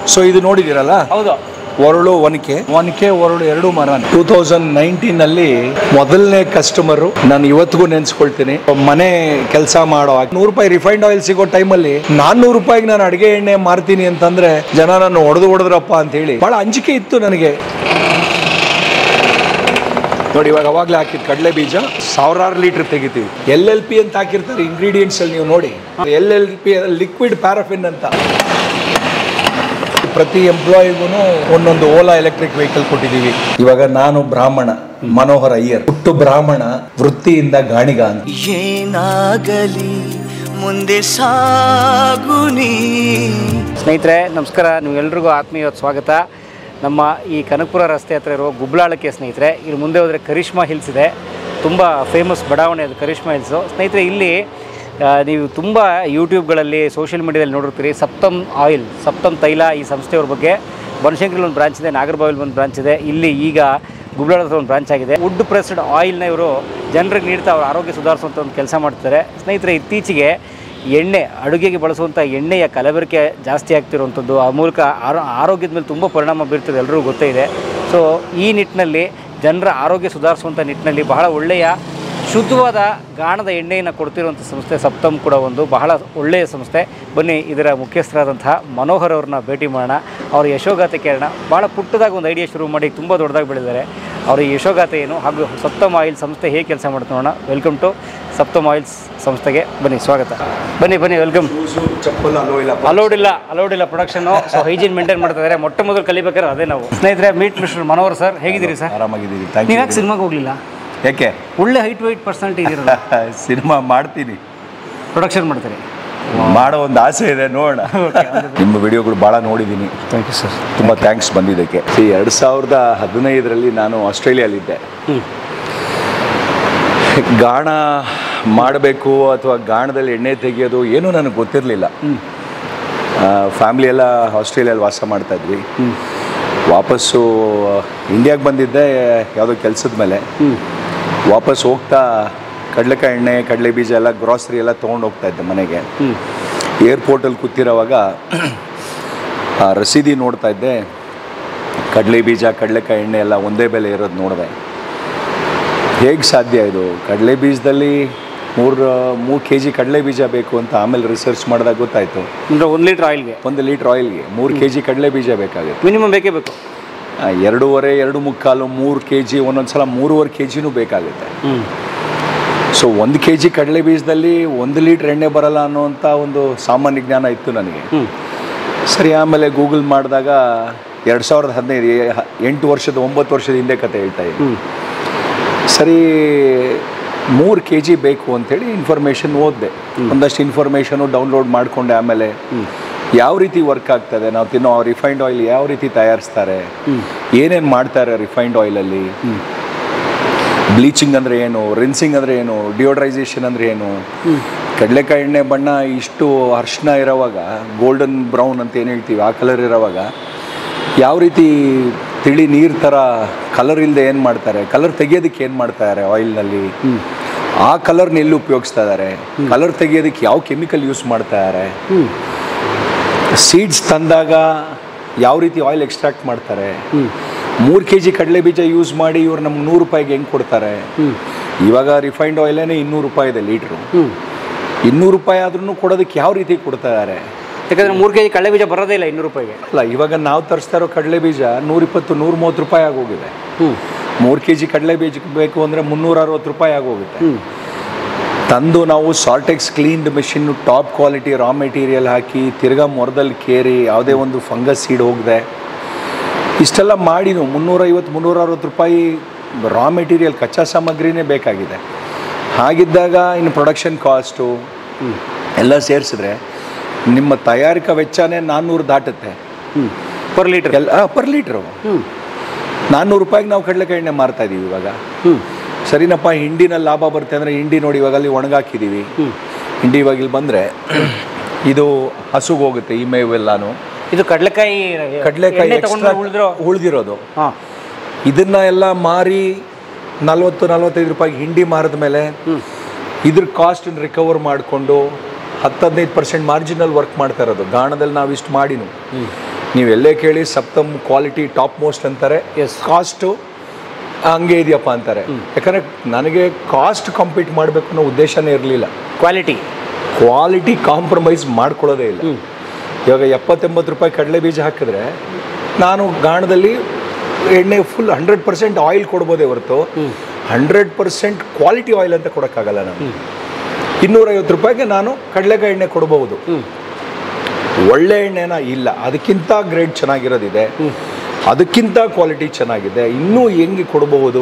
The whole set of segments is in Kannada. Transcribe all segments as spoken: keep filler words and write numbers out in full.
ಸೊ ಇದು ನೋಡಿದಿರಲ್ಲ, ಹೌದು, ಒರಳು ಒನಕೆ ಒನಕೆ ಒರಳು ಎರಡು ಮರ. ಟೂ ತೌಸಂಡ್ ನೈನ್ಟೀನ್ ಅಲ್ಲಿ ಮೊದಲನೇ ಕಸ್ಟಮರು ನಾನು ಇವತ್ತಿಗೂ ನೆನ್ಸ್ಕೊಳ್ತೀನಿ. ಮನೆ ಕೆಲಸ ಮಾಡೋ ನೂರು ರೂಪಾಯಿ ರಿಫೈನ್ಡ್ ಆಯಿಲ್ ಸಿಗೋ ಟೈಮಲ್ಲಿ ನಾನ್ನೂರು ರೂಪಾಯಿಗೆ ನಾನು ಅಡಿಗೆ ಎಣ್ಣೆ ಮಾರ್ತೀನಿ ಅಂತಂದ್ರೆ ಜನ ನಾನು ಹೊಡೆದು ಹೊಡೆದ್ರಪ್ಪ ಅಂತ ಹೇಳಿ ಬಹಳ ಅಂಜಿಕೆ ಇತ್ತು ನನಗೆ. ನೋಡಿ, ಇವಾಗ ಅವಾಗಲೇ ಹಾಕಿದ ಕಡಲೆ ಬೀಜ ಸಾವಿರಾರು ಲೀಟರ್ ತೆಗಿತೀವಿ. ಎಲ್ ಎಲ್ ಪಿ ಅಂತ ಹಾಕಿರ್ತಾರೆ ಇಂಗ್ರೀಡಿಯೆಂಟ್ಸ್ ಅಲ್ಲಿ, ನೀವು ನೋಡಿ L L P liquid paraffin ಅಂತ. ಪ್ರತಿ ಎಂಪ್ಲಾಯಿಗೂ ಒಂದೊಂದು ಓಲಾ ಎಲೆಕ್ಟ್ರಿಕ್ ವೆಹಿಕಲ್ ಕೊಟ್ಟಿದ್ದೀವಿ. ಇವಾಗ ನಾನು ಬ್ರಾಹ್ಮಣ, ಮನೋಹರ್ ಅಯ್ಯರ್, ಹುಟ್ಟು ಬ್ರಾಹ್ಮಣ, ವೃತ್ತಿಯಿಂದ ಗಾಣಿಗ ಅಂತ. ಏನಾಗಲಿ ಮುಂದೆ ಸಾಗುನಿ. ಸ್ನೇಹಿತರೆ ನಮಸ್ಕಾರ, ನೀವೆಲ್ರಿಗೂ ಆತ್ಮೀಯ ಸ್ವಾಗತ. ನಮ್ಮ ಈ ಕನಕಪುರ ರಸ್ತೆ ಹತ್ರ ಇರುವ ಗುಬ್ಲಾಳಕ್ಕೆ ಸ್ನೇಹಿತರೆ, ಇಲ್ಲಿ ಮುಂದೆ ಹೋದರೆ ಕರಿಷ್ಮಾ ಹಿಲ್ಸ್ ಇದೆ, ತುಂಬ ಫೇಮಸ್ ಬಡಾವಣೆ ಅದು ಕರಿಷ್ಮಾ ಹಿಲ್ಸು. ಸ್ನೇಹಿತರೆ, ಇಲ್ಲಿ ನೀವು ತುಂಬ ಯೂಟ್ಯೂಬ್ಗಳಲ್ಲಿ ಸೋಷಿಯಲ್ ಮೀಡಿಯಾದಲ್ಲಿ ನೋಡಿರ್ತೀರಿ ಸಪ್ತಮ್ ಆಯಿಲ್, ಸಪ್ತಮ್ ತೈಲ ಈ ಸಂಸ್ಥೆಯವ್ರ ಬಗ್ಗೆ. ಬನಶಂಕರಿಲಿ ಒಂದು ಬ್ರಾಂಚ್ ಇದೆ, ನಾಗರಬಾವಿಲಿ ಒಂದು ಬ್ರಾಂಚ್ ಇದೆ, ಇಲ್ಲಿ ಈಗ ಗುಬ್ಲಾಳ ಹತ್ರ ಒಂದು ಬ್ರಾಂಚ್ ಆಗಿದೆ. ವುಡ್ ಪ್ರೆಸ್ಡ್ ಆಯಿಲ್ನ ಇವರು ಜನರಿಗೆ ನೀಡ್ತಾ ಅವ್ರ ಆರೋಗ್ಯ ಸುಧಾರಿಸುವಂಥ ಒಂದು ಕೆಲಸ ಮಾಡ್ತಾರೆ. ಸ್ನೇಹಿತರೆ, ಇತ್ತೀಚೆಗೆ ಎಣ್ಣೆ, ಅಡುಗೆಗೆ ಬಳಸುವಂಥ ಎಣ್ಣೆಯ ಕಲಬೆರಕೆ ಜಾಸ್ತಿ ಆಗ್ತಿರುವಂಥದ್ದು, ಆ ಮೂಲಕ ಆರೋ ಆರೋಗ್ಯದ ಮೇಲೆ ತುಂಬ ಪರಿಣಾಮ ಬೀರ್ತದೆ, ಎಲ್ಲರಿಗೂ ಗೊತ್ತೇ ಇದೆ. ಸೊ ಈ ನಿಟ್ಟಿನಲ್ಲಿ ಜನರ ಆರೋಗ್ಯ ಸುಧಾರಿಸುವಂಥ ನಿಟ್ಟಿನಲ್ಲಿ ಬಹಳ ಒಳ್ಳೆಯ ಶುದ್ಧವಾದ ಗಾಣದ ಎಣ್ಣೆಯನ್ನು ಕೊಡ್ತಿರುವಂಥ ಸಂಸ್ಥೆ ಸಪ್ತಮ್ ಕೂಡ ಒಂದು ಬಹಳ ಒಳ್ಳೆಯ ಸಂಸ್ಥೆ. ಬನ್ನಿ, ಇದರ ಮುಖ್ಯಸ್ಥರಾದಂತಹ ಮನೋಹರ್ ಅವ್ರನ್ನ ಭೇಟಿ ಮಾಡೋಣ, ಅವರ ಯಶೋಗಾಥೆ ಕೇಳೋಣ. ಭಾಳ ಪುಟ್ಟದಾಗಿ ಒಂದು ಐಡಿಯಾ ಶುರು ಮಾಡಿ ತುಂಬ ದೊಡ್ಡದಾಗಿ ಬೆಳೆದಿದ್ದಾರೆ. ಅವರ ಯಶೋಗಾಥೆ ಏನು ಹಾಗೂ ಸಪ್ತಮ್ ಆಯಿಲ್ ಸಂಸ್ಥೆ ಹೇಗೆ ಕೆಲಸ ಮಾಡುತ್ತೆ ನೋಡೋಣ. ವೆಲ್ಕಮ್ ಟು ಸಪ್ತಮ್ ಆಯಿಲ್ಸ್ ಸಂಸ್ಥೆಗೆ ಬನ್ನಿ, ಸ್ವಾಗತ. ಬನ್ನಿ ಬನ್ನಿ ವೆಲ್ಕಮ್. ಅಲೌಡ್ ಇಲ್ಲ ಅಲೌಡ್ ಇಲ್ಲ ಪ್ರೊಡಕ್ಷನ್ನು. ಸೊ ಹೈಜೀನ್ ಮೇಂಟೈನ್ ಮಾಡ್ತಾ ಇದ್ದಾರೆ. ಮೊಟ್ಟ ಮೊದಲು ಕಲಿಬೇಕಾದ್ರೆ ಅದೇ ನಾವು. ಸ್ನೇಹಿತರೆ, ಮೀಟ್ ಮಿಸ್ಟರ್ ಮನೋಹರ್ ಸರ್, ಹೇಗಿದ್ದೀರಿ ಸರ್? ಆರಾಮಾಗಿದ್ದೀರಿ. ನೀವು ಯಾಕೆ ಸಿನಿಮಾಗೆ ಹೋಗಲಿಲ್ಲ? ಯಾಕೆ? ಒಳ್ಳೆ ಹೈಟ್ ವೈಟ್ ಪರ್ಸನಾಲಿಟಿ ಇದೀರಲ್ಲ. ಸಿನಿಮಾ ಮಾಡ್ತೀನಿ, ಪ್ರೊಡಕ್ಷನ್ ಮಾಡ್ತೀರಿ, ಮಾಡೋ ಒಂದು ಆಸೆ ಇದೆ, ನೋಡೋಣ. ನಿಮ್ಮ ವಿಡಿಯೋಗಳು ಭಾಳ ನೋಡಿದ್ದೀನಿ. Thank you sir. ತುಂಬ ಥ್ಯಾಂಕ್ಸ್ ಬಂದಿದ್ದಕ್ಕೆ. ಎರಡು ಸಾವಿರದ ಹದಿನೈದರಲ್ಲಿ ನಾನು ಆಸ್ಟ್ರೇಲಿಯಾಲಿದ್ದೆ. ಗಾಣ ಮಾಡಬೇಕು ಅಥವಾ ಗಾಣದಲ್ಲಿ ಎಣ್ಣೆ ತೆಗೆಯೋದು ಏನೂ ನನಗೆ ಗೊತ್ತಿರಲಿಲ್ಲ. ಫ್ಯಾಮಿಲಿ ಎಲ್ಲ ಆಸ್ಟ್ರೇಲಿಯಲ್ಲಿ ವಾಸ ಮಾಡ್ತಾಯಿದ್ವಿ. ವಾಪಸ್ಸು ಇಂಡಿಯಾಗೆ ಬಂದಿದ್ದೆ ಯಾವುದೋ ಕೆಲಸದ ಮೇಲೆ. ವಾಪಸ್ ಹೋಗ್ತಾ ಕಡಲೆಕಾಯಿ ಎಣ್ಣೆ, ಕಡಲೆ ಬೀಜ ಎಲ್ಲ, ಗ್ರಾಸರಿ ಎಲ್ಲ ತೊಗೊಂಡು ಹೋಗ್ತಾ ಇದ್ದೆ ಮನೆಗೆ. ಏರ್ಪೋರ್ಟಲ್ಲಿ ಕೂತಿರೋವಾಗ ಆ ರಸೀದಿ ನೋಡ್ತಾ ಇದ್ದೆ. ಕಡಲೆ ಬೀಜ, ಕಡಲೆಕಾಯಿ ಎಣ್ಣೆ ಎಲ್ಲ ಒಂದೇ ಬೆಲೆ ಇರೋದು ನೋಡಿದೆ. ಹೇಗೆ ಸಾಧ್ಯ ಇದು? ಕಡಲೆ ಬೀಜದಲ್ಲಿ ಮೂರು ಮೂರು ಕೆ ಜಿ ಕಡಲೆ ಬೀಜ ಬೇಕು ಅಂತ ಆಮೇಲೆ ರಿಸರ್ಚ್ ಮಾಡಿದಾಗ ಗೊತ್ತಾಯಿತು. ಒಂದು ಲೀಟ್ರ್ ಆಯಿಲ್ಗೆ ಒಂದು ಲೀಟ್ರ್ ಆಯಿಲ್ಗೆ ಮೂರು ಕೆ ಜಿ ಕಡಲೆ ಬೀಜ ಬೇಕಾಗುತ್ತೆ. ಮಿನಿಮಮ್ ಬೇಕೇ ಬೇಕು. ಎರಡೂವರೆ, ಎರಡು ಮುಕ್ಕಾಲು, ಮೂರು ಕೆ ಜಿ, ಒಂದೊಂದು ಸಲ ಮೂರುವರೆ ಕೆ ಜಿನೂ ಬೇಕಾಗುತ್ತೆ. ಸೊ ಒಂದು ಕೆ ಜಿ ಕಡಲೆ ಬೀಜದಲ್ಲಿ ಒಂದು ಲೀಟ್ರ್ ಎಣ್ಣೆ ಬರಲ್ಲ ಅನ್ನೋವಂಥ ಒಂದು ಸಾಮಾನ್ಯ ಜ್ಞಾನ ಇತ್ತು ನನಗೆ. ಸರಿ, ಆಮೇಲೆ ಗೂಗಲ್ ಮಾಡಿದಾಗ ಎರಡು ಸಾವಿರದ ಹದಿನೈದು ಎಂಟು ವರ್ಷದ ಒಂಬತ್ತು ವರ್ಷದ ಹಿಂದೆ ಕತೆ ಹೇಳ್ತಾ ಇದ್ದೆ. ಸರಿ, ಮೂರು ಕೆ ಜಿ ಬೇಕು ಅಂಥೇಳಿ ಇನ್ಫಾರ್ಮೇಷನ್ ಓದಿದೆ. ಒಂದಷ್ಟು ಇನ್ಫಾರ್ಮೇಷನು ಡೌನ್ಲೋಡ್ ಮಾಡಿಕೊಂಡೆ. ಆಮೇಲೆ ಯಾವ ರೀತಿ ವರ್ಕ್ ಆಗ್ತದೆ, ನಾವು ತಿನ್ನೋ ರಿಫೈನ್ಡ್ ಆಯಿಲ್ ಯಾವ ರೀತಿ ತಯಾರಿಸ್ತಾರೆ, ಏನೇನು ಮಾಡ್ತಾರೆ ರಿಫೈನ್ಡ್ ಆಯಿಲಲ್ಲಿ, ಬ್ಲೀಚಿಂಗ್ ಅಂದರೆ ಏನು, ರಿನ್ಸಿಂಗ್ ಅಂದರೆ ಏನು, ಡಿಯೋಡ್ರೈಸೇಷನ್ ಅಂದರೆ ಏನು, ಕಡಲೆಕಾಯಿ ಎಣ್ಣೆ ಬಣ್ಣ ಇಷ್ಟು ಅರ್ಶಿನ ಇರೋವಾಗ, ಗೋಲ್ಡನ್ ಬ್ರೌನ್ ಅಂತ ಏನು ಹೇಳ್ತೀವಿ ಆ ಕಲರ್ ಇರೋವಾಗ ಯಾವ ರೀತಿ ತಿಳಿ ನೀರು ಥರ ಕಲರ್ ಇಲ್ಲದೆ ಏನು ಮಾಡ್ತಾರೆ, ಕಲರ್ ತೆಗಿಯೋದಕ್ಕೆ ಏನು ಮಾಡ್ತಾರೆ ಆಯಿಲ್ನಲ್ಲಿ, ಆ ಕಲರ್ನ ಎಲ್ಲಿ ಉಪಯೋಗಿಸ್ತಾ ಇದ್ದಾರೆ, ಕಲರ್ ತೆಗಿಯೋದಕ್ಕೆ ಯಾವ ಕೆಮಿಕಲ್ ಯೂಸ್ ಮಾಡ್ತಾ ಇದ್ದಾರೆ, ಸೀಡ್ಸ್ ತಂದಾಗ ಯಾವ ರೀತಿ ಆಯಿಲ್ ಎಕ್ಸ್ಟ್ರಾಕ್ಟ್ ಮಾಡ್ತಾರೆ, ಮೂರು ಕೆ ಜಿ ಕಡಲೆ ಬೀಜ ಯೂಸ್ ಮಾಡಿ ಇವ್ರು ನಮ್ಗೆ ನೂರು ರೂಪಾಯಿಗೆ ಹೆಂಗೆ ಕೊಡ್ತಾರೆ. ಇವಾಗ ರಿಫೈನ್ಡ್ ಆಯಿಲೇನೆ ಇನ್ನೂರು ರೂಪಾಯಿ ಇದೆ ಲೀಟ್ರು. ಇನ್ನೂರು ರೂಪಾಯಿ ಆದ್ರೂ ಕೊಡೋದಕ್ಕೆ ಯಾವ ರೀತಿ ಕೊಡ್ತಾ ಇದ್ದಾರೆ? ಯಾಕಂದರೆ ಮೂರು ಕೆ ಜಿ ಕಡಲೆ ಬೀಜ ಬರೋದೇ ಇಲ್ಲ ಇನ್ನೂರು ರೂಪಾಯಿಗೆ. ಅಲ್ಲ, ಇವಾಗ ನಾವು ತರಿಸ್ತಾ ಇರೋ ಕಡಲೆ ಬೀಜ ನೂರಿಪ್ಪತ್ತು ನೂರ ಮೂವತ್ತು ರೂಪಾಯಿ ಆಗೋಗಿದೆ. ಮೂರು ಕೆ ಜಿ ಕಡಲೆ ಬೀಜ ಬೇಕು ಅಂದರೆ ಮುನ್ನೂರ ಅರವತ್ತು ರೂಪಾಯಿ ಆಗೋಗುತ್ತೆ. ತಂದು ನಾವು ಸಾಲ್ಟೆಕ್ಸ್ cleaned machine, top quality raw material ಹಾಕಿ, ತಿರ್ಗಾ ಮೊರದಲ್ಲಿ ಕೇರಿ, ಯಾವುದೇ ಒಂದು ಫಂಗಸ್ ಸೀಡ್ ಹೋಗದೆ ಇಷ್ಟೆಲ್ಲ ಮಾಡಿನೂ ಮುನ್ನೂರೈವತ್ತು ಮುನ್ನೂರ ಅರವತ್ತು ರೂಪಾಯಿ ರಾ ಮೆಟೀರಿಯಲ್, ಕಚ್ಚಾ ಸಾಮಗ್ರಿನೇ ಬೇಕಾಗಿದೆ. ಹಾಗಿದ್ದಾಗ ಇನ್ನು ಪ್ರೊಡಕ್ಷನ್ ಕಾಸ್ಟು ಎಲ್ಲ ಸೇರಿಸಿದ್ರೆ ನಿಮ್ಮ ತಯಾರಿಕಾ ವೆಚ್ಚನೇ ನಾನ್ನೂರು ದಾಟುತ್ತೆ ಪರ್ ಲೀಟ್ರ್. ಎಲ್ಲ ಪರ್ ಲೀಟ್ರು ನಾನ್ನೂರು ರೂಪಾಯಿಗೆ ನಾವು ಕಡಲೆಕಾಯಿ ಎಣ್ಣೆ ಮಾರ್ತಾ ಇದ್ದೀವಿ ಇವಾಗ. ಸರಿನಪ್ಪ, ಹಿಂಡಿನಲ್ಲಿ ಲಾಭ ಬರುತ್ತೆ ಅಂದರೆ ಹಿಂಡಿ ನೋಡಿ ಇವಾಗ ಅಲ್ಲಿ ಒಣಗಾಕಿದ್ದೀವಿ. ಹಿಂಡಿ ಇವಾಗ ಇಲ್ಲಿ ಬಂದರೆ ಇದು ಹಸುಗೆ ಹೋಗುತ್ತೆ ಈ ಮೇವೆಲ್ಲಾನು. ಇದು ಕಡಲೆಕಾಯಿ ಕಡಲೆಕಾಯಿ ಉಳಿದಿರೋದು. ಇದನ್ನ ಎಲ್ಲ ಮಾರಿ ನಲ್ವತ್ತು ನಲ್ವತ್ತೈದು ರೂಪಾಯಿಗೆ ಹಿಂಡಿ ಮಾರಿದ ಮೇಲೆ ಇದ್ರ ಕಾಸ್ಟನ್ನು ರಿಕವರ್ ಮಾಡಿಕೊಂಡು ಹತ್ತು ಹದಿನೈದು ಪರ್ಸೆಂಟ್ ಮಾರ್ಜಿನಲ್ಲಿ ವರ್ಕ್ ಮಾಡ್ತಾ ಇರೋದು. ಗಾಣದಲ್ಲಿ ನಾವು ಇಷ್ಟು ಮಾಡಿನು ನೀವು ಎಲ್ಲೇ ಕೇಳಿ ಸಪ್ತಮ್ ಕ್ವಾಲಿಟಿ ಟಾಪ್ ಮೋಸ್ಟ್ ಅಂತಾರೆ, ಎಸ್ ಕಾಸ್ಟು ಹಂಗೆ ಇದೆಯಪ್ಪ ಅಂತಾರೆ. ಯಾಕಂದರೆ ನನಗೆ ಕಾಸ್ಟ್ ಕಾಂಪೀಟ್ ಮಾಡಬೇಕು ಅನ್ನೋ ಉದ್ದೇಶನೇ ಇರಲಿಲ್ಲ. ಕ್ವಾಲಿಟಿ ಕ್ವಾಲಿಟಿ ಕಾಂಪ್ರಮೈಸ್ ಮಾಡ್ಕೊಳ್ಳೋದೇ ಇಲ್ಲ. ಇವಾಗ ಎಪ್ಪತ್ತೆಂಬತ್ತು ರೂಪಾಯಿ ಕಡಲೆ ಬೀಜ ಹಾಕಿದ್ರೆ ನಾನು ಗಾಣದಲ್ಲಿ ಎಣ್ಣೆ ಫುಲ್ ಹಂಡ್ರೆಡ್ ಪರ್ಸೆಂಟ್ ಆಯಿಲ್ ಕೊಡ್ಬೋದೇ ಹೊರತು ಹಂಡ್ರೆಡ್ ಪರ್ಸೆಂಟ್ ಕ್ವಾಲಿಟಿ ಆಯಿಲ್ ಅಂತ ಕೊಡೋಕ್ಕಾಗಲ್ಲ. ನಾನು ಇನ್ನೂರೈವತ್ತು ರೂಪಾಯಿಗೆ ನಾನು ಕಡಲೆಕಾಯಿ ಎಣ್ಣೆ ಕೊಡಬಹುದು, ಒಳ್ಳೆ ಎಣ್ಣೆನ ಇಲ್ಲ, ಅದಕ್ಕಿಂತ ಗ್ರೇಡ್ ಚೆನ್ನಾಗಿರೋದಿದೆ, ಅದಕ್ಕಿಂತ ಕ್ವಾಲಿಟಿ ಚೆನ್ನಾಗಿದೆ, ಇನ್ನೂ ಹೆಂಗೆ ಕೊಡಬಹುದು.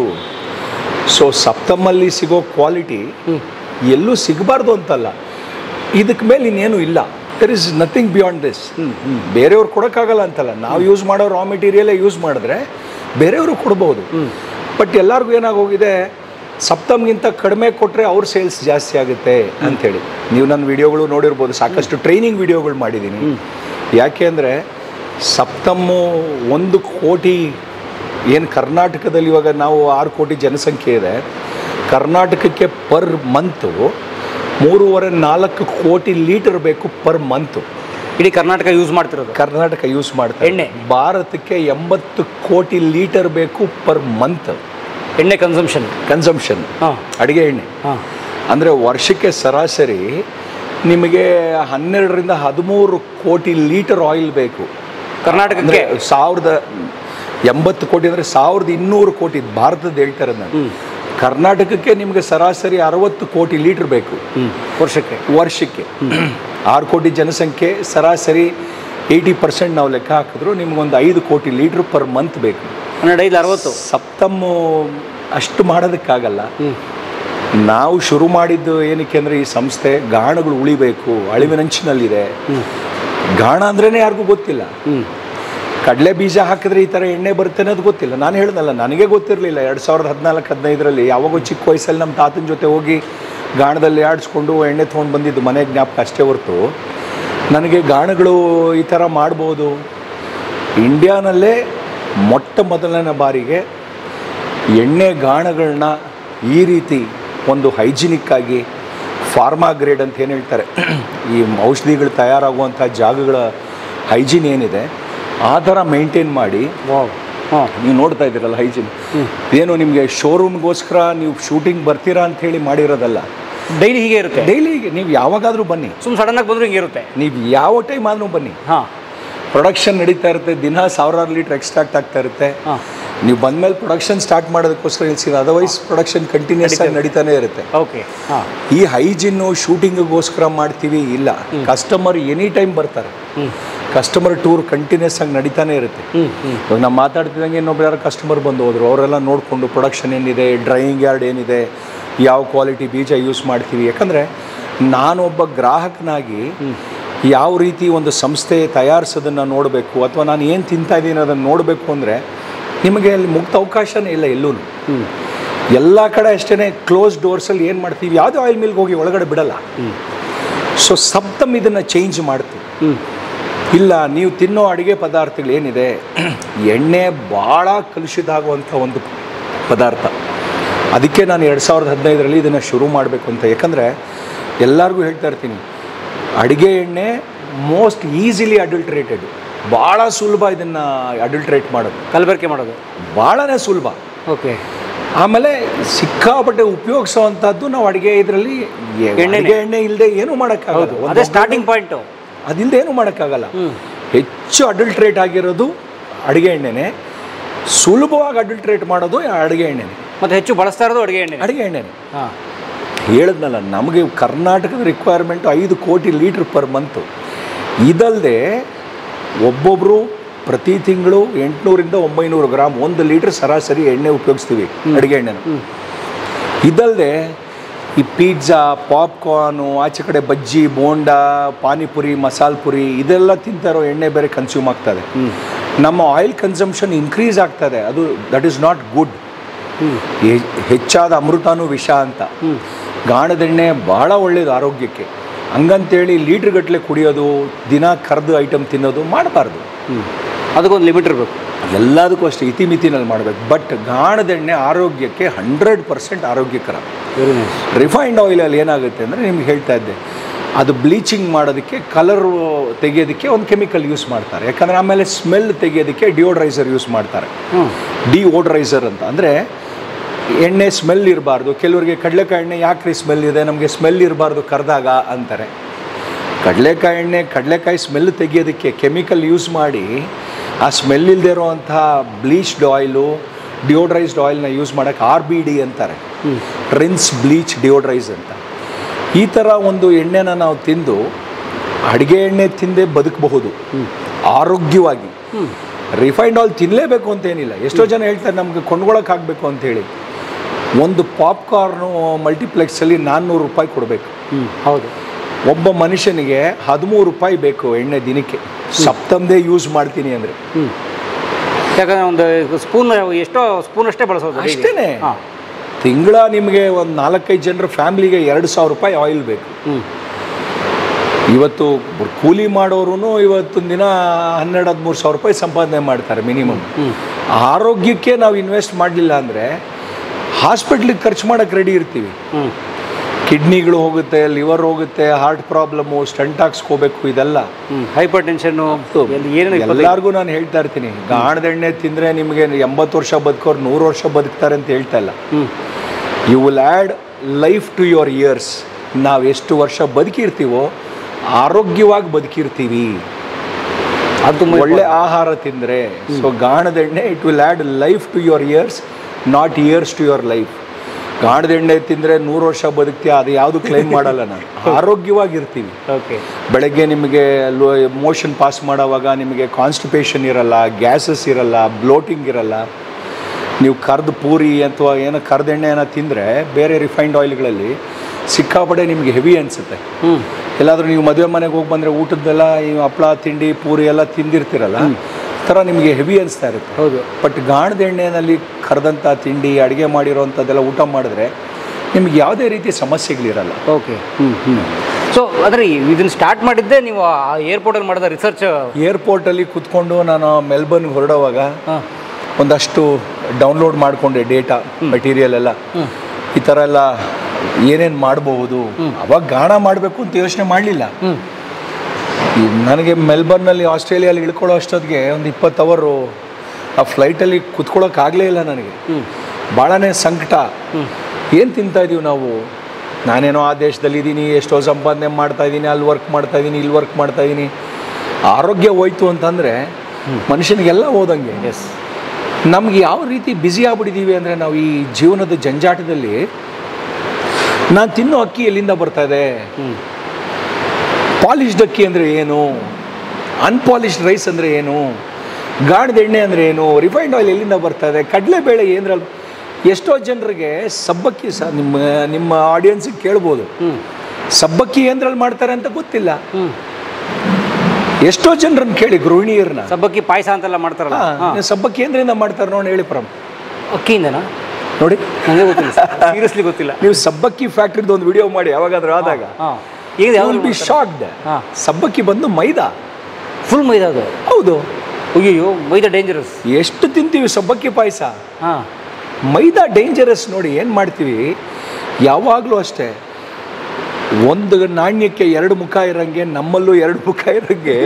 ಸೊ ಸಪ್ತಮಲ್ಲಿ ಸಿಗೋ ಕ್ವಾಲಿಟಿ ಎಲ್ಲೂ ಸಿಗಬಾರ್ದು ಅಂತಲ್ಲ, ಇದಕ್ಕೆ ಮೇಲೆ ಇನ್ನೇನು ಇಲ್ಲ. There is nothing beyond this. ಬೇರೆಯವ್ರು ಕೊಡೋಕ್ಕಾಗಲ್ಲ ಅಂತಲ್ಲ, ನಾವು ಯೂಸ್ ಮಾಡೋ ರಾ ಮೆಟೀರಿಯಲೇ ಯೂಸ್ ಮಾಡಿದ್ರೆ ಬೇರೆಯವರು ಕೊಡ್ಬೋದು. ಬಟ್ ಎಲ್ಲರಿಗೂ ಏನಾಗೋಗಿದೆ, ಸಪ್ತಮ್ಗಿಂತ ಕಡಿಮೆ ಕೊಟ್ಟರೆ ಅವ್ರ ಸೇಲ್ಸ್ ಜಾಸ್ತಿ ಆಗುತ್ತೆ ಅಂಥೇಳಿ. ನೀವು ನನ್ನ ವಿಡಿಯೋಗಳು ನೋಡಿರ್ಬೋದು, ಸಾಕಷ್ಟು ಟ್ರೈನಿಂಗ್ ವಿಡಿಯೋಗಳು ಮಾಡಿದ್ದೀನಿ. ಯಾಕೆ ಅಂದರೆ ಸಪ್ತಮ್ಮು ಒಂದು ಕೋಟಿ ಏನು ಕರ್ನಾಟಕದಲ್ಲಿ ಇವಾಗ ನಾವು ಆರು ಕೋಟಿ ಜನಸಂಖ್ಯೆ ಇದೆ, ಕರ್ನಾಟಕಕ್ಕೆ ಪರ್ ಮಂತು ಮೂರುವರೆ ನಾಲ್ಕು ಕೋಟಿ ಲೀಟರ್ ಬೇಕು ಪರ್ ಮಂತು. ಇಡೀ ಕರ್ನಾಟಕ ಯೂಸ್ ಮಾಡ್ತಿರೋದು, ಕರ್ನಾಟಕ ಯೂಸ್ ಮಾಡ್ತಾರೆ ಎಣ್ಣೆ. ಭಾರತಕ್ಕೆ ಎಂಬತ್ತು ಕೋಟಿ ಲೀಟರ್ ಬೇಕು ಪರ್ ಮಂತ್ ಎಣ್ಣೆ ಕನ್ಸಂಪ್ಷನ್ ಕನ್ಸಂಪ್ಷನ್ ಹಾಂ ಅಡುಗೆ ಎಣ್ಣೆ. ಹಾಂ ಅಂದರೆ ವರ್ಷಕ್ಕೆ ಸರಾಸರಿ ನಿಮಗೆ ಹನ್ನೆರಡರಿಂದ ಹದಿಮೂರು ಕೋಟಿ ಲೀಟರ್ ಆಯಿಲ್ ಬೇಕು ಕರ್ನಾಟಕಕ್ಕೆ. ಸಾವಿರದ ಎಂಬತ್ತು ಕೋಟಿ ಅಂದರೆ ಸಾವಿರದ ಇನ್ನೂರು ಕೋಟಿ ಭಾರತದ ಹೇಳ್ತಾರೆ ನಾನು. ಕರ್ನಾಟಕಕ್ಕೆ ನಿಮಗೆ ಸರಾಸರಿ ಅರವತ್ತು ಕೋಟಿ ಲೀಟರ್ ಬೇಕು ವರ್ಷಕ್ಕೆ ವರ್ಷಕ್ಕೆ ಆರು ಕೋಟಿ ಜನಸಂಖ್ಯೆ, ಸರಾಸರಿ ಏಯ್ಟಿ ಪರ್ಸೆಂಟ್ ನಾವು ಲೆಕ್ಕ ಹಾಕಿದ್ರು ನಿಮ್ಗೊಂದು ಐದು ಕೋಟಿ ಲೀಟ್ರ್ ಪರ್ ಮಂತ್ ಬೇಕು. ಹನ್ನೆರಡು ಐದು ಅರವತ್ತು. ಸಪ್ತಮ್ಮು ಅಷ್ಟು ಮಾಡೋದಕ್ಕಾಗಲ್ಲ. ನಾವು ಶುರು ಮಾಡಿದ್ದು ಏನಕ್ಕೆ ಅಂದರೆ ಈ ಸಂಸ್ಥೆ ಗಾಣಗಳು ಉಳಿಬೇಕು, ಅಳಿವಿನಂಚಿನಲ್ಲಿದೆ. ಗಾಣ ಅಂದ್ರೇ ಯಾರಿಗೂ ಗೊತ್ತಿಲ್ಲ. ಕಡಲೆ ಬೀಜ ಹಾಕಿದ್ರೆ ಈ ಥರ ಎಣ್ಣೆ ಬರುತ್ತೆ ಅನ್ನೋದು ಗೊತ್ತಿಲ್ಲ. ನಾನು ಹೇಳ್ದಲ್ಲ, ನನಗೆ ಗೊತ್ತಿರಲಿಲ್ಲ. ಎರಡು ಸಾವಿರದ ಹದಿನಾಲ್ಕು ಹದಿನೈದರಲ್ಲಿ ಯಾವಾಗೋ ಚಿಕ್ಕ ವಯಸ್ಸಲ್ಲಿ ನಮ್ಮ ತಾತನ ಜೊತೆ ಹೋಗಿ ಗಾಣದಲ್ಲಿ ಆಡಿಸ್ಕೊಂಡು ಎಣ್ಣೆ ತೊಗೊಂಡು ಬಂದಿದ್ದು ಮನೆ ಜ್ಞಾಪಕ ಅಷ್ಟೇ ಹೊರತು ನನಗೆ ಗಾಣಗಳು ಈ ಥರ ಮಾಡ್ಬೋದು. ಇಂಡಿಯಾನಲ್ಲೇ ಮೊಟ್ಟ ಮೊದಲನೇ ಬಾರಿಗೆ ಎಣ್ಣೆ ಗಾಣಗಳನ್ನ ಈ ರೀತಿ ಒಂದು ಹೈಜಿನಿಕ್ಕಾಗಿ ಫಾರ್ಮಾ ಗ್ರೇಡ್ ಅಂತ ಏನು ಹೇಳ್ತಾರೆ, ಈ ಔಷಧಿಗಳು ತಯಾರಾಗುವಂಥ ಜಾಗಗಳ ಹೈಜಿನ್ ಏನಿದೆ ಆ ಥರ ಮೇಂಟೈನ್ ಮಾಡಿ ಹಾಂ ನೀವು ನೋಡ್ತಾ ಇದ್ದೀರಲ್ಲ ಹೈಜಿನ್. ಏನು ನಿಮಗೆ ಶೋರೂಮ್ಗೋಸ್ಕರ ನೀವು ಶೂಟಿಂಗ್ ಬರ್ತೀರಾ ಅಂತ ಹೇಳಿ ಮಾಡಿರೋದಲ್ಲ, ಡೈಲಿ ಹೀಗೆ ಇರುತ್ತೆ. ಡೈಲಿ ಹೀಗೆ ನೀವು ಯಾವಾಗಾದರೂ ಬನ್ನಿ, ಸುಮ್ಮನೆ ಸಡನ್ನಾಗಿ ಬಂದರೂ ಹಿಂಗೆ ಇರುತ್ತೆ. ನೀವು ಯಾವ ಟೈಮ್ ಆದರೂ ಬನ್ನಿ. ಹಾಂ ಪ್ರೊಡಕ್ಷನ್ ನಡೀತಾ ಇರುತ್ತೆ, ದಿನ ಸಾವಿರಾರು ಲೀಟ್ರ್ ಎಕ್ಸ್ಟ್ರಾಕ್ಟ್ ಆಗ್ತಾ ಇರುತ್ತೆ. ಹಾಂ ನೀವು ಬಂದಮೇಲೆ ಪ್ರೊಡಕ್ಷನ್ ಸ್ಟಾರ್ಟ್ ಮಾಡೋದಕ್ಕೋಸ್ಕರ ನಿಲ್ಸಿಲ್ಲ, ಅದರ್ವೈಸ್ ಪ್ರೊಡಕ್ಷನ್ ಕಂಟಿನ್ಯೂಸ್ ಆಗಿ ನಡೀತಾನೆ ಇರುತ್ತೆ. ಓಕೆ ಹಾಂ ಈ ಹೈಜಿನ್ನು ಶೂಟಿಂಗಿಗೋಸ್ಕರ ಮಾಡ್ತೀವಿ ಇಲ್ಲ, ಕಸ್ಟಮರ್ ಎನಿ ಟೈಮ್ ಬರ್ತಾರೆ. ಕಸ್ಟಮರ್ ಟೂರ್ ಕಂಟಿನ್ಯೂಸ್ ಆಗಿ ನಡೀತಾನೆ ಇರುತ್ತೆ. ಇವಾಗ ನಾವು ಮಾತಾಡ್ತಿದ್ದಂಗೆ ಇನ್ನೊಬ್ರು ಯಾರು ಕಸ್ಟಮರ್ ಬಂದು ಹೋದ್ರು, ಅವರೆಲ್ಲ ನೋಡಿಕೊಂಡು ಪ್ರೊಡಕ್ಷನ್ ಏನಿದೆ, ಡ್ರೈಯಿಂಗ್ ಯಾರ್ಡ್ ಏನಿದೆ, ಯಾವ ಕ್ವಾಲಿಟಿ ಬೀಜ ಯೂಸ್ ಮಾಡ್ತೀವಿ. ಯಾಕಂದರೆ ನಾನೊಬ್ಬ ಗ್ರಾಹಕನಾಗಿ ಯಾವ ರೀತಿ ಒಂದು ಸಂಸ್ಥೆ ತಯಾರಿಸೋದನ್ನು ನೋಡಬೇಕು, ಅಥವಾ ನಾನು ಏನು ತಿಂತಾ ಇದ್ದೀನಿ ಅದನ್ನು ನೋಡಬೇಕು ಅಂದರೆ ನಿಮಗೆ ಅಲ್ಲಿ ಮುಕ್ತ ಅವಕಾಶನೇ ಇಲ್ಲ ಎಲ್ಲೂ. ಎಲ್ಲ ಕಡೆ ಅಷ್ಟೇ ಕ್ಲೋಸ್ ಡೋರ್ಸಲ್ಲಿ ಏನು ಮಾಡ್ತೀವಿ, ಯಾವುದೇ ಆಯಿಲ್ ಮಿಲ್ಗೆ ಹೋಗಿ ಒಳಗಡೆ ಬಿಡಲ್ಲ. ಸೊ ಸಪ್ತಮ್ ಇದನ್ನು ಚೇಂಜ್ ಮಾಡ್ತೀವಿ. ಇಲ್ಲ, ನೀವು ತಿನ್ನೋ ಅಡುಗೆ ಪದಾರ್ಥಗಳು ಏನಿದೆ, ಎಣ್ಣೆ ಭಾಳ ಕಲುಷಿತ ಆಗುವಂಥ ಒಂದು ಪದಾರ್ಥ. ಅದಕ್ಕೆ ನಾನು ಎರಡು ಸಾವಿರದ ಹದಿನೈದರಲ್ಲಿ ಇದನ್ನು ಶುರು ಮಾಡಬೇಕು ಅಂತ. ಯಾಕಂದರೆ ಎಲ್ಲರಿಗೂ ಹೇಳ್ತಾ ಇರ್ತೀನಿ, ಅಡುಗೆ ಎಣ್ಣೆ ಮೋಸ್ಟ್ ಈಸಿಲಿ ಅಡಲ್ಟ್ರೇಟೆಡ್, ಭಾಳ ಸುಲಭ ಇದನ್ನು ಅಡಲ್ಟ್ರೇಟ್ ಮಾಡೋದು, ಕಲಬೆರಕೆ ಮಾಡೋದು ಭಾಳನೇ ಸುಲಭ. ಓಕೆ ಆಮೇಲೆ ಸಿಕ್ಕಾಪಟ್ಟೆ ಉಪಯೋಗಿಸೋವಂಥದ್ದು ನಾವು ಅಡುಗೆ ಇದರಲ್ಲಿ ಎಣ್ಣೆ ಎಣ್ಣೆ ಇಲ್ಲದೆ ಏನೂ ಮಾಡೋಕ್ಕಾಗೋದು. ಅದೇ ಸ್ಟಾರ್ಟಿಂಗ್ ಪಾಯಿಂಟು, ಅದಿಲ್ಲದೆ ಏನೂ ಮಾಡೋಕ್ಕಾಗಲ್ಲ. ಹೆಚ್ಚು ಅಡಲ್ಟ್ರೇಟ್ ಆಗಿರೋದು ಅಡುಗೆ ಎಣ್ಣೆನೇ, ಸುಲಭವಾಗಿ ಅಡಲ್ಟ್ರೇಟ್ ಮಾಡೋದು ಅಡುಗೆ ಎಣ್ಣೆನೇ, ಮತ್ತು ಹೆಚ್ಚು ಬಳಸ್ತಾ ಇರೋದು ಅಡುಗೆ ಎಣ್ಣೆ ಅಡುಗೆ ಎಣ್ಣೆನೇ. ಹಾಂ ಹೇಳಿದ್ನಲ್ಲ, ನಮಗೆ ಕರ್ನಾಟಕದ ರಿಕ್ವೈರ್ಮೆಂಟು ಐದು ಕೋಟಿ ಲೀಟ್ರ್ ಪರ್ ಮಂತು. ಇದಲ್ಲದೆ ಒಬ್ಬೊಬ್ಬರು ಪ್ರತಿ ತಿಂಗಳು ಎಂಟುನೂರಿಂದ ಒಂಬೈನೂರು ಗ್ರಾಮ್ ಒಂದು ಲೀಟ್ರ್ ಸರಾಸರಿ ಎಣ್ಣೆ ಉಪಯೋಗಿಸ್ತೀವಿ, ಅಡುಗೆ ಎಣ್ಣೆನ. ಇದಲ್ಲದೆ ಈ ಪಿಜ್ಜಾ, ಪಾಪ್ಕಾರ್ನು, ಆಚೆ ಕಡೆ ಬಜ್ಜಿ, ಬೋಂಡಾ, ಪಾನಿಪುರಿ, ಮಸಾಲೆ ಪುರಿ ಇದೆಲ್ಲ ತಿಂತಾರೋ ಎಣ್ಣೆ ಬೇರೆ ಕನ್ಸ್ಯೂಮ್ ಆಗ್ತದೆ. ನಮ್ಮ ಆಯಿಲ್ ಕನ್ಸಂಪ್ಷನ್ ಇನ್ಕ್ರೀಸ್ ಆಗ್ತದೆ. ಅದು ದಟ್ ಈಸ್ ನಾಟ್ ಗುಡ್. ಹೆಚ್ಚಾದ ಅಮೃತನೂ ವಿಷ ಅಂತ. ಗಾಣದೆಣ್ಣೆ ಭಾಳ ಒಳ್ಳೆಯದು ಆರೋಗ್ಯಕ್ಕೆ. ಹಂಗಂತೇಳಿ ಲೀಟ್ರ್ ಗಟ್ಟಲೆ ಕುಡಿಯೋದು, ದಿನ ಕರೆದು ಐಟಮ್ ತಿನ್ನೋದು ಮಾಡಬಾರ್ದು. ಅದಕ್ಕೊಂದು ಲಿಮಿಟ್ ಇರಬೇಕು. ಎಲ್ಲದಕ್ಕೂ ಅಷ್ಟೇ ಇತಿಮಿತಿನಲ್ಲಿ ಮಾಡಬೇಕು. ಬಟ್ ಗಾಣದೆಣ್ಣೆ ಆರೋಗ್ಯಕ್ಕೆ ಹಂಡ್ರೆಡ್ ಪರ್ಸೆಂಟ್ ಆರೋಗ್ಯಕರ. Very nice. ರಿಫೈನ್ಡ್ ಆಯಿಲಲ್ಲಿ ಏನಾಗುತ್ತೆ ಅಂದರೆ ನಿಮ್ಗೆ ಹೇಳ್ತಾ ಇದ್ದೆ, ಅದು ಬ್ಲೀಚಿಂಗ್ ಮಾಡೋದಕ್ಕೆ ಕಲರು ತೆಗೆಯೋದಕ್ಕೆ ಒಂದು ಕೆಮಿಕಲ್ ಯೂಸ್ ಮಾಡ್ತಾರೆ. ಯಾಕಂದರೆ ಆಮೇಲೆ ಸ್ಮೆಲ್ ತೆಗೆಯೋದಕ್ಕೆ ಡಿಯೋಡ್ರೈಸರ್ ಯೂಸ್ ಮಾಡ್ತಾರೆ. ಡಿಯೋಡ್ರೈಸರ್ ಅಂತ ಅಂದರೆ ಎಣ್ಣೆ ಸ್ಮೆಲ್ ಇರಬಾರ್ದು. ಕೆಲವರಿಗೆ ಕಡಲೆಕಾಯಿ ಎಣ್ಣೆ ಯಾಕ್ರಿ ಸ್ಮೆಲ್ ಇದೆ, ನಮಗೆ ಸ್ಮೆಲ್ ಇರಬಾರ್ದು ಕರೆದಾಗ ಅಂತಾರೆ. ಕಡಲೆಕಾಯಿ ಎಣ್ಣೆ ಕಡಲೆಕಾಯಿ ಸ್ಮೆಲ್ ತೆಗೆಯೋದಕ್ಕೆ ಕೆಮಿಕಲ್ ಯೂಸ್ ಮಾಡಿ ಆ ಸ್ಮೆಲ್ ಇಲ್ಲದೆ ಇರೋವಂಥ ಬ್ಲೀಚ್ಡ್ ಆಯಿಲು ಡಿಯೋಡ್ರೈಸ್ಡ್ ಆಯಿಲ್ನ ಯೂಸ್ ಮಾಡೋಕ್ಕೆ ಆರ್ ಬಿ ಡಿ ಅಂತಾರೆ, ರಿನ್ಸ್ ಬ್ಲೀಚ್ ಡಿಯೋಡ್ರೈಸ್ ಅಂತ. ಈ ಥರ ಒಂದು ಎಣ್ಣೆನ ನಾವು ತಿಂದು ಅಡುಗೆ ಎಣ್ಣೆ ತಿಂದೇ ಬದುಕಬಹುದು ಆರೋಗ್ಯವಾಗಿ. ರಿಫೈನ್ಡ್ ಆಯಿಲ್ ತಿನ್ನಲೇಬೇಕು ಅಂತೇನಿಲ್ಲ. ಎಷ್ಟೋ ಜನ ಹೇಳ್ತಾರೆ ನಮಗೆ ಕೊಂಡ್ಕೊಳ್ಳೋಕ್ಕಾಗಬೇಕು ಅಂಥೇಳಿ. ಒಂದು ಪಾಪ್ಕಾರ್ನು ಮಲ್ಟಿಪ್ಲೆಕ್ಸಲ್ಲಿ ನಾನ್ನೂರು ರೂಪಾಯಿ ಕೊಡಬೇಕು. ಹೌದು. ಒಬ್ಬ ಮನುಷ್ಯನಿಗೆ ಹದಿಮೂರು ರೂಪಾಯಿ ಬೇಕು ಎಣ್ಣೆ ದಿನಕ್ಕೆ, ಸಪ್ತಮ್ದೇ ಯೂಸ್ ಮಾಡ್ತೀನಿ ಅಂದರೆ. ಯಾಕಂದರೆ ಒಂದು ಸ್ಪೂನ್ ಎಷ್ಟೋ ಸ್ಪೂನ್ ಅಷ್ಟೇ ಬಳಸೋದು ಅಷ್ಟೇ. ತಿಂಗಳ ನಿಮಗೆ ಒಂದು ನಾಲ್ಕೈದು ಜನರ ಫ್ಯಾಮಿಲಿಗೆ ಎರಡು ಸಾವಿರ ರೂಪಾಯಿ ಆಯಿಲ್ ಬೇಕು. ಇವತ್ತು ಕೂಲಿ ಮಾಡೋರು ಇವತ್ತಿನ ದಿನ ಹನ್ನೆರಡು ಹದಿಮೂರು ಸಾವಿರ ರೂಪಾಯಿ ಸಂಪಾದನೆ ಮಾಡ್ತಾರೆ ಮಿನಿಮಮ್. ಆರೋಗ್ಯಕ್ಕೆ ನಾವು ಇನ್ವೆಸ್ಟ್ ಮಾಡಲಿಲ್ಲ ಅಂದರೆ ಹಾಸ್ಪಿಟ್ಲಿಗೆ ಖರ್ಚು ಮಾಡೋಕ್ಕೆ ರೆಡಿ ಇರ್ತೀವಿ. ಕಿಡ್ನಿಗಳು ಹೋಗುತ್ತೆ, ಲಿವರ್ ಹೋಗುತ್ತೆ, ಹಾರ್ಟ್ ಪ್ರಾಬ್ಲಮ್ಮು, ಸ್ಟಂಟ್ ಹಾಕ್ಸ್ಕೋಬೇಕು, ಇದೆಲ್ಲ ಹೈಪರ್ ಟೆನ್ಷನ್ನು ಎಲ್ಲರಿಗೂ ನಾನು ಹೇಳ್ತಾ ಇರ್ತೀನಿ. ಗಾಣದ ಎಣ್ಣೆ ತಿಂದರೆ ನಿಮಗೆ ಎಂಬತ್ತು ವರ್ಷ ಬದುಕೋರು ನೂರು ವರ್ಷ ಬದುಕ್ತಾರೆ ಅಂತ ಹೇಳ್ತಾ ಇಲ್ಲ. You will add life to your years. ನಾವು ಎಷ್ಟು ವರ್ಷ ಬದುಕಿರ್ತೀವೋ ಆರೋಗ್ಯವಾಗಿ ಬದುಕಿರ್ತೀವಿ. ಅದು ಒಳ್ಳೆ ಆಹಾರ ತಿಂದರೆ. ಸೊ ಗಾಣದ ಎಣ್ಣೆ it will add life to your years, not years to your life. ಗಾಣದ ಎಣ್ಣೆ ತಿಂದರೆ ನೂರು ವರ್ಷ ಬದುಕ್ತೀಯ, ಅದು ಯಾವುದು ಕ್ಲೈಮ್ ಮಾಡಲ್ಲ ನಾನು. ಆರೋಗ್ಯವಾಗಿರ್ತೀವಿ. ಓಕೆ. ಬೆಳಗ್ಗೆ ನಿಮಗೆ ಲೋ ಮೋಷನ್ ಪಾಸ್ ಮಾಡೋವಾಗ ನಿಮಗೆ ಕಾನ್ಸ್ಟಿಪೇಷನ್ ಇರಲ್ಲ, ಗ್ಯಾಸಸ್ ಇರಲ್ಲ, ಬ್ಲೋಟಿಂಗ್ ಇರಲ್ಲ. ನೀವು ಕರ್ದು ಪೂರಿ ಅಥವಾ ಏನೋ ಕರ್ದೆಣ್ಣೆ ಏನೋ ತಿಂದರೆ ಬೇರೆ ರಿಫೈನ್ಡ್ ಆಯಿಲ್ಗಳಲ್ಲಿ ಸಿಕ್ಕಾಪಡೆ ನಿಮಗೆ ಹೆವಿ ಅನಿಸುತ್ತೆ. ಎಲ್ಲಾದರೂ ನೀವು ಮದುವೆ ಮನೆಗೆ ಹೋಗಿ ಬಂದರೆ ಊಟದ್ದೆಲ್ಲ ಈ ಹಪ್ಪಳ ತಿಂಡಿ ಪೂರಿ ಎಲ್ಲ ತಿಂದಿರ್ತೀರಲ್ಲ, ಥರ ನಿಮಗೆ ಹೆವಿ ಅನಿಸ್ತಾ ಇರುತ್ತೆ. ಹೌದು. ಬಟ್ ಗಾಣದ ಎಣ್ಣೆಯಲ್ಲಿ ಕರೆದಂಥ ತಿಂಡಿ ಅಡುಗೆ ಮಾಡಿರೋವಂಥದ್ದೆಲ್ಲ ಊಟ ಮಾಡಿದ್ರೆ ನಿಮ್ಗೆ ಯಾವುದೇ ರೀತಿ ಸಮಸ್ಯೆಗಳಿರಲ್ಲ. ಓಕೆ. ಹ್ಞೂ ಹ್ಞೂ ಸೊ ಆದರೆ ಇದನ್ನು ಸ್ಟಾರ್ಟ್ ಮಾಡಿದ್ದೆ ನೀವು ಏರ್ಪೋರ್ಟಲ್ಲಿ ಮಾಡಿದ ರಿಸರ್ಚ್. ಏರ್ಪೋರ್ಟಲ್ಲಿ ಕೂತ್ಕೊಂಡು ನಾನು ಮೆಲ್ಬರ್ನ್ಗೆ ಹೊರಡುವಾಗ ಒಂದಷ್ಟು ಡೌನ್ಲೋಡ್ ಮಾಡಿಕೊಂಡೆ ಡೇಟಾ ಮೆಟೀರಿಯಲ್ ಎಲ್ಲ. ಈ ಥರ ಎಲ್ಲ ಏನೇನು ಮಾಡಬಹುದು. ಅವಾಗ ಗಾಣ ಮಾಡಬೇಕು ಅಂತ ಯೋಚನೆ ಮಾಡಲಿಲ್ಲ. ನನಗೆ ಮೆಲ್ಬರ್ನಲ್ಲಿ ಆಸ್ಟ್ರೇಲಿಯಲ್ಲಿ ಇಳ್ಕೊಳ್ಳೋ ಅಷ್ಟೊತ್ತಿಗೆ ಒಂದು ಇಪ್ಪತ್ತು ಅವರು ಆ ಫ್ಲೈಟಲ್ಲಿ ಕುತ್ಕೊಳ್ಳೋಕ್ಕಾಗಲೇ ಇಲ್ಲ ನನಗೆ. ಭಾಳನೇ ಸಂಕಟ. ಏನು ತಿಂತಾಯಿದ್ದೀವಿ ನಾವು? ನಾನೇನೋ ಆ ದೇಶದಲ್ಲಿದ್ದೀನಿ, ಎಷ್ಟೋ ಸಂಪಾದನೆ ಮಾಡ್ತಾಯಿದ್ದೀನಿ, ಅಲ್ಲಿ ವರ್ಕ್ ಮಾಡ್ತಾಯಿದ್ದೀನಿ, ಇಲ್ಲಿ ವರ್ಕ್ ಮಾಡ್ತಾಯಿದ್ದೀನಿ. ಆರೋಗ್ಯ ಹೋಯ್ತು ಅಂತಂದರೆ ಮನುಷ್ಯನಿಗೆಲ್ಲ ಹೋದಂಗೆ. ಎಸ್. ನಮ್ಗೆ ಯಾವ ರೀತಿ ಬ್ಯುಸಿ ಆಗ್ಬಿಟ್ಟಿದ್ದೀವಿ ಅಂದರೆ ನಾವು ಈ ಜೀವನದ ಜಂಜಾಟದಲ್ಲಿ ನಾನು ತಿನ್ನೋ ಅಕ್ಕಿ ಎಲ್ಲಿಂದ ಬರ್ತಾಯಿದೆ, ಪಾಲಿಶ್ಡ್ ಅಕ್ಕಿ ಅಂದರೆ ಏನು, ಅನ್ಪಾಲಿಶ್ಡ್ ರೈಸ್ ಅಂದರೆ ಏನು, ಗಾಣದ ಎಣ್ಣೆ ಅಂದರೆ ಏನು, ರಿಫೈನ್ಡ್ ಆಯಿಲ್ ಎಲ್ಲಿಂದ ಬರ್ತಾಯಿದೆ, ಕಡಲೆಬೇಳೆ ಏನರಲ್ಲಿ. ಎಷ್ಟೋ ಜನರಿಗೆ ಸಬ್ಬಕ್ಕಿ ಸಹ ನಿಮ್ಮ ನಿಮ್ಮ ಆಡಿಯನ್ಸಿಗೆ ಕೇಳ್ಬೋದು, ಸಬ್ಬಕ್ಕಿ ಏನರಲ್ಲಿ ಮಾಡ್ತಾರೆ ಅಂತ ಗೊತ್ತಿಲ್ಲ. ಎಷ್ಟೋ ಜನರನ್ನು ಕೇಳಿ, ಗೃಹಿಣಿಯರನ್ನ. ಸಬ್ಬಕ್ಕಿ ಪಾಯಸ ಅಂತೆಲ್ಲ ಮಾಡ್ತಾರಲ್ಲ, ಸಬ್ಬಕ್ಕಿ ಏನ್ರಿಂದ ಮಾಡ್ತಾರೆ ನೋಡಿ ಹೇಳಿ ಪ್ರಮ್. ಅಕ್ಕಿಯಿಂದನಾ? ನೋಡಿ, ನನಗೆ ಗೊತ್ತಿಲ್ಲ, ಸೀರಿಯಸ್ಲಿ ಗೊತ್ತಿಲ್ಲ. ನೀವು ಸಬ್ಬಕ್ಕಿ ಫ್ಯಾಕ್ಟ್ರಿದು ಒಂದು ವಿಡಿಯೋ ಮಾಡಿ ಯಾವಾಗಾದ್ರೂ ಆದಾಗ ಬಿ ಶಾಕ್ಡ್. ಸಬ್ಬಕ್ಕಿ ಬಂದು ಮೈದಾ, ಫುಲ್ ಮೈದಾ ಅದು. ಹೌದು. ಅಯ್ಯೋ, ಮೈದಾ ಡೇಂಜರಸ್. ಎಷ್ಟು ತಿಂತೀವಿ ಸಬ್ಬಕ್ಕಿ ಪಾಯಸ. ಹಾಂ, ಮೈದಾ ಡೇಂಜರಸ್. ನೋಡಿ ಏನು ಮಾಡ್ತೀವಿ, ಯಾವಾಗಲೂ ಅಷ್ಟೇ. ಒಂದು ನಾಣ್ಯಕ್ಕೆ ಎರಡು ಮುಖ ಇರೋಂಗೆ ನಮ್ಮಲ್ಲೂ ಎರಡು ಮುಖ ಇರೋಂಗೆ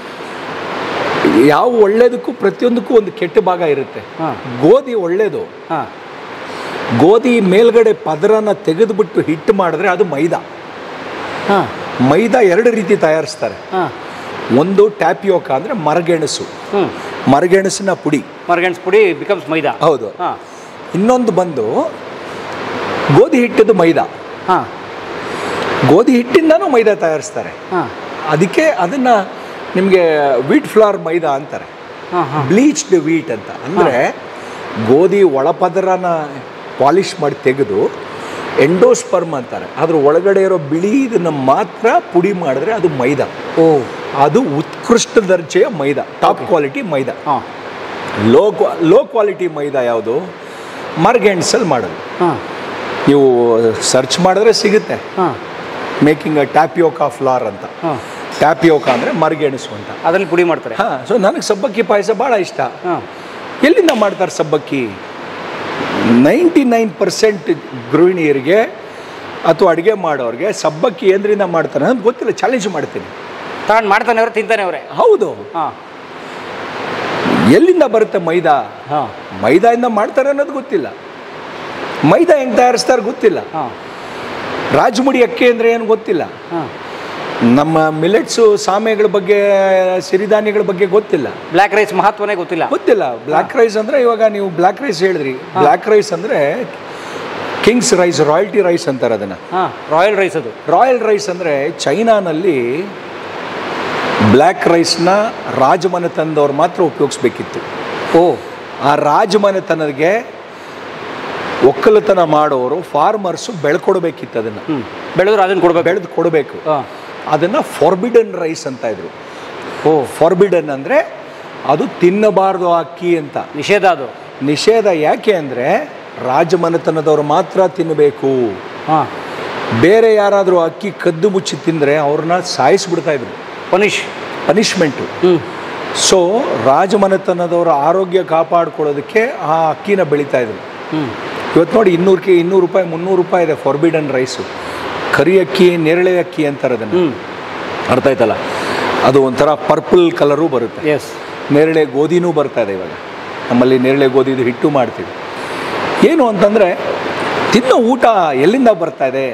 ಯಾವ ಒಳ್ಳೇದಕ್ಕೂ ಪ್ರತಿಯೊಂದಕ್ಕೂ ಒಂದು ಕೆಟ್ಟ ಭಾಗ ಇರುತ್ತೆ. ಗೋಧಿ ಒಳ್ಳೇದು. ಗೋಧಿ ಮೇಲ್ಗಡೆ ಪದರನ ತೆಗೆದುಬಿಟ್ಟು ಹಿಟ್ಟು ಮಾಡಿದ್ರೆ ಅದು ಮೈದಾ. ಮೈದಾ ಎರಡು ರೀತಿ ತಯಾರಿಸ್ತಾರೆ. ಒಂದು ಟ್ಯಾಪಿಯೋಕ ಅಂದರೆ ಮರಗೆಣಸು, ಮರಗೆಣಸಿನ ಪುಡಿ, ಮರಗೆಣಸು ಪುಡಿ ಬಿಕಮ್ಸ್ ಮೈದಾ. ಹೌದು. ಇನ್ನೊಂದು ಬಂದು ಗೋಧಿ ಹಿಟ್ಟದು ಮೈದಾ. ಗೋಧಿ ಹಿಟ್ಟಿಂದನೂ ಮೈದಾ ತಯಾರಿಸ್ತಾರೆ. ಅದಕ್ಕೆ ಅದನ್ನು ನಿಮಗೆ ವೀಟ್ ಫ್ಲವರ್ ಮೈದಾ ಅಂತಾರೆ, ಬ್ಲೀಚ್ಡ್ ವೀಟ್ ಅಂತ. ಅಂದರೆ ಗೋಧಿ ಒಳಪದರನ ಪಾಲಿಷ್ ಮಾಡಿ ತೆಗೆದು ಎಂಡೋಸ್ಪರ್ಮ್ ಅಂತಾರೆ, ಅದ್ರ ಒಳಗಡೆ ಇರೋ ಬಿಳಿ ಇದನ್ನು ಮಾತ್ರ ಪುಡಿ ಮಾಡಿದ್ರೆ ಅದು ಮೈದಾ. ಓ, ಅದು ಉತ್ಕೃಷ್ಟ ದರ್ಜೆಯ maida, top quality maida. Low low quality maida ಯಾವುದು? ಮರ್ಗೆಣ್ಸಲ್ಲಿ ಮಾಡೋದು. ನೀವು ಸರ್ಚ್ ಮಾಡಿದ್ರೆ ಸಿಗುತ್ತೆ, ಮೇಕಿಂಗ್ ಅ ಟ್ಯಾಪಿಯೋಕಾ ಫ್ಲಾರ್ ಅಂತ. ಟ್ಯಾಪಿಯೋಕಾ ಅಂದರೆ ಮರಗೆಣಸು ಅಂತ, ಅದರಲ್ಲಿ ಪುಡಿ ಮಾಡ್ತಾರೆ. ಹಾಂ. ಸೊ ನನಗೆ ಸಬ್ಬಕ್ಕಿ ಪಾಯಸ ಭಾಳ ಇಷ್ಟ. ಎಲ್ಲಿಂದ ಮಾಡ್ತಾರೆ ಸಬ್ಬಕ್ಕಿ? ನೈಂಟಿ ನೈನ್ ಪರ್ಸೆಂಟ್ ಗೃಹಿಣಿಯರಿಗೆ ಅಥವಾ ಅಡುಗೆ ಮಾಡೋರಿಗೆ ಸಬ್ಬಕ್ಕಿ ಏನ್ರಿಂದ ಮಾಡ್ತಾರೆ ಅಂತ ಗೊತ್ತಿಲ್ಲ, ಚಾಲೆಂಜ್ ಮಾಡ್ತೀನಿ. ತಗೊಂಡು ಮಾಡ್ತಾನೆ ಅವ್ರು, ತಿಂತಾನೆ ಅವರೇ. ಹೌದು. ಹಾಂ. ಎಲ್ಲಿಂದ ಬರುತ್ತೆ ಮೈದಾ? ಹಾಂ. ಮೈದಾಯಿಂದ ಮಾಡ್ತಾರೆ ಅನ್ನೋದು ಗೊತ್ತಿಲ್ಲ, ಮೈದಾ ಹೆಂಗೆ ತಯಾರಿಸ್ತಾರೆ ಗೊತ್ತಿಲ್ಲ, ಹಾಂ. ರಾಜಮುಡಿ ಅಕ್ಕಿ ಅಂದರೆ ಏನು ಗೊತ್ತಿಲ್ಲ, ಹಾಂ. ನಮ್ಮ ಮಿಲೆಟ್ಸು ಸಾಮೆಗಳ ಬಗ್ಗೆ ಸಿರಿಧಾನ್ಯಗಳ ಬಗ್ಗೆ ಗೊತ್ತಿಲ್ಲ, ಬ್ಲ್ಯಾಕ್ ರೈಸ್ ಮಹತ್ವನೇ ಗೊತ್ತಿಲ್ಲ ಗೊತ್ತಿಲ್ಲ ಬ್ಲ್ಯಾಕ್ ರೈಸ್ ಅಂದರೆ ಇವಾಗ ನೀವು ಬ್ಲ್ಯಾಕ್ ರೈಸ್ ಹೇಳಿದ್ರಿ, ಬ್ಲ್ಯಾಕ್ ರೈಸ್ ಅಂದರೆ ಕಿಂಗ್ಸ್ ರೈಸ್, ರಾಯಲ್ಟಿ ರೈಸ್ ಅಂತಾರೆ ಅದನ್ನು. ಹಾಂ, ರಾಯಲ್ ರೈಸ್ ಅದು. ರಾಯಲ್ ರೈಸ್ ಅಂದರೆ ಚೈನಾನಲ್ಲಿ ಬ್ಲ್ಯಾಕ್ ರೈಸ್ನ ರಾಜಮನೆತನದವ್ರು ಮಾತ್ರ ಉಪಯೋಗಿಸ್ಬೇಕಿತ್ತು. ಓ. ಆ ರಾಜಮನೆತನಕ್ಕೆ ಒಕ್ಕಲತನ ಮಾಡೋರು ಫಾರ್ಮರ್ಸು ಬೆಳ್ಕೊಡ್ಬೇಕಿತ್ತು ಅದನ್ನು. ಬೆಳೆದ್ರು ಅದನ್ನು ಕೊಡ್ಬೇಕು, ಬೆಳೆದು ಕೊಡಬೇಕು. ಅದನ್ನು ಫಾರ್ಬಿಡನ್ ರೈಸ್ ಅಂತ ಇದ್ರು. ಓ. ಫಾರ್ಬಿಡನ್ ಅಂದರೆ ಅದು ತಿನ್ನಬಾರ್ದು ಅಕ್ಕಿ ಅಂತ, ನಿಷೇಧ. ಅದು ನಿಷೇಧ ಯಾಕೆ ಅಂದರೆ ರಾಜಮನೆತನದವ್ರು ಮಾತ್ರ ತಿನ್ನಬೇಕು. ಹಾಂ. ಬೇರೆ ಯಾರಾದರೂ ಅಕ್ಕಿ ಕದ್ದು ಮುಚ್ಚಿ ತಿಂದರೆ ಅವ್ರನ್ನ ಸಾಯಿಸ್ಬಿಡ್ತಾ ಇದ್ರು, ಪನಿಷ್ ಪನಿಷ್ಮೆಂಟು. ಸೊ ರಾಜಮನೆತನದವರ ಆರೋಗ್ಯ ಕಾಪಾಡ್ಕೊಳ್ಳೋದಕ್ಕೆ ಆ ಅಕ್ಕಿನ ಬೆಳೀತಾ ಇದ್ರು. ಇವತ್ತು ನೋಡಿ ಇನ್ನೂರಕ್ಕೆ ಇನ್ನೂರು ರೂಪಾಯಿ ಮುನ್ನೂರು ರೂಪಾಯಿ ಇದೆ ಫಾರ್ಬಿಡನ್ ರೈಸು. ಕರಿ ಅಕ್ಕಿ, ನೇರಳೆ ಅಕ್ಕಿ ಅಂತಾರೆ ಅದನ್ನು, ಅರ್ಥ ಆಯ್ತಲ್ಲ? ಅದು ಒಂಥರ ಪರ್ಪಲ್ ಕಲರು ಬರುತ್ತೆ. ಎಸ್. ನೇರಳೆ ಗೋಧಿನೂ ಬರ್ತಾ ಇದೆ ಇವಾಗ, ನಮ್ಮಲ್ಲಿ ನೇರಳೆ ಗೋಧಿದು ಹಿಟ್ಟು ಮಾಡ್ತೀವಿ. ಏನು ಅಂತಂದರೆ ತಿನ್ನೋ ಊಟ ಎಲ್ಲಿಂದ ಬರ್ತಾ ಇದೆ,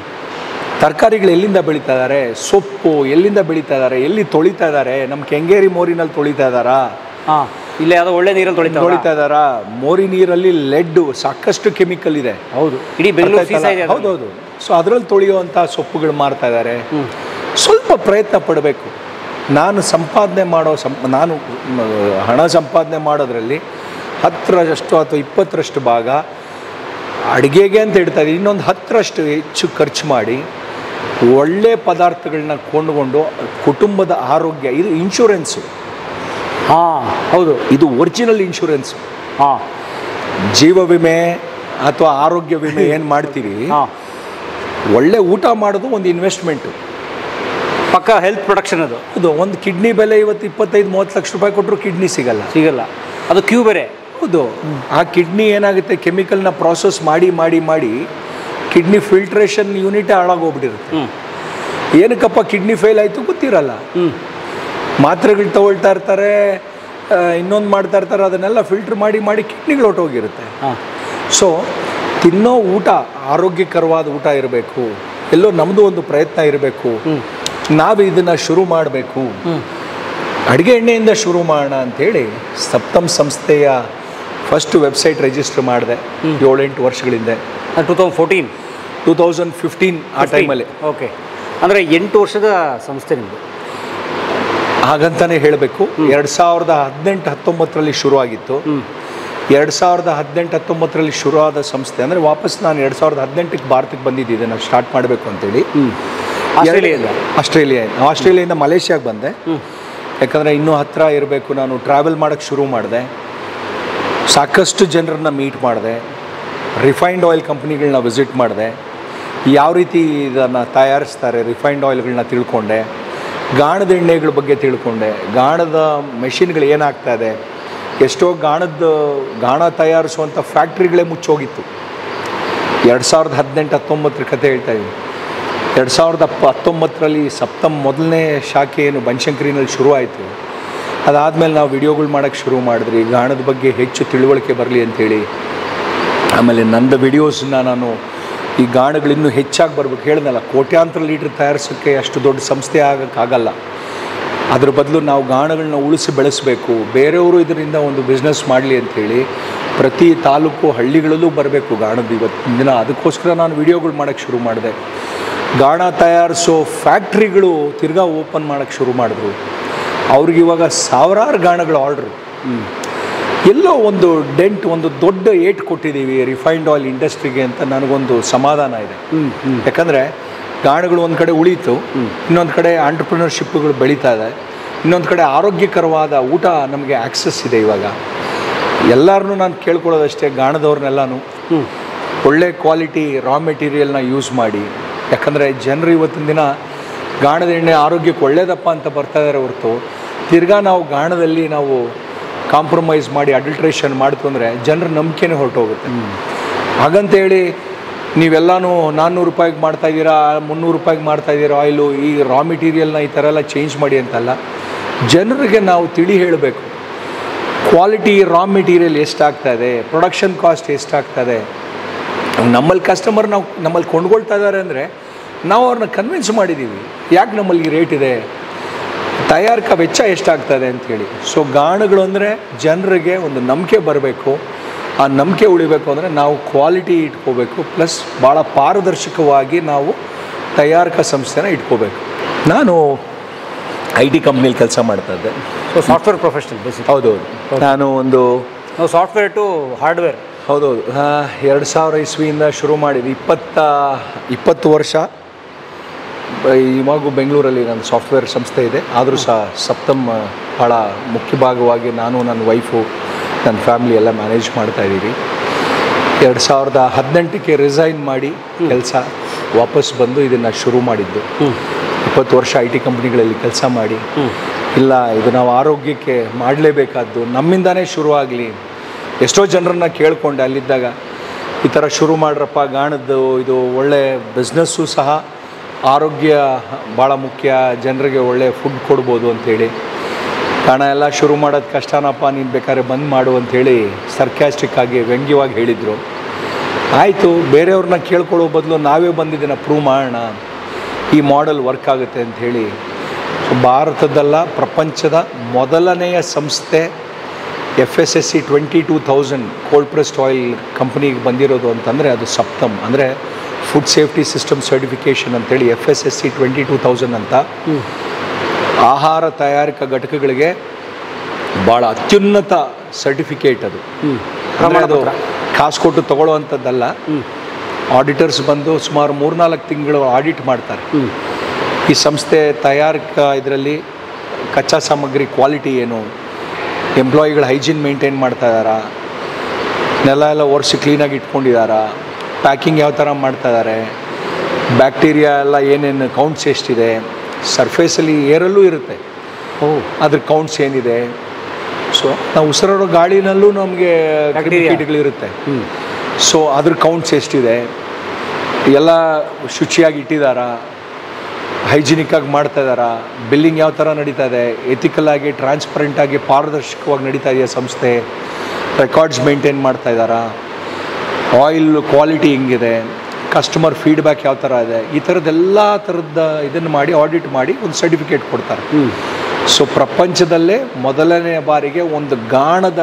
ತರಕಾರಿಗಳು ಎಲ್ಲಿಂದ ಬೆಳೀತಾ ಇದ್ದಾರೆ, ಸೊಪ್ಪು ಎಲ್ಲಿಂದ ಬೆಳೀತಾ ಇದ್ದಾರೆ, ಎಲ್ಲಿ ತೊಳಿತಾ ಇದ್ದಾರೆ, ನಮ್ಮ ಕೆಂಗೇರಿ ಮೋರಿನಲ್ಲಿ ತೊಳಿತಾ ಇದ್ದಾರಾ, ಹಾಂ, ಇಲ್ಲ ಯಾವುದೋ ಒಳ್ಳೆ ನೀರಲ್ಲಿ ತೊಳಿತಾ ತೊಳಿತಾ ಇದ್ದಾರಾ? ಮೋರಿ ನೀರಲ್ಲಿ ಲೆಡ್ ಸಾಕಷ್ಟು ಕೆಮಿಕಲ್ ಇದೆ. ಹೌದು, ಇಡೀ ಬೆಂಗಳೂರು. ಹೌದೌದು. ಸೊ ಅದರಲ್ಲಿ ತೊಳೆಯುವಂಥ ಸೊಪ್ಪುಗಳು ಮಾರ್ತಾ ಇದ್ದಾರೆ. ಸ್ವಲ್ಪ ಪ್ರಯತ್ನ ಪಡಬೇಕು. ನಾನು ಸಂಪಾದನೆ ಮಾಡೋ ಸಂ ನಾನು ಹಣ ಸಂಪಾದನೆ ಮಾಡೋದ್ರಲ್ಲಿ ಹತ್ತರಷ್ಟು ಅಥವಾ ಇಪ್ಪತ್ತರಷ್ಟು ಭಾಗ ಅಡುಗೆಗೆ ಅಂತ ಹೇಳ್ತಾ ಇದ್ದೀನಿ, ಇನ್ನೊಂದು ಹತ್ತರಷ್ಟು ಹೆಚ್ಚು ಖರ್ಚು ಮಾಡಿ ಒಳ್ಳೆ ಪದಾರ್ಥಗಳನ್ನ ಕೊಂಡುಕೊಂಡು ಕುಟುಂಬದ ಆರೋಗ್ಯ, ಇದು ಇನ್ಶೂರೆನ್ಸು. ಹಾಂ, ಹೌದು, ಇದು ಒರಿಜಿನಲ್ ಇನ್ಶೂರೆನ್ಸು. ಹಾಂ. ಜೀವ ವಿಮೆ ಅಥವಾ ಆರೋಗ್ಯ ವಿಮೆ ಏನು ಮಾಡ್ತೀವಿ, ಒಳ್ಳೆ ಊಟ ಮಾಡೋದು ಒಂದು ಇನ್ವೆಸ್ಟ್ಮೆಂಟು, ಪಕ್ಕ ಹೆಲ್ತ್ ಪ್ರೊಡಕ್ಷನ್. ಅದು ಅದು ಒಂದು ಕಿಡ್ನಿ ಬೆಲೆ ಇವತ್ತು ಇಪ್ಪತ್ತೈದು ಮೂವತ್ತು ಲಕ್ಷ ರೂಪಾಯಿ ಕೊಟ್ಟರು ಕಿಡ್ನಿ ಸಿಗಲ್ಲ ಸಿಗಲ್ಲ ಅದು ಕ್ಯೂ ಬೇರೆ. ಹೌದು. ಆ ಕಿಡ್ನಿ ಏನಾಗುತ್ತೆ, ಕೆಮಿಕಲ್ನ ಪ್ರಾಸೆಸ್ ಮಾಡಿ ಮಾಡಿ ಮಾಡಿ ಕಿಡ್ನಿ ಫಿಲ್ಟ್ರೇಷನ್ ಯೂನಿಟೇ ಹಾಳಾಗೋಗ್ಬಿಟ್ಟಿರುತ್ತೆ. ಏನಕ್ಕಪ್ಪ ಕಿಡ್ನಿ ಫೇಲ್ ಆಯಿತು ಗೊತ್ತಿರಲ್ಲ. ಮಾತ್ರೆಗಳು ತಗೊಳ್ತಾ ಇರ್ತಾರೆ, ಇನ್ನೊಂದು ಮಾಡ್ತಾ ಇರ್ತಾರೆ, ಅದನ್ನೆಲ್ಲ ಫಿಲ್ಟ್ರ್ ಮಾಡಿ ಮಾಡಿ ಕಿಡ್ನಿಗಳು ಹೊಟ್ಟೋಗಿರುತ್ತೆ. ಸೊ ತಿನ್ನೋ ಊಟ ಆರೋಗ್ಯಕರವಾದ ಊಟ ಇರಬೇಕು, ಎಲ್ಲೋ ನಮ್ಮದು ಒಂದು ಪ್ರಯತ್ನ ಇರಬೇಕು. ನಾವು ಇದನ್ನು ಶುರು ಮಾಡಬೇಕು, ಅಡುಗೆ ಎಣ್ಣೆಯಿಂದ ಶುರು ಮಾಡೋಣ ಅಂಥೇಳಿ ಸಪ್ತಮ್ ಸಂಸ್ಥೆಯ ಫಸ್ಟ್ ವೆಬ್ಸೈಟ್ ರಿಜಿಸ್ಟರ್ ಮಾಡಿದೆ ಏಳೆಂಟು ವರ್ಷಗಳಿಂದ. Two thousand fourteen two thousand fifteen ಆ ಟೈಮಲ್ಲಿ. ಓಕೆ, ಅಂದರೆ ಎಂಟು ವರ್ಷದ ಸಂಸ್ಥೆ ನಿಮ್ಮದು ಹಾಗಂತಾನೆ ಹೇಳಬೇಕು. ಎರಡು ಸಾವಿರದ ಹದಿನೆಂಟು ಹತ್ತೊಂಬತ್ತರಲ್ಲಿ ಶುರುವಾಗಿತ್ತು. ಎರಡು ಸಾವಿರದ ಹದಿನೆಂಟು ಹತ್ತೊಂಬತ್ತರಲ್ಲಿ ಶುರುವಾದ ಸಂಸ್ಥೆ ಅಂದರೆ ವಾಪಸ್ ನಾನು ಎರಡು ಸಾವಿರದ ಹದಿನೆಂಟಕ್ಕೆ ಭಾರತಕ್ಕೆ ಬಂದಿದ್ದೆ ನಾನು ಸ್ಟಾರ್ಟ್ ಮಾಡಬೇಕು ಅಂತೇಳಿ. ಆಸ್ಟ್ರೇಲಿಯಾದಿಂದ ಆಸ್ಟ್ರೇಲಿಯಾ ಆಸ್ಟ್ರೇಲಿಯಾದಿಂದ ಮಲೇಷ್ಯಾಗೆ ಬಂದೆ. ಯಾಕಂದರೆ ಇನ್ನೂ ಹತ್ತಿರ ಇರಬೇಕು, ನಾನು ಟ್ರಾವೆಲ್ ಮಾಡೋಕ್ಕೆ ಶುರು ಮಾಡಿದೆ. ಸಾಕಷ್ಟು ಜನರನ್ನ ಮೀಟ್ ಮಾಡಿದೆ, ರಿಫೈನ್ಡ್ ಆಯಿಲ್ ಕಂಪ್ನಿಗಳನ್ನ ವಿಸಿಟ್ ಮಾಡಿದೆ, ಯಾವ ರೀತಿ ಇದನ್ನು ತಯಾರಿಸ್ತಾರೆ ರಿಫೈನ್ಡ್ ಆಯಿಲ್ಗಳನ್ನ ತಿಳ್ಕೊಂಡೆ, ಗಾಣದ ಎಣ್ಣೆಗಳ ಬಗ್ಗೆ ತಿಳ್ಕೊಂಡೆ, ಗಾಣದ ಮೆಷಿನ್ಗಳು ಏನಾಗ್ತಾ ಇದೆ, ಎಷ್ಟೋ ಗಾಣದ ಗಾಣ ತಯಾರಿಸುವಂಥ ಫ್ಯಾಕ್ಟ್ರಿಗಳೇ ಮುಚ್ಚೋಗಿತ್ತು. ಎರಡು ಸಾವಿರದ ಹದಿನೆಂಟು ಹತ್ತೊಂಬತ್ತರ ಕತೆ ಹೇಳ್ತಾ ಇದ್ದೀನಿ. ಎರಡು ಸಾವಿರದ ಅಪ್ಪ ಹತ್ತೊಂಬತ್ತರಲ್ಲಿ ಸಪ್ತಮ್ ಮೊದಲನೇ ಶಾಖೆ ಏನು ಬನಶಂಕರಿನಲ್ಲಿ ಶುರು ಆಯಿತು. ಅದಾದಮೇಲೆ ನಾವು ವಿಡಿಯೋಗಳು ಮಾಡೋಕ್ಕೆ ಶುರು ಮಾಡಿದ್ರಿ, ಗಾಣದ ಬಗ್ಗೆ ಹೆಚ್ಚು ತಿಳುವಳಿಕೆ ಬರಲಿ ಅಂಥೇಳಿ. ಆಮೇಲೆ ನಂದು ವಿಡಿಯೋಸನ್ನ ನಾನು ಈ ಗಾಣಗಳಿನ್ನೂ ಹೆಚ್ಚಾಗಿ ಬರ್ಬೇಕು, ಹೇಳಿದ್ನಲ್ಲ ಕೋಟ್ಯಾಂತರ ಲೀಟ್ರ್ ತಯಾರಿಸೋಕ್ಕೆ ಅಷ್ಟು ದೊಡ್ಡ ಸಂಸ್ಥೆ ಆಗೋಕ್ಕಾಗಲ್ಲ. ಅದ್ರ ಬದಲು ನಾವು ಗಾಣಗಳನ್ನ ಉಳಿಸಿ ಬೆಳೆಸಬೇಕು, ಬೇರೆಯವರು ಇದರಿಂದ ಒಂದು ಬಿಸ್ನೆಸ್ ಮಾಡಲಿ ಅಂಥೇಳಿ ಪ್ರತಿ ತಾಲೂಕು ಹಳ್ಳಿಗಳಲ್ಲೂ ಬರಬೇಕು ಗಾಣದ ಇವತ್ತಿನ ದಿನ. ಅದಕ್ಕೋಸ್ಕರ ನಾನು ವಿಡಿಯೋಗಳು ಮಾಡೋಕ್ಕೆ ಶುರು ಮಾಡಿದೆ. ಗಾಣ ತಯಾರಿಸೋ ಫ್ಯಾಕ್ಟ್ರಿಗಳು ತಿರ್ಗಾ ಓಪನ್ ಮಾಡೋಕ್ಕೆ ಶುರು ಮಾಡಿದ್ರು. ಅವ್ರಿಗಿವಾಗ ಸಾವಿರಾರು ಗಾಣಗಳು ಆರ್ಡ್ರು. ಎಲ್ಲೋ ಒಂದು ಡೆಂಟ್, ಒಂದು ದೊಡ್ಡ ಏಟ್ ಕೊಟ್ಟಿದ್ದೀವಿ ರಿಫೈನ್ಡ್ ಆಯಿಲ್ ಇಂಡಸ್ಟ್ರಿಗೆ ಅಂತ ನನಗೊಂದು ಸಮಾಧಾನ ಇದೆ. ಯಾಕಂದರೆ ಗಾಣಗಳು ಒಂದು ಕಡೆ ಉಳೀತು, ಇನ್ನೊಂದು ಕಡೆ ಆಂಟ್ರಪ್ರಿನರ್ಶಿಪ್ಗಳು ಬೆಳೀತಾ ಇದೆ, ಇನ್ನೊಂದು ಕಡೆ ಆರೋಗ್ಯಕರವಾದ ಊಟ ನಮಗೆ ಆಕ್ಸೆಸ್ ಇದೆ. ಇವಾಗ ಎಲ್ಲರನ್ನೂ ನಾನು ಕೇಳ್ಕೊಳ್ಳೋದಷ್ಟೇ, ಗಾಣದವ್ರನ್ನೆಲ್ಲನೂ ಒಳ್ಳೆ ಕ್ವಾಲಿಟಿ ರಾ ಮೆಟೀರಿಯಲ್ನ ಯೂಸ್ ಮಾಡಿ. ಯಾಕಂದರೆ ಜನರು ಇವತ್ತಿನ ದಿನ ಗಾಣದ ಎಣ್ಣೆ ಆರೋಗ್ಯಕ್ಕೆ ಒಳ್ಳೇದಪ್ಪ ಅಂತ ಬರ್ತಾ ಇದ್ದಾರೆ ಹೊರತು, ತಿರ್ಗಾ ನಾವು ಗಾಣದಲ್ಲಿ ನಾವು ಕಾಂಪ್ರಮೈಸ್ ಮಾಡಿ ಅಡಲ್ಟ್ರೇಷನ್ ಮಾಡ್ತು ಅಂದರೆ ಜನರ ನಂಬಿಕೆನೇ ಹೊರಟೋಗುತ್ತೆ. ಹಾಗಂತೇಳಿ ನೀವೆಲ್ಲನೂ ನಾನ್ನೂರು ರೂಪಾಯಿಗೆ ಮಾಡ್ತಾಯಿದ್ದೀರಾ, ಮುನ್ನೂರು ರೂಪಾಯಿಗೆ ಮಾಡ್ತಾಯಿದ್ದೀರಾ ಆಯಿಲು, ಈ ರಾ ಮೆಟೀರಿಯಲ್ನ ಈ ಥರ ಎಲ್ಲ ಚೇಂಜ್ ಮಾಡಿ ಅಂತಲ್ಲ. ಜನರಿಗೆ ನಾವು ತಿಳಿ ಹೇಳಬೇಕು, ಕ್ವಾಲಿಟಿ ರಾ ಮೆಟೀರಿಯಲ್ ಎಷ್ಟಾಗ್ತದೆ, ಪ್ರೊಡಕ್ಷನ್ ಕಾಸ್ಟ್ ಎಷ್ಟಾಗ್ತದೆ. ನಮ್ಮಲ್ಲಿ ಕಸ್ಟಮರ್ ನಾವು ನಮ್ಮಲ್ಲಿ ಕೊಂಡ್ಕೊಳ್ತಾ ಇದ್ದಾರೆ ಅಂದರೆ ನಾವು ಅವ್ರನ್ನ ಕನ್ವಿನ್ಸ್ ಮಾಡಿದ್ದೀವಿ, ಯಾಕೆ ನಮ್ಮಲ್ಲಿ ರೇಟ್ ಇದೆ, ತಯಾರಿಕಾ ವೆಚ್ಚ ಎಷ್ಟಾಗ್ತದೆ ಅಂಥೇಳಿ. ಸೊ ಗಾಣಗಳು ಅಂದರೆ ಜನರಿಗೆ ಒಂದು ನಂಬಿಕೆ ಬರಬೇಕು. ಆ ನಂಬಿಕೆ ಉಳಿಬೇಕು ಅಂದರೆ ನಾವು ಕ್ವಾಲಿಟಿ ಇಟ್ಕೋಬೇಕು, ಪ್ಲಸ್ ಭಾಳ ಪಾರದರ್ಶಕವಾಗಿ ನಾವು ತಯಾರಿಕಾ ಸಂಸ್ಥೆನ ಇಟ್ಕೋಬೇಕು. ನಾನು ಐ ಟಿ ಕಂಪ್ನಿಲಿ ಕೆಲಸ ಮಾಡ್ತಾಯಿದ್ದೆ. So software professional basic. ಹೌದೌದು. ನಾನು ಒಂದು ಸಾಫ್ಟ್ವೇರ್ ಟು ಹಾರ್ಡ್ವೇರ್. ಹೌದೌದು. ಎರಡು ಸಾವಿರ ಇಸ್ವಿಯಿಂದ ಶುರು ಮಾಡಿದ್ದು, ಇಪ್ಪತ್ತ ಇಪ್ಪತ್ತು ವರ್ಷ. ಇವಾಗೂ ಬೆಂಗಳೂರಲ್ಲಿ ನನ್ನ ಸಾಫ್ಟ್ವೇರ್ ಸಂಸ್ಥೆ ಇದೆ. ಆದರೂ ಸಹ ಸಪ್ತಮ್ ಭಾಳ ಮುಖ್ಯ ಭಾಗವಾಗಿ ನಾನು, ನನ್ನ ವೈಫು, ನನ್ನ ಫ್ಯಾಮಿಲಿ ಎಲ್ಲ ಮ್ಯಾನೇಜ್ ಮಾಡ್ತಾಯಿದ್ದೀವಿ. ಎರಡು ಸಾವಿರದ ಹದಿನೆಂಟಕ್ಕೆ ರಿಸೈನ್ ಮಾಡಿ ಕೆಲಸ ವಾಪಸ್ ಬಂದು ಇದನ್ನು ಶುರು ಮಾಡಿದ್ದು. ಇಪ್ಪತ್ತು ವರ್ಷ ಐ ಟಿ ಕಂಪ್ನಿಗಳಲ್ಲಿ ಕೆಲಸ ಮಾಡಿ, ಇಲ್ಲ ಇದು ನಾವು ಆರೋಗ್ಯಕ್ಕೆ ಮಾಡಲೇಬೇಕಾದ್ದು, ನಮ್ಮಿಂದನೇ ಶುರು ಆಗಲಿ. ಎಷ್ಟೋ ಜನರನ್ನ ಕೇಳಿಕೊಂಡೆ ಅಲ್ಲಿದ್ದಾಗ, ಈ ಥರ ಶುರು ಮಾಡ್ರಪ್ಪ ಗಾಣದ್ದು, ಇದು ಒಳ್ಳೆ ಬಿಸ್ನೆಸ್ಸು ಸಹ, ಆರೋಗ್ಯ ಭಾಳ ಮುಖ್ಯ, ಜನರಿಗೆ ಒಳ್ಳೆ ಫುಡ್ ಕೊಡ್ಬೋದು ಅಂಥೇಳಿ. ಗಾಣ ಎಲ್ಲ ಶುರು ಮಾಡೋದು ಕಷ್ಟನಪ್ಪ, ನೀನು ಬೇಕಾದ್ರೆ ಬಂದ್ ಮಾಡು ಅಂಥೇಳಿ ಸರ್ಕ್ಯಾಸ್ಟಿಕ್ ಆಗಿ ವ್ಯಂಗ್ಯವಾಗಿ ಹೇಳಿದರು. ಆಯಿತು, ಬೇರೆಯವ್ರನ್ನ ಕೇಳ್ಕೊಳ್ಳೋ ಬದಲು ನಾವೇ ಬಂದಿದ್ದನ್ನು ಪ್ರೂವ್ ಮಾಡೋಣ, ಈ ಮಾಡೆಲ್ ವರ್ಕ್ ಆಗುತ್ತೆ ಅಂಥೇಳಿ. ಭಾರತದಲ್ಲ, ಪ್ರಪಂಚದ ಮೊದಲನೆಯ ಸಂಸ್ಥೆ F S S C twenty two thousand cold pressed oil ಕಂಪ್ನಿಗೆ ಬಂದಿರೋದು ಅಂತಂದರೆ ಅದು ಸಪ್ತಮ್. ಅಂದರೆ ಫುಡ್ ಸೇಫ್ಟಿ ಸಿಸ್ಟಮ್ ಸರ್ಟಿಫಿಕೇಷನ್ ಅಂತೇಳಿ F S S C twenty two thousand ಅಂತ ಆಹಾರ ತಯಾರಿಕಾ ಘಟಕಗಳಿಗೆ ಭಾಳ ಅತ್ಯುನ್ನತ ಸರ್ಟಿಫಿಕೇಟ್ ಅದು. ಅದು ಕಾಸು ಕೊಟ್ಟು ತೊಗೊಳ್ಳೋವಂಥದ್ದಲ್ಲ. ಆಡಿಟರ್ಸ್ ಬಂದು ಸುಮಾರು ಮೂರ್ನಾಲ್ಕು ತಿಂಗಳು ಆಡಿಟ್ ಮಾಡ್ತಾರೆ. ಈ ಸಂಸ್ಥೆ ತಯಾರಿಕಾ ಇದರಲ್ಲಿ ಕಚ್ಚಾ ಸಾಮಗ್ರಿ ಕ್ವಾಲಿಟಿ ಏನು, ಎಂಪ್ಲಾಯಿಗಳ ಹೈಜೀನ್ ಮೇಂಟೈನ್ ಮಾಡ್ತಾ ಇದ್ದಾರಾ, ನೆಲ ಎಲ್ಲ ಒರೆಸಿ ಕ್ಲೀನಾಗಿ ಇಟ್ಕೊಂಡಿದ್ದಾರಾ, ಪ್ಯಾಕಿಂಗ್ ಯಾವ ಥರ ಮಾಡ್ತಾಯಿದ್ದಾರೆ, ಬ್ಯಾಕ್ಟೀರಿಯಾ ಎಲ್ಲ ಏನೇನು ಕೌಂಟ್ಸ್ ಎಷ್ಟಿದೆ, ಸರ್ಫೇಸಲ್ಲಿ ಏರಲ್ಲೂ ಇರುತ್ತೆ, ಓ ಅದ್ರ ಕೌಂಟ್ಸ್ ಏನಿದೆ. ಸೊ ನಾವು ಉಸಿರಾಡೋ ಗಾಳಿನಲ್ಲೂ ನಮಗೆ ಕೀಟಗಳಿರುತ್ತೆ. ಸೊ ಅದ್ರ ಕೌಂಟ್ಸ್ ಎಷ್ಟಿದೆ, ಎಲ್ಲ ಶುಚಿಯಾಗಿ ಇಟ್ಟಿದ್ದಾರಾ, ಹೈಜಿನಿಕ್ಕಾಗಿ ಮಾಡ್ತಾ ಇದ್ದಾರಾ, ಬಿಲ್ಲಿಂಗ್ ಯಾವ ಥರ ನಡೀತಾ ಇದೆ, ಎಥಿಕಲಾಗಿ ಟ್ರಾನ್ಸ್ಪರೆಂಟಾಗಿ ಪಾರದರ್ಶಕವಾಗಿ ನಡೀತಾ ಇದೆಯಾ ಸಂಸ್ಥೆ, ರೆಕಾರ್ಡ್ಸ್ ಮೇಂಟೈನ್ ಮಾಡ್ತಾ ಇದ್ದಾರಾ, ಆಯಿಲ್ ಕ್ವಾಲಿಟಿ ಹೆಂಗಿದೆ, ಕಸ್ಟಮರ್ ಫೀಡ್ಬ್ಯಾಕ್ ಯಾವ ಥರ ಇದೆ, ಈ ಥರದ್ದೆಲ್ಲ ಥರದ ಇದನ್ನು ಮಾಡಿ ಆಡಿಟ್ ಮಾಡಿ ಒಂದು ಸರ್ಟಿಫಿಕೇಟ್ ಕೊಡ್ತಾರೆ. ಸೊ ಪ್ರಪಂಚದಲ್ಲೇ ಮೊದಲನೆಯ ಬಾರಿಗೆ ಒಂದು ಗಾಣದ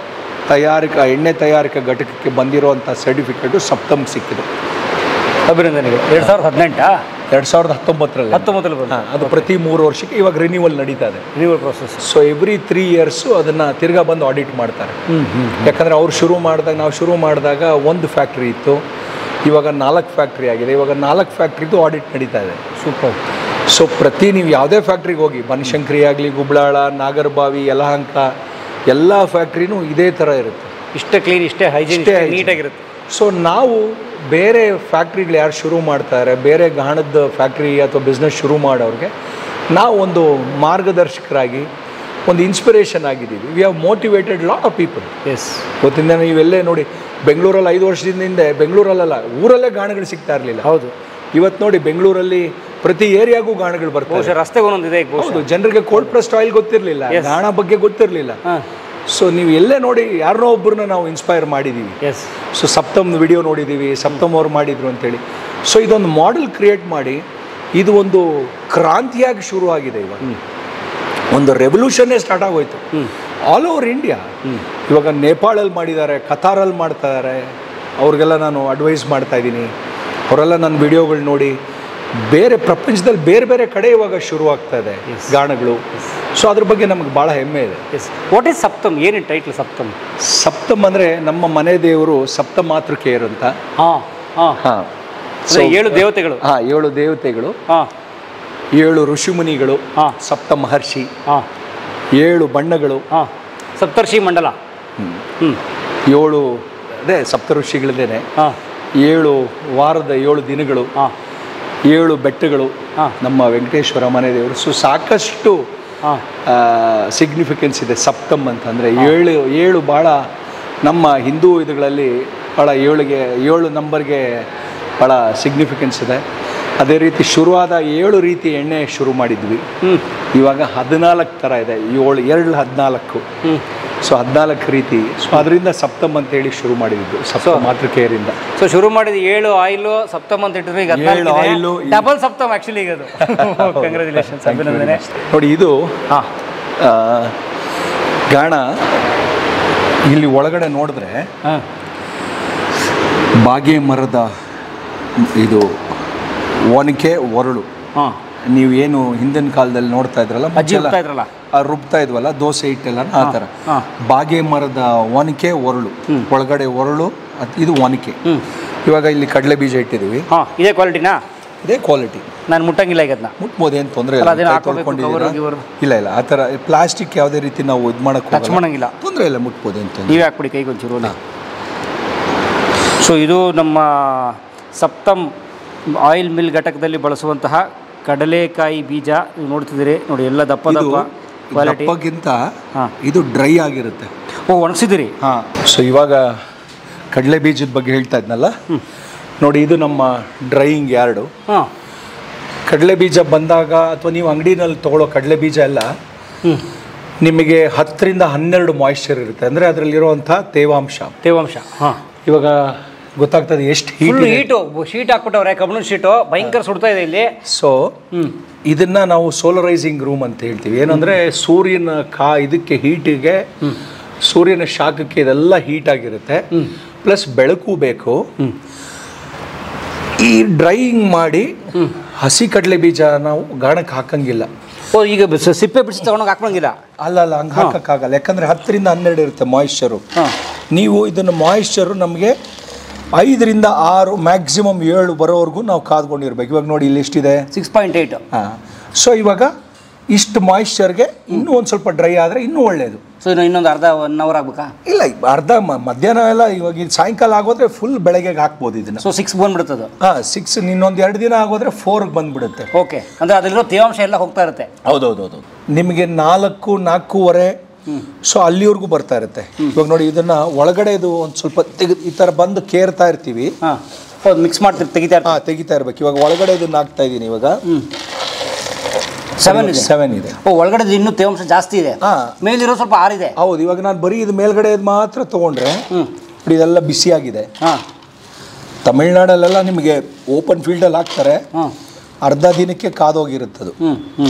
ತಯಾರಿಕಾ ಎಣ್ಣೆ ತಯಾರಿಕಾ ಘಟಕಕ್ಕೆ ಬಂದಿರುವಂಥ ಸರ್ಟಿಫಿಕೇಟು ಸಪ್ತಮ್ ಸಿಕ್ಕಿದೆ. ಅಭಿನಂದನೆಗಳು. ಎರಡು ಸಾವಿರದ ಹದಿನೆಂಟಾ ಎರಡು ಸಾವಿರದ ಹತ್ತೊಂಬತ್ತರಲ್ಲಿ ಹತ್ತೊಂಬತ್ತರಲ್ಲಿ ಬಂದ. ಅದು ಪ್ರತಿ ಮೂರು ವರ್ಷಕ್ಕೆ ಇವಾಗ ರಿನ್ಯೂವಲ್ ನಡೀತಾ ಇದೆ. Renewal process. So every three years ಅದನ್ನು ತಿರ್ಗಾ ಬಂದು ಆಡಿಟ್ ಮಾಡ್ತಾರೆ. ಯಾಕಂದರೆ ಅವ್ರು ಶುರು ಮಾಡಿದಾಗ, ನಾವು ಶುರು ಮಾಡಿದಾಗ ಒಂದು ಫ್ಯಾಕ್ಟ್ರಿ ಇತ್ತು, ಇವಾಗ ನಾಲ್ಕು ಫ್ಯಾಕ್ಟ್ರಿ ಆಗಿದೆ. ಇವಾಗ ನಾಲ್ಕು ಫ್ಯಾಕ್ಟ್ರಿದು ಆಡಿಟ್ ನಡೀತಾ ಇದೆ. ಸೂಪರ್. ಸೊ ಪ್ರತಿ ನೀವು ಯಾವುದೇ ಫ್ಯಾಕ್ಟ್ರಿಗೆ ಹೋಗಿ, ಬನಶಂಕರಿ ಆಗಲಿ, ಗುಬ್ಳಾಳ, ನಾಗರಬಾವಿ, ಯಲಹಂಕ, ಎಲ್ಲ ಫ್ಯಾಕ್ಟ್ರಿನೂ ಇದೇ ಥರ ಇರುತ್ತೆ. ಇಷ್ಟೇ ಕ್ಲೀನ್, ಇಷ್ಟೇ ಹೈಜೀನ್, ನೀಟಾಗಿರುತ್ತೆ. ಸೊ ನಾವು ಬೇರೆ ಫ್ಯಾಕ್ಟ್ರಿಗಳು ಯಾರು ಶುರು ಮಾಡ್ತಾರೆ, ಬೇರೆ ಗಾಣದ ಫ್ಯಾಕ್ಟ್ರಿ ಅಥವಾ ಬಿಸ್ನೆಸ್ ಶುರು ಮಾಡೋರಿಗೆ ನಾವು ಒಂದು ಮಾರ್ಗದರ್ಶಕರಾಗಿ, ಒಂದು ಇನ್ಸ್ಪಿರೇಷನ್ ಆಗಿದ್ದೀವಿ. We have motivated lot of people. Yes. ಗೊತ್ತಿಂದ ನೀವೆಲ್ಲೇ ನೋಡಿ, ಬೆಂಗಳೂರಲ್ಲಿ ಐದು ವರ್ಷದಿಂದ ಹಿಂದೆ ಬೆಂಗಳೂರಲ್ಲ, ಊರಲ್ಲೇ ಗಾಣಗಳು ಸಿಗ್ತಾ ಇರಲಿಲ್ಲ. ಹೌದು. ಇವತ್ತು ನೋಡಿ ಬೆಂಗಳೂರಲ್ಲಿ ಪ್ರತಿ ಏರಿಯಾಗೂ ಗಾಣಗಳು ಬರ್ತವೆ. ರಸ್ತೆಗೆ ಒಂದೊಂದಿದೆ. ಹೌದು. ಜನರಿಗೆ ಕೋಲ್ಡ್ ಪ್ರೆಸ್ಡ್ ಆಯಿಲ್ ಗೊತ್ತಿರಲಿಲ್ಲ, ಗಾಣ ಬಗ್ಗೆ ಗೊತ್ತಿರಲಿಲ್ಲ. ಸೊ ನೀವು ಎಲ್ಲೇ ನೋಡಿ ಯಾರನ್ನೋ ಒಬ್ಬರನ್ನ ನಾವು ಇನ್ಸ್ಪೈರ್ ಮಾಡಿದ್ದೀವಿ. ಎಸ್. ಸೊ ಸಪ್ತಮ್ ವಿಡಿಯೋ ನೋಡಿದ್ದೀವಿ, ಸಪ್ತಮ್ ಅವ್ರು ಮಾಡಿದರು ಅಂತೇಳಿ. ಸೊ ಇದೊಂದು ಮಾಡೆಲ್ ಕ್ರಿಯೇಟ್ ಮಾಡಿ, ಇದು ಒಂದು ಕ್ರಾಂತಿಯಾಗಿ ಶುರು ಆಗಿದೆ. ಇವಾಗ ಒಂದು ರೆವಲ್ಯೂಷನ್ನೇ ಸ್ಟಾರ್ಟ್ ಆಗೋಯ್ತು ಆಲ್ ಓವರ್ ಇಂಡಿಯಾ. ಇವಾಗ ನೇಪಾಳಲ್ಲಿ ಮಾಡಿದ್ದಾರೆ, ಕತಾರಲ್ಲಿ ಮಾಡ್ತಾ ಇದ್ದಾರೆ. ಅವ್ರಿಗೆಲ್ಲ ನಾನು ಅಡ್ವೈಸ್ ಮಾಡ್ತಾ ಇದ್ದೀನಿ. ಅವರೆಲ್ಲ ನನ್ನ ವಿಡಿಯೋಗಳು ನೋಡಿ ಬೇರೆ ಪ್ರಪಂಚದಲ್ಲಿ ಬೇರೆ ಬೇರೆ ಕಡೆ ಇವಾಗ ಶುರು ಆಗ್ತಾ ಇದೆ ಗಾಣಗಳು. ಸೊ ಅದ್ರ ಬಗ್ಗೆ ನಮಗೆ ಭಾಳ ಹೆಮ್ಮೆ ಇದೆ. ಎಸ್. What is Saptam? ಏನೇನು ಟೈಟ್ಲ್ ಸಪ್ತಮ್? ಸಪ್ತಮ್ ಅಂದರೆ ನಮ್ಮ ಮನೆ ದೇವರು ಸಪ್ತ ಮಾತೃಕೆಯರು ಅಂತ. ಹಾಂ ಹಾಂ ಹಾಂ. ಸೊ ಏಳು ದೇವತೆಗಳು. ಹಾಂ, ಏಳು ದೇವತೆಗಳು. ಹಾಂ. ಏಳು ಋಷಿಮುನಿಗಳು. ಹಾಂ. ಸಪ್ತ ಮಹರ್ಷಿ. ಹಾಂ. ಏಳು ಬಣ್ಣಗಳು. ಹಾಂ. ಸಪ್ತರ್ಷಿ ಮಂಡಲ. ಹ್ಞೂ. ಏಳು ಅದೇ ಸಪ್ತ ಋಷಿಗಳದ್ದೇನೆ. ಹಾಂ. ಏಳು ವಾರದ ಏಳು ದಿನಗಳು. ಹಾಂ. ಏಳು ಬೆಟ್ಟಗಳು. ಹಾಂ. ನಮ್ಮ ವೆಂಕಟೇಶ್ವರ ಮನೆ ದೇವರು. ಸೊ ಸಾಕಷ್ಟು ಸಿಗ್ನಿಫಿಕೆನ್ಸ್ ಇದೆ ಸಪ್ತಮ್ ಅಂತಂದರೆ. ಏಳು ಏಳು ಭಾಳ ನಮ್ಮ ಹಿಂದೂ ಇದುಗಳಲ್ಲಿ ಭಾಳ ಏಳಿಗೆ ಏಳು ನಂಬರ್ಗೆ ಭಾಳ ಸಿಗ್ನಿಫಿಕೆನ್ಸ್ ಇದೆ. ಅದೇ ರೀತಿ ಶುರುವಾದ ಏಳು ರೀತಿ ಎಣ್ಣೆ ಶುರು ಮಾಡಿದ್ವಿ, ಇವಾಗ ಹದಿನಾಲ್ಕು ಥರ ಇದೆ. ಏಳು ಎರಡು ಹದಿನಾಲ್ಕು, ಸೊ ಹದಿನಾಲ್ಕು ರೀತಿ. ಸೊ ಅದರಿಂದ ಸಪ್ತಮ್ ಅಂತೇಳಿ ಶುರು ಮಾಡಿದ್ದು, ಸಪ್ತಮ್ ಮಾತೃಕೆಯರಿಂದ. ಸೊ ಶುರು ಮಾಡಿದ ಏಳು ಆಯಿಲು ಸಪ್ತಮ್ ಅಂತ ಇಟ್ಟಿದ್ರು, ಈಗ ಏಳು ಆಯಿಲು ಡಬಲ್ ಸಪ್ತಮ್ ಆ್ಯಕ್ಚುಲಿ ಈಗ ಅದು. ಕಂಗ್ರ್ಯಾಚುಲೇಷನ್ಸ್, ಅಭಿನಂದನೆ. ನೋಡಿ ಇದು ಹಾಂ ಗಾಣ. ಇಲ್ಲಿ ಒಳಗಡೆ ನೋಡಿದ್ರೆ ಹಾಂ ಬಾಗೆ ಮರದ ಇದು ಒನಕೆ ಒರಳು. ಹಾಂ ನೀವು ಏನು ಹಿಂದಿನ ಕಾಲದಲ್ಲಿ ನೋಡ್ತಾ ಇದ್ರಲ್ಲ, ಅಜ್ಜಿ ರುಬ್ತಾ ಇದ್ರಲ್ಲ, ಆ ರುಬ್ತಾ ಇದ್ವಲ್ಲ ದೋಸೆ ಹಿಟ್ಟೆಲ್ಲ, ಆ ಥರ ಬಾಗೆ ಮರದ ಒನಕೆ ಒರಳು, ಒಳಗಡೆ ಒರಳು, ಇದು ಒನಕೆ. ಇವಾಗ ಇಲ್ಲಿ ಕಡಲೆ ಬೀಜ ಇಟ್ಟಿದ್ದೀವಿ. ಹಾಂ ಇದೇ ಕ್ವಾಲಿಟಿನಾ? ಇದೇ ಕ್ವಾಲಿಟಿ. ನಾನು ಮುಟ್ಟಂಗಿಲ್ಲ ಈಗ ಅದನ್ನ. ಮುಟ್ಬೋದು, ಏನು ತೊಂದರೆ ಇಲ್ಲ. ಇಲ್ಲ ಇಲ್ಲ ಆ ಥರ ಪ್ಲಾಸ್ಟಿಕ್ ಯಾವುದೇ ರೀತಿ ನಾವು ಇದು ಮಾಡೋಕ್ಕೆ ಟಚ್ ಮಾಡಂಗಿಲ್ಲ, ತೊಂದರೆ ಇಲ್ಲ, ಮುಟ್ಬೋದು ಅಂತ. ನೀವೇ ಹಾಕ್ಬಿಡಿ ಕೈಗೆ ಒಂಚೂರು. ಸೊ ಇದು ನಮ್ಮ ಸಪ್ತಮ್ ಆಯಿಲ್ ಮಿಲ್ ಘಟಕದಲ್ಲಿ ಬಳಸುವಂತಹ ಕಡಲೆಕಾಯಿ ಬೀಜ. ನೀವು ನೋಡ್ತಿದ್ದೀರಿ ನೋಡಿ, ಎಲ್ಲ ದಪ್ಪ ದಪ್ಪ ಕ್ವಾಲಿಟಿ. ದಪ್ಪಗಿಂತ ಇದು ಡ್ರೈ ಆಗಿರುತ್ತೆ. ಓ, ಒಣಗಿಸಿದಿರಿ? ಹಾಂ. ಸೊ ಇವಾಗ ಕಡಲೆ ಬೀಜದ ಬಗ್ಗೆ ಹೇಳ್ತಾ ಇದ್ನಲ್ಲ, ನೋಡಿ ಇದು ನಮ್ಮ ಡ್ರೈಯಿಂಗ್ ಯಾರ್ಡು. ಹಾಂ. ಕಡಲೆ ಬೀಜ ಬಂದಾಗ ಅಥವಾ ನೀವು ಅಂಗಡಿನಲ್ಲಿ ತೊಗೊಳ್ಳೋ ಕಡಲೆ ಬೀಜ ಎಲ್ಲ ನಿಮಗೆ ಹತ್ತರಿಂದ ಹನ್ನೆರಡು ಮಾಯಿಶ್ಚರ್ ಇರುತ್ತೆ, ಅಂದರೆ ಅದರಲ್ಲಿರುವಂಥ ತೇವಾಂಶ ತೇವಾಂಶ ಹಾಂ ಇವಾಗ ಗೊತ್ತಾಗ್ತದೆ ಎಷ್ಟು ಹೀಟ್ ಹೀಟು. ಶೀಟ್ ಹಾಕ್ಬಿಟ್ಟವ್ರೆ, ಕಬ್ಬಿಣ ಶೀಟು ಭಯಂಕರ ಸುಡ್ತಾ ಇದೆ ಇಲ್ಲಿ. ಸೊ ಇದನ್ನ ನಾವು ಸೋಲರೈಸಿಂಗ್ ರೂಮ್ ಅಂತ ಹೇಳ್ತೀವಿ. ಏನಂದ್ರೆ ಸೂರ್ಯನ ಕಾ ಇದಕ್ಕೆ ಹೀಟಿಗೆ, ಸೂರ್ಯನ ಶಾಖಕ್ಕೆ ಇದೆಲ್ಲ ಹೀಟ್ ಆಗಿರುತ್ತೆ, ಪ್ಲಸ್ ಬೆಳಕು ಬೇಕು. ಈ ಡ್ರೈಯಿಂಗ್ ಮಾಡಿ ಹಸಿ ಕಡಲೆ ಬೀಜ ನಾವು ಗಾಣಕ್ಕೆ ಹಾಕಂಗಿಲ್ಲ. ಓ, ಈಗ ಸಿಪ್ಪೆ ಬಿಡಿಸಿ ತಗೊಂಡೋಗಿ ಹಾಕಂಗಿಲ್ಲ? ಅಲ್ಲ ಅಲ್ಲ ಹಂಗೆ ಹಾಕಕ್ಕಾಗಲ್ಲ, ಯಾಕಂದ್ರೆ ಹತ್ತರಿಂದ ಹನ್ನೆರಡು ಇರುತ್ತೆ ಮಾಯಿಶ್ಚರು. ನೀವು ಇದನ್ನು ಮಾಯಿಶ್ಚರು ನಮಗೆ ಐದರಿಂದ ಆರು ಮ್ಯಾಕ್ಸಿಮಮ್ ಏಳು ಬರೋವರೆಗೂ ನಾವು ಕಾದ್ಕೊಂಡಿರ್ಬೇಕು. ಇವಾಗ ನೋಡಿ ಇಲ್ಲಿ ಎಷ್ಟಿದೆ, ಸಿಕ್ಸ್ ಪಾಯಿಂಟ್ ಏಯ್ಟ್. ಹಾಂ. ಸೊ ಇವಾಗ ಇಷ್ಟು ಮಾಯಿಶ್ಚರ್ಗೆ ಇನ್ನೂ ಒಂದು ಸ್ವಲ್ಪ ಡ್ರೈ ಆದರೆ ಇನ್ನೂ ಒಳ್ಳೆಯದು. ಸೊ ಇನ್ನೊಂದು ಅರ್ಧ ಒನ್ ಅವರ್ ಆಗ್ಬೇಕಾ? ಇಲ್ಲ, ಅರ್ಧ ಮಧ್ಯಾಹ್ನ ಎಲ್ಲ ಇವಾಗ ಇದು ಸಾಯಂಕಾಲ ಆಗೋದ್ರೆ ಫುಲ್ ಬೆಳಗ್ಗೆಗೆ ಹಾಕ್ಬೋದು ಇದನ್ನು. ಸೊ ಸಿಕ್ಸ್ ಬಂದ್ಬಿಡುತ್ತದೆ. ಹಾಂ, ಸಿಕ್ಸ್. ಇನ್ನೊಂದು ಎರಡು ದಿನ ಆಗೋದ್ರೆ ಫೋರ್ಗೆ ಬಂದ್ಬಿಡುತ್ತೆ. ಓಕೆ, ಅಂದರೆ ಅದರಲ್ಲಿರೋ ತೇವಾಂಶ ಎಲ್ಲ ಹೋಗ್ತಾ ಇರುತ್ತೆ. ಹೌದೌದೌದು. ನಿಮಗೆ ನಾಲ್ಕು ನಾಲ್ಕೂವರೆ ಸೊ ಅಲ್ಲಿವರೆಗೂ ಬರ್ತಾ ಇರುತ್ತೆ. ಇವಾಗ ನೋಡಿ ಇದನ್ನ ಒಳಗಡೆ ಇದು ಒಂದು ಸ್ವಲ್ಪ ತೆಗೆ ಈ ಥರ ಬಂದು ಕೇರ್ತಾ ಇರ್ತೀವಿ. ಹಾಂ, ಹೌದು, ಮಿಕ್ಸ್ ಮಾಡ್ತೀವಿ, ತೆಗಿತಾ ಹಾಂ ತೆಗಿತಾ ಇರ್ಬೇಕು. ಇವಾಗ ಒಳಗಡೆ ಇದನ್ನ ಹಾಕ್ತಾ ಇದ್ದೀನಿ. ಇವಾಗ ಸೆವೆನ್ ಇದೆ. ಸೆವೆನ್ ಇದೆ. ಓ, ಒಳಗಡೆ ಇನ್ನೂ ತೇವಾಂಶ ಜಾಸ್ತಿ ಇದೆ. ಹಾಂ, ಮೇಲಿರೋ ಸ್ವಲ್ಪ ಆರಿದೆ. ಹೌದು. ಇವಾಗ ನಾನು ಬರೀ ಇದು ಮೇಲ್ಗಡೆ ಮಾತ್ರ ತೊಗೊಂಡ್ರೆ ನೋಡಿ ಇದೆಲ್ಲ ಬಿಸಿಯಾಗಿದೆ. ಹಾಂ, ತಮಿಳ್ನಾಡಲ್ಲೆಲ್ಲ ನಿಮಗೆ ಓಪನ್ ಫೀಲ್ಡಲ್ಲಿ ಹಾಕ್ತಾರೆ, ಹಾಂ, ಅರ್ಧ ದಿನಕ್ಕೆ ಕಾದೋಗಿರುತ್ತದು. ಹ್ಞೂ ಹ್ಞೂ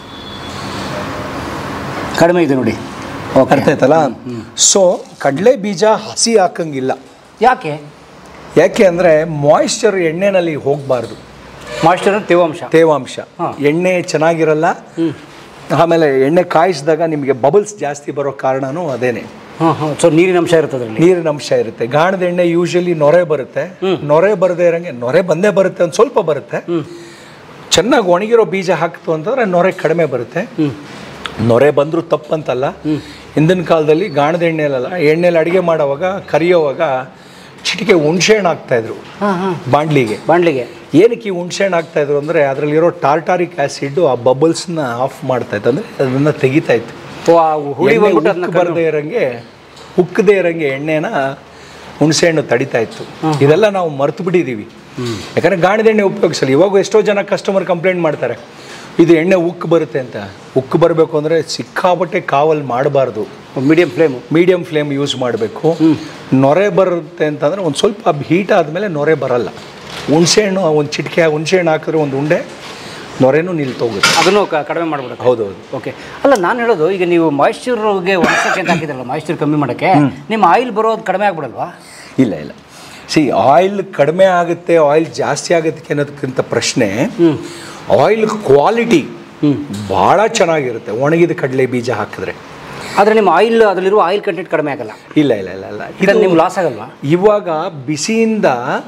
ಕಡಿಮೆ ಇದೆ ನೋಡಿ, ಅರ್ಥ ಆಯ್ತಲ್ಲ. ಸೊ ಕಡಲೆ ಬೀಜ ಹಸಿ ಹಾಕಂಗಿಲ್ಲ. ಯಾಕೆ? ಯಾಕೆ ಅಂದರೆ ಮಾಯಿಶ್ಚರ್ ಎಣ್ಣೆನಲ್ಲಿ ಹೋಗಬಾರ್ದು. ಮಾಯಿಶ್ಚರ್ ತೇವಾಂಶ ತೇವಾಂಶ ಎಣ್ಣೆ ಚೆನ್ನಾಗಿರಲ್ಲ. ಆಮೇಲೆ ಎಣ್ಣೆ ಕಾಯಿಸಿದಾಗ ನಿಮಗೆ ಬಬಲ್ಸ್ ಜಾಸ್ತಿ ಬರೋ ಕಾರಣನೂ ಅದೇನೆ. ಹಾಂ ಹಾಂ ಸೊ ನೀರಿನ ಅಂಶ ಇರ್ತದೆ, ನೀರಿನ ಅಂಶ ಇರುತ್ತೆ. ಗಾಣದ ಎಣ್ಣೆ ಯೂಶಲಿ ನೊರೆ ಬರುತ್ತೆ. ನೊರೆ ಬರದೇ ಇರೋಂಗೆ, ನೊರೆ ಬಂದೇ ಬರುತ್ತೆ, ಒಂದು ಸ್ವಲ್ಪ ಬರುತ್ತೆ. ಚೆನ್ನಾಗಿ ಒಣಗಿರೋ ಬೀಜ ಹಾಕ್ತು ಅಂತಂದ್ರೆ ನೊರೆ ಕಡಿಮೆ ಬರುತ್ತೆ. ನೊರೆ ಬಂದರೂ ತಪ್ಪಂತಲ್ಲ. ಹಿಂದಿನ ಕಾಲದಲ್ಲಿ ಗಾಣದ ಎಣ್ಣೆಲ್ಲ ಎಣ್ಣೆಲಿ ಅಡುಗೆ ಮಾಡೋವಾಗ ಕರಿಯೋವಾಗ ಚಿಟಿಕೆ ಹುಣ್ಸೆಹಣ್ಣು ಹಾಕ್ತಾಯಿದ್ರು ಬಾಂಡ್ಲಿಗೆ. ಬಾಂಡ್ಲಿಗೆ ಏನಕ್ಕೆ ಈ ಹುಣ್ಸೆಹಣ್ಣು ಹಾಕ್ತಾಯಿದ್ರು ಅಂದರೆ ಅದರಲ್ಲಿರೋ ಟಾರ್ಟಾರಿಕ್ ಆ್ಯಸಿಡ್ಡು ಆ ಬಬಲ್ಸ್ನ ಆಫ್ ಮಾಡ್ತಾಯಿತ್ತು, ಅಂದರೆ ಅದನ್ನು ತೆಗಿತಾಯಿತ್ತು. ಉಕ್ಕು ಬರದೇ ಇರೋಂಗೆ ಉಕ್ಕದೇ ಇರೋಂಗೆ ಎಣ್ಣೆನ ಹುಣಸೆಹಣ್ಣು ತಡಿತಾ ಇತ್ತು. ಇದೆಲ್ಲ ನಾವು ಮರ್ತು ಬಿಟ್ಟಿದ್ದೀವಿ, ಯಾಕಂದರೆ ಗಾಣದ ಎಣ್ಣೆ ಉಪಯೋಗಿಸಲ್ಲ. ಇವಾಗ ಎಷ್ಟೋ ಜನ ಕಸ್ಟಮರ್ ಕಂಪ್ಲೇಂಟ್ ಮಾಡ್ತಾರೆ, ಇದು ಎಣ್ಣೆ ಉಕ್ಕು ಬರುತ್ತೆ ಅಂತ. ಉಕ್ಕು ಬರಬೇಕು ಅಂದರೆ ಸಿಕ್ಕಾಪಟ್ಟೆ ಕಾವಲ್ ಮಾಡಬಾರ್ದು, medium flame medium flame use ಮಾಡಬೇಕು. ನೊರೆ ಬರುತ್ತೆ ಅಂತಂದರೆ ಒಂದು ಸ್ವಲ್ಪ ಹೀಟ್ ಆದಮೇಲೆ ನೊರೆ ಬರಲ್ಲ. ಹುಣಸೆಹಣ್ಣು ಒಂದು ಚಿಟಿಕೆ ಹುಣಸೆಹಣ್ಣು ಹಾಕಿದ್ರೆ ಒಂದು ಉಂಡೆ ನೊರೆನೂ ನಿಲ್ತೋಗುತ್ತೆ, ಅದನ್ನು ಕಡಿಮೆ ಮಾಡ್ಬಿಡುತ್ತೆ. ಹೌದು ಹೌದು. ಓಕೆ, ಅಲ್ಲ ನಾನು ಹೇಳೋದು, ಈಗ ನೀವು ಮಾಯಿಶ್ಚರ್ಗೆ ಒಣಸಕ್ಕೆ ಅಂತ ಹಾಕಿದ್ರಲ್ಲ, ಮಾಯಿಶ್ಚರ್ ಕಮ್ಮಿ ಮಾಡೋಕ್ಕೆ ನಿಮ್ಮ ಆಯಿಲ್ ಬರೋದು ಕಡಿಮೆ ಆಗ್ಬಿಡಲ್ವಾ? ಇಲ್ಲ ಇಲ್ಲ, ಸಿ ಆಯಿಲ್ ಕಡಿಮೆ ಆಗುತ್ತೆ, ಆಯಿಲ್ ಜಾಸ್ತಿ ಆಗುತ್ತೆ ಅನ್ನೋದಕ್ಕಿಂತ ಪ್ರಶ್ನೆ ಆಯಿಲ್ ಕ್ವಾಲಿಟಿ ಭಾಳ ಚೆನ್ನಾಗಿರುತ್ತೆ ಒಣಗಿದ ಕಡಲೆ ಬೀಜ ಹಾಕಿದ್ರೆ. ಆದರೆ ನಿಮ್ಮ ಆಯಿಲ್ ಅದರಲ್ಲಿರುವ ಆಯಿಲ್ ಕಂಟೆಂಟ್ ಕಡಿಮೆ ಆಗಲ್ಲ. ಇಲ್ಲ ಇಲ್ಲ ಇಲ್ಲ ಇಲ್ಲ, ಇದು ನಿಮ್ಗೆ ಲಾಸ್ ಆಗಲ್ವಾ? ಇವಾಗ ಬಿಸಿಯಿಂದ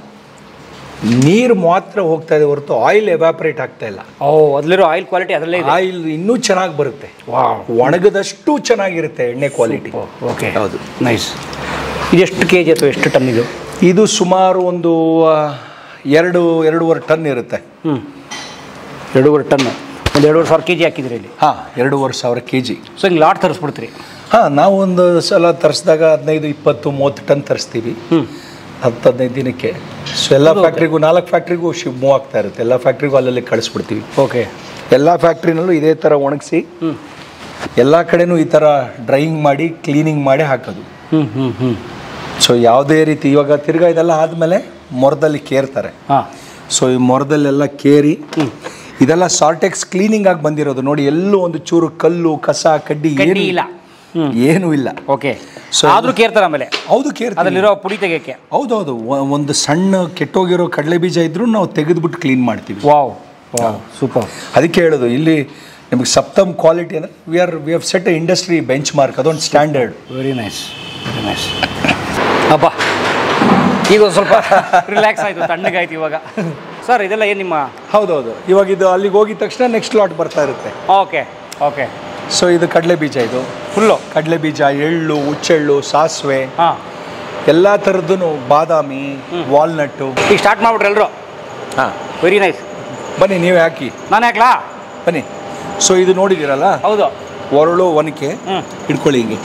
ನೀರು ಮಾತ್ರ ಹೋಗ್ತಾ ಇದೆ ಹೊರತು ಆಯಿಲ್ ಎವಾಪರೇಟ್ ಆಗ್ತಾ ಇಲ್ಲ. ಓ, ಅದರಲ್ಲಿರೋ ಆಯಿಲ್ ಕ್ವಾಲಿಟಿ ಅದರಲ್ಲೇ ಆಯಿಲ್ ಇನ್ನೂ ಚೆನ್ನಾಗಿ ಬರುತ್ತೆ, ಒಣಗದಷ್ಟು ಚೆನ್ನಾಗಿರುತ್ತೆ ಎಣ್ಣೆ ಕ್ವಾಲಿಟಿ. ಓಕೆ, ಹೌದು, ನೈಸ್. ಇದೆಷ್ಟು ಕೆ ಜಿ ಅಥವಾ ಎಷ್ಟು ಟನ್ ಇದು? ಇದು ಸುಮಾರು ಒಂದು ಎರಡು ಎರಡೂವರೆ ಟನ್ ಇರುತ್ತೆ. ಹ್ಞೂ, ಎರಡೂವರೆ ಟನ್, ಒಂದು ಎರಡೂವರೆ ಸಾವಿರ ಕೆ ಜಿ ಹಾಕಿದ್ರಿ ಇಲ್ಲಿ? ಹಾಂ, ಎರಡೂವರೆ ಸಾವಿರ ಕೆ ಜಿ. ಸೊ ಹಿಂಗೆ ಲಾಟ್ ತರಿಸ್ಬಿಡ್ತೀರಿ? ಹಾಂ, ನಾವು ಒಂದು ಸಲ ತರಿಸಿದಾಗ ಹದಿನೈದು ಇಪ್ಪತ್ತು ಮೂವತ್ತು ಟನ್ ತರಿಸ್ತೀವಿ. ಹತ್ತು ಹದಿನೈದು ದಿನಕ್ಕೆ. ಸೊ ಎಲ್ಲ ಫ್ಯಾಕ್ಟ್ರಿಗೂ ನಾಲ್ಕು ಫ್ಯಾಕ್ಟ್ರಿಗೂ ಶಿವ್ ಮೂವ್ ಆಗ್ತಾ ಇರುತ್ತೆ. ಎಲ್ಲ ಫ್ಯಾಕ್ಟ್ರಿಗೂ ಅಲ್ಲಲ್ಲಿ ಕಳಿಸ್ಬಿಡ್ತೀವಿ. ಓಕೆ. ಎಲ್ಲ ಫ್ಯಾಕ್ಟ್ರಿನಲ್ಲೂ ಇದೇ ಥರ ಒಣಗಿಸಿ ಎಲ್ಲ ಕಡೆನೂ ಈ ಥರ ಡ್ರೈಯಿಂಗ್ ಮಾಡಿ ಕ್ಲೀನಿಂಗ್ ಮಾಡಿ ಹಾಕೋದು. ಹ್ಞೂ ಹ್ಞೂ ಹ್ಞೂ ಸೊ ಯಾವುದೇ ರೀತಿ ಇವಾಗ ತಿರ್ಗಾ ಇದೆಲ್ಲ ಆದಮೇಲೆ ಮೊರದಲ್ಲಿ ಕೇರ್ತಾರೆ. ಹಾಂ. ಸೊ ಈ ಮೊರದಲ್ಲೆಲ್ಲ ಕೇರಿ ಇದೆಲ್ಲ ಸಾರ್ಟೆಕ್ಸ್ ಕ್ಲೀನಿಂಗ್ ಆಗಿ ಬಂದಿರೋದು. ನೋಡಿ ಎಲ್ಲೂ ಒಂದು ಚೂರು ಕಲ್ಲು ಕಸ ಕಡ್ಡಿ ಏನು ಇಲ್ಲ, ಏನೂ ಇಲ್ಲ. ಓಕೆ. ಸೊ ಆದರೂ ಕೇರ್ತಾರೆ ಆಮೇಲೆ. ಹೌದು, ಕೇರ್ ಅದರಲ್ಲಿರೋ ಪುಡಿ ತೆಗೆಯೋಕ್ಕೆ. ಹೌದೌದು. ಒಂದು ಸಣ್ಣ ಕೆಟ್ಟೋಗಿರೋ ಕಡಲೆ ಬೀಜ ಇದ್ರೂ ನಾವು ತೆಗೆದುಬಿಟ್ಟು ಕ್ಲೀನ್ ಮಾಡ್ತೀವಿ. Wow wow super. ಅದಕ್ಕೆ ಹೇಳೋದು ಇಲ್ಲಿ ನಿಮಗೆ ಸಪ್ತಮ್ ಕ್ವಾಲಿಟಿ ಅಂದರೆ we are we have set a industry benchmark. ಅದೊಂದು standard. Very nice, very nice. ಅಬ್ಬಾ, ಈಗ ಒಂದು ಸ್ವಲ್ಪ ರಿಲ್ಯಾಕ್ಸ್ ಆಯಿತು, ತಣ್ಣಗಾಯ್ತು ಇವಾಗ. ಸರ್ ಇದೆಲ್ಲ ಏನು ನಿಮ್ಮ? ಹೌದೌದು. ಇವಾಗ ಇದು ಅಲ್ಲಿಗೆ ಹೋಗಿದ ತಕ್ಷಣ ನೆಕ್ಸ್ಟ್ ಲಾಟ್ ಬರ್ತಾ ಇರುತ್ತೆ. Okay okay. ಸೊ ಇದು ಕಡಲೆ ಬೀಜ, ಇದು ಫುಲ್ಲು ಕಡಲೆ ಬೀಜ, ಎಳ್ಳು, ಹುಚ್ಚೆಳ್ಳು, ಸಾಸಿವೆ, ಹಾಂ, ಎಲ್ಲ ಥರದ್ದು, ಬಾದಾಮಿ, ವಾಲ್ನಟ್ಟು. ಈಗ ಸ್ಟಾರ್ಟ್ ಮಾಡ್ಬಿಟ್ರೆ ಎಲ್ಲರೂ? ಹಾಂ, ವೆರಿ ನೈಸ್. ಬನ್ನಿ ನೀವೇ ಹಾಕಿ. ನಾನು ಹಾಕ್ಲಾ? ಬನ್ನಿ. ಸೊ ಇದು ನೋಡಿದ್ದೀರಲ್ಲ? ಹೌದು. ಒರಳು ಒನಕೆ ಇಟ್ಕೊಳ್ಳಿ ಹಿಂಗೆ.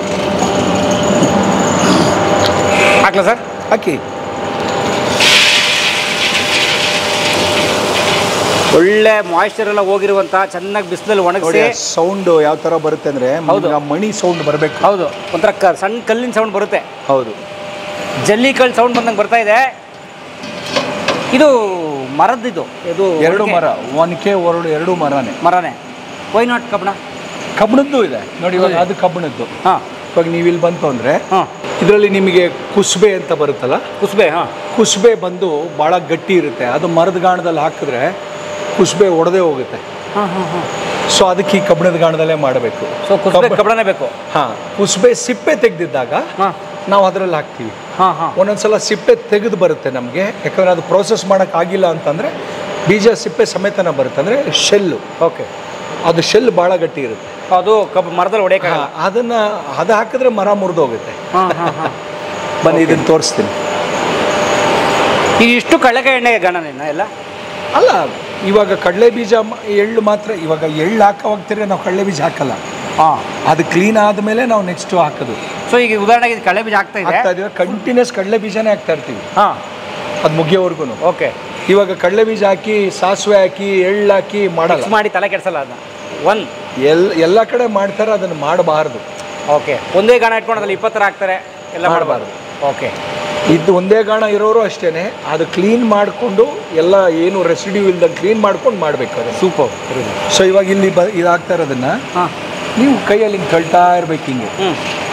ಹಾಕ್ಲಾ ಸರ್? ಹಾಕಿ. ಒಳ್ಳೆ ಮಾಯಿಶ್ಚರ್ ಎಲ್ಲ ಹೋಗಿರುವಂಥ ಚೆನ್ನಾಗಿ ಬಿಸಿಲಲ್ಲಿ ಒಣಗಿಸಿ ಸೌಂಡ್ ಯಾವ ಥರ ಬರುತ್ತೆ ಅಂದರೆ, ಹೌದು, ಮಣಿ ಸೌಂಡ್ ಬರಬೇಕು. ಹೌದು, ಒಂಥರ ಕ ಸಣ್ಣ ಕಲ್ಲಿನ ಸೌಂಡ್ ಬರುತ್ತೆ. ಹೌದು, ಜಲ್ಲಿ ಕಲ್ಲು ಸೌಂಡ್ ಬಂದಂಗೆ ಬರ್ತಾ ಇದೆ. ಇದು ಮರದ್ದು, ಇದು ಎರಡು ಮರ, ಒನಕೆ ಒರಳು ಎರಡು ಮರನೇ. ಮರನೇ. ವೈ ನಾಟ್ ಕಬ್ಬಣ? ಕಬ್ಬಣದ್ದು ಇದೆ ನೋಡಿ. ಇವಾಗ ಅದು ಕಬ್ಬಣದ್ದು. ಹಾಂ. ಇವಾಗ ನೀವು ಇಲ್ಲಿ ಬಂತು ಅಂದರೆ ಹಾಂ, ಇದರಲ್ಲಿ ನಿಮಗೆ ಕುಸುಬೆ ಅಂತ ಬರುತ್ತಲ್ಲ, ಕುಸುಬೆ. ಹಾಂ, ಕುಸುಬೆ ಬಂದು ಭಾಳ ಗಟ್ಟಿ ಇರುತ್ತೆ. ಅದು ಮರದ ಗಾಣದಲ್ಲಿ ಹಾಕಿದ್ರೆ ಕುಸುಬೆ ಒಡೆದೇ ಹೋಗುತ್ತೆ. ಹಾಂ ಹಾಂ ಹಾಂ. ಸೊ ಅದಕ್ಕೆ ಈ ಕಬ್ಬಣದ ಗಾಣದಲ್ಲೇ ಮಾಡಬೇಕು. ಸೊ ಕುಸುಬೆ ಕಬ್ಬಣನೇ ಬೇಕು. ಹಾಂ, ಕುಸುಬೆ ಸಿಪ್ಪೆ ತೆಗೆದಿದ್ದಾಗ ಹಾಂ ನಾವು ಅದರಲ್ಲಿ ಹಾಕ್ತೀವಿ. ಹಾಂ ಹಾಂ. ಒಂದೊಂದ್ಸಲ ಸಿಪ್ಪೆ ತೆಗೆದು ಬರುತ್ತೆ ನಮಗೆ, ಯಾಕಂದರೆ ಅದು ಪ್ರೋಸೆಸ್ ಮಾಡೋಕ್ಕಾಗಿಲ್ಲ ಅಂತಂದರೆ ಬೀಜ ಸಿಪ್ಪೆ ಸಮೇತನ ಬರುತ್ತೆ. ಅಂದರೆ ಶೆಲ್ಲು. ಓಕೆ. ಅದು ಶೆಲ್ ಭಾಳ ಗಟ್ಟಿ ಇರುತ್ತೆ. ಅದು ಕಬ್ಬು ಮರದಲ್ಲಿ ಹೊಡೆಯೋಕ್ಕಾಗಲ್ಲ. ಅದನ್ನು ಅದು ಹಾಕಿದ್ರೆ ಮರ ಮುರಿದೋಗುತ್ತೆ. ಹಾಂ ಹಾಂ ಹಾಂ. ಬನ್ನಿ ಇದನ್ನು ತೋರಿಸ್ತೀನಿ. ಈಗ ಇಷ್ಟು ಕಡಲೆಕಾಯಿ ಎಣ್ಣೆ ಗಣನೇನ ಎಲ್ಲ? ಅಲ್ಲ, ಇವಾಗ ಕಡಲೆ ಬೀಜ ಎಳ್ಳು ಮಾತ್ರ. ಇವಾಗ ಎಳ್ಳು ಹಾಕೋವಾಗ್ತಿದ್ರೆ ನಾವು ಕಡಲೆ ಬೀಜ ಹಾಕಲ್ಲ. ಹಾಂ, ಅದು ಕ್ಲೀನ್ ಆದಮೇಲೆ ನಾವು ನೆಕ್ಸ್ಟು ಹಾಕೋದು. ಸೊ ಈಗ ಉದಾಹರಣೆಗೆ ಕಡಲೆ ಬೀಜ ಹಾಕ್ತಾ ಇದೆ ಹಾಕ್ತಾ ಇದೀವಿ, ಕಂಟಿನ್ಯೂಸ್ ಕಡಲೆ ಬೀಜನೇ ಹಾಕ್ತಾ ಇರ್ತೀವಿ. ಹಾಂ, ಅದು ಮುಗಿಯೋವರೆಗೂ. ಓಕೆ. ಇವಾಗ ಕಡಲೆ ಬೀಜ ಹಾಕಿ ಸಾಸಿವೆ ಹಾಕಿ ಎಳ್ಳು ಹಾಕಿ ಮಾಡಲ್ಲ, ಮಾಡಿ ತಲೆ ಕೆಡಿಸಲ್ಲ ಅದನ್ನ. ಒನ್ ಎಲ್ ಎಲ್ಲ ಕಡೆ ಮಾಡ್ತಾರೆ, ಅದನ್ನು ಮಾಡಬಾರ್ದು. ಓಕೆ. ಒಂದೇ ಗಾಣ ಇಟ್ಕೊಂಡು ಇಪ್ಪತ್ತರ ಹಾಕ್ತಾರೆ, ಎಲ್ಲ ಮಾಡಬಾರ್ದು. ಓಕೆ. ಇದು ಒಂದೇ ಗಾಣ ಇರೋರು ಅಷ್ಟೇ, ಅದು ಕ್ಲೀನ್ ಮಾಡಿಕೊಂಡು ಎಲ್ಲ ಏನು ರೆಸಿಡ್ಯೂ ಇಲ್ದಂಗೆ ಕ್ಲೀನ್ ಮಾಡ್ಕೊಂಡು ಮಾಡಬೇಕು ಅದು. ಸೂಪರ್. ಸೊ ಇವಾಗ ಇಲ್ಲಿ ಬ ಇದು ಹಾಕ್ತಾ ಇರೋದನ್ನು ಹಾಂ, ನೀವು ಕೈಯಲ್ಲಿ ಹಿಂಗೆ ತಳ್ತಾ ಇರ್ಬೇಕು ಹಿಂಗೆ. ಹ್ಞೂ.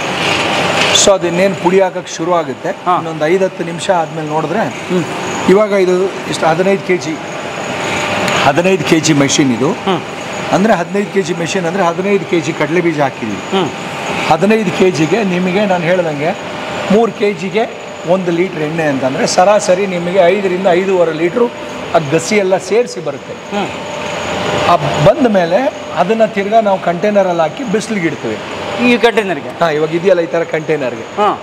ಸೊ ಅದನ್ನೇನು ಪುಡಿ ಹಾಕೋಕ್ಕೆ ಶುರು ಆಗುತ್ತೆ. ಇನ್ನೊಂದು ಐದು ಹತ್ತು ನಿಮಿಷ ಆದಮೇಲೆ ನೋಡಿದ್ರೆ ಹ್ಞೂ. ಇವಾಗ ಇದು ಇಷ್ಟು ಹದಿನೈದು ಕೆ ಜಿ ಹದಿನೈದು ಕೆ ಜಿ ಮೆಷಿನ್ ಇದು. ಹ್ಞೂ. ಅಂದರೆ ಹದಿನೈದು ಕೆ ಜಿ ಮೆಷಿನ್ ಅಂದರೆ ಹದಿನೈದು ಕೆ ಜಿ ಕಡಲೆ ಬೀಜ ಹಾಕಿದ್ದೀವಿ. ಹ್ಞೂ. ಹದಿನೈದು ಕೆ ಜಿಗೆ ನಿಮಗೆ ನಾನು ಹೇಳ್ದಂಗೆ ಮೂರು ಕೆ ಜಿಗೆ ಒಂದು ಲೀಟ್ರ್ ಎಣ್ಣೆ ಅಂತಂದರೆ ಸರಾಸರಿ ನಿಮಗೆ ಐದರಿಂದ ಐದೂವರೆ ಲೀಟ್ರು ಆ ಗಸಿ ಎಲ್ಲ ಸೇರಿಸಿ ಬರುತ್ತೆ. ಹ್ಞೂ. ಆ ಬಂದ ಮೇಲೆ ಅದನ್ನು ತಿರ್ಗಾ ನಾವು ಕಂಟೈನರಲ್ಲಿ ಹಾಕಿ ಬಿಸಿಲಿಗೆ ಇಡ್ತೀವಿ. ಈ ಕಂಟೈನರ್ಗೆ? ಹಾಂ, ಇವಾಗ ಇದೆಯಲ್ಲ ಈ ಥರ ಕಂಟೈನರ್ಗೆ. ಹಾಂ.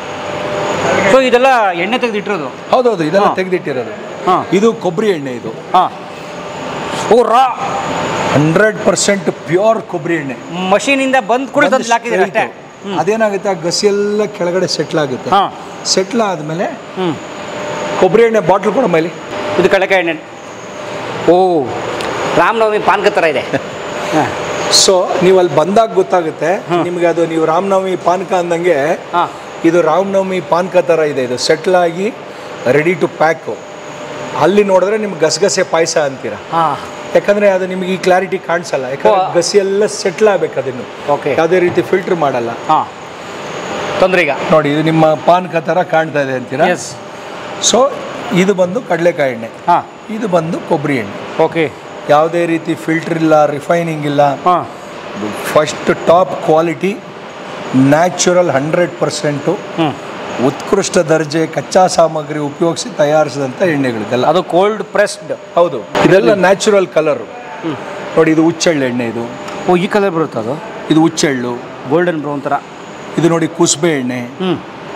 ಸೊ ಇದೆಲ್ಲ ಎಣ್ಣೆ ತೆಗೆದಿಟ್ಟಿರೋದು? ಹೌದೌದು, ಇದೆಲ್ಲ ತೆಗೆದಿಟ್ಟಿರೋದು. ಹಾಂ. ಇದು ಕೊಬ್ಬರಿ ಎಣ್ಣೆ. ಇದು ಹಾಂ. Oh raw hundred percent pure ಕೊಬ್ಬರಿ ಎಣ್ಣೆ. ಮಷೀನಿಂದ ಬಂದು ಕೂಡ ತಂದು ಹಾಕಿದ್ರೆ ಅಷ್ಟೇ. ಅದೇನಾಗುತ್ತೆ, ಆ ಗಸಿ ಎಲ್ಲ ಕೆಳಗಡೆ ಸೆಟ್ಲ್ ಆಗುತ್ತೆ. ಹಾಂ. ಸೆಟ್ಲ್ ಆದಮೇಲೆ ಹ್ಞೂ ಕೊಬ್ಬರಿ ಎಣ್ಣೆ ಬಾಟ್ಲ್ ಕೂಡ ಮೇಲೆ ಇದು ಕಡಲೆಕಾಯಿ ಎಣ್ಣೆ. ಓ, ರಾಮನವಮಿ ಪಾನಕ ಥರ ಇದೆ. ಹಾಂ. ಸೊ ನೀವು ಅಲ್ಲಿ ಬಂದಾಗ ಗೊತ್ತಾಗುತ್ತೆ ನಿಮಗೆ, ಅದು ನೀವು ರಾಮನವಮಿ ಪಾನಕ ಅಂದಂಗೆ ಹಾಂ, ಇದು ರಾಮನವಮಿ ಪಾನಕ ಥರ ಇದೆ. ಇದು ಸೆಟ್ಲ್ ಆಗಿ ರೆಡಿ ಟು ಪ್ಯಾಕು. ಅಲ್ಲಿ ನೋಡಿದ್ರೆ ನಿಮ್ಗೆ ಗಸಗಸೆ ಪಾಯಸ ಅಂತೀರ. ಹಾಂ. ಯಾಕಂದರೆ ಅದು ನಿಮಗೆ ಈ ಕ್ಲಾರಿಟಿ ಕಾಣಿಸಲ್ಲ, ಯಾಕಂದರೆ ಗಸಿ ಎಲ್ಲ ಸೆಟ್ಲ್ ಆಗಬೇಕು. ಅದನ್ನು ಓಕೆ. ಯಾವುದೇ ರೀತಿ ಫಿಲ್ಟರ್ ಮಾಡಲ್ಲ. ಹಾಂ, ತೊಂದರೆ. ಈಗ ನೋಡಿ, ಇದು ನಿಮ್ಮ ಪಾನಕ ಥರ ಕಾಣ್ತಾ ಇದೆ ಅಂತೀರಾ. ಎಸ್. ಸೊ ಇದು ಬಂದು ಕಡಲೆಕಾಯಿ ಎಣ್ಣೆ. ಹಾಂ. ಇದು ಬಂದು ಕೊಬ್ಬರಿ ಎಣ್ಣೆ. ಓಕೆ. ಯಾವುದೇ ರೀತಿ ಫಿಲ್ಟರ್ ಇಲ್ಲ, ರಿಫೈನಿಂಗ್ ಇಲ್ಲ. ಹಾಂ. First top quality, natural, hundred percent ಹ್ಞೂ ಉತ್ಕೃಷ್ಟ ದರ್ಜೆ ಕಚ್ಚಾ ಸಾಮಗ್ರಿ ಉಪಯೋಗಿಸಿ ತಯಾರಿಸಿದಂಥ ಎಣ್ಣೆಗಳಿದೆಲ್ಲ. ಅದು ಕೋಲ್ಡ್ ಪ್ರೆಸ್ಡ್. ಹೌದು, ಇದೆಲ್ಲ ನ್ಯಾಚುರಲ್ ಕಲರು. ನೋಡಿ, ಇದು ಹುಚ್ಚೆಳ್ಳು ಎಣ್ಣೆ. ಇದು ಓ, ಈ ಕಲರ್ ಬರುತ್ತೆ. ಅದು ಇದು ಹುಚ್ಚೆಳ್ಳು, ಗೋಲ್ಡನ್ ಬ್ರೌನ್ ಥರ. ಇದು ನೋಡಿ ಕುಸುಬೆ ಎಣ್ಣೆ. ಹ್ಞೂ.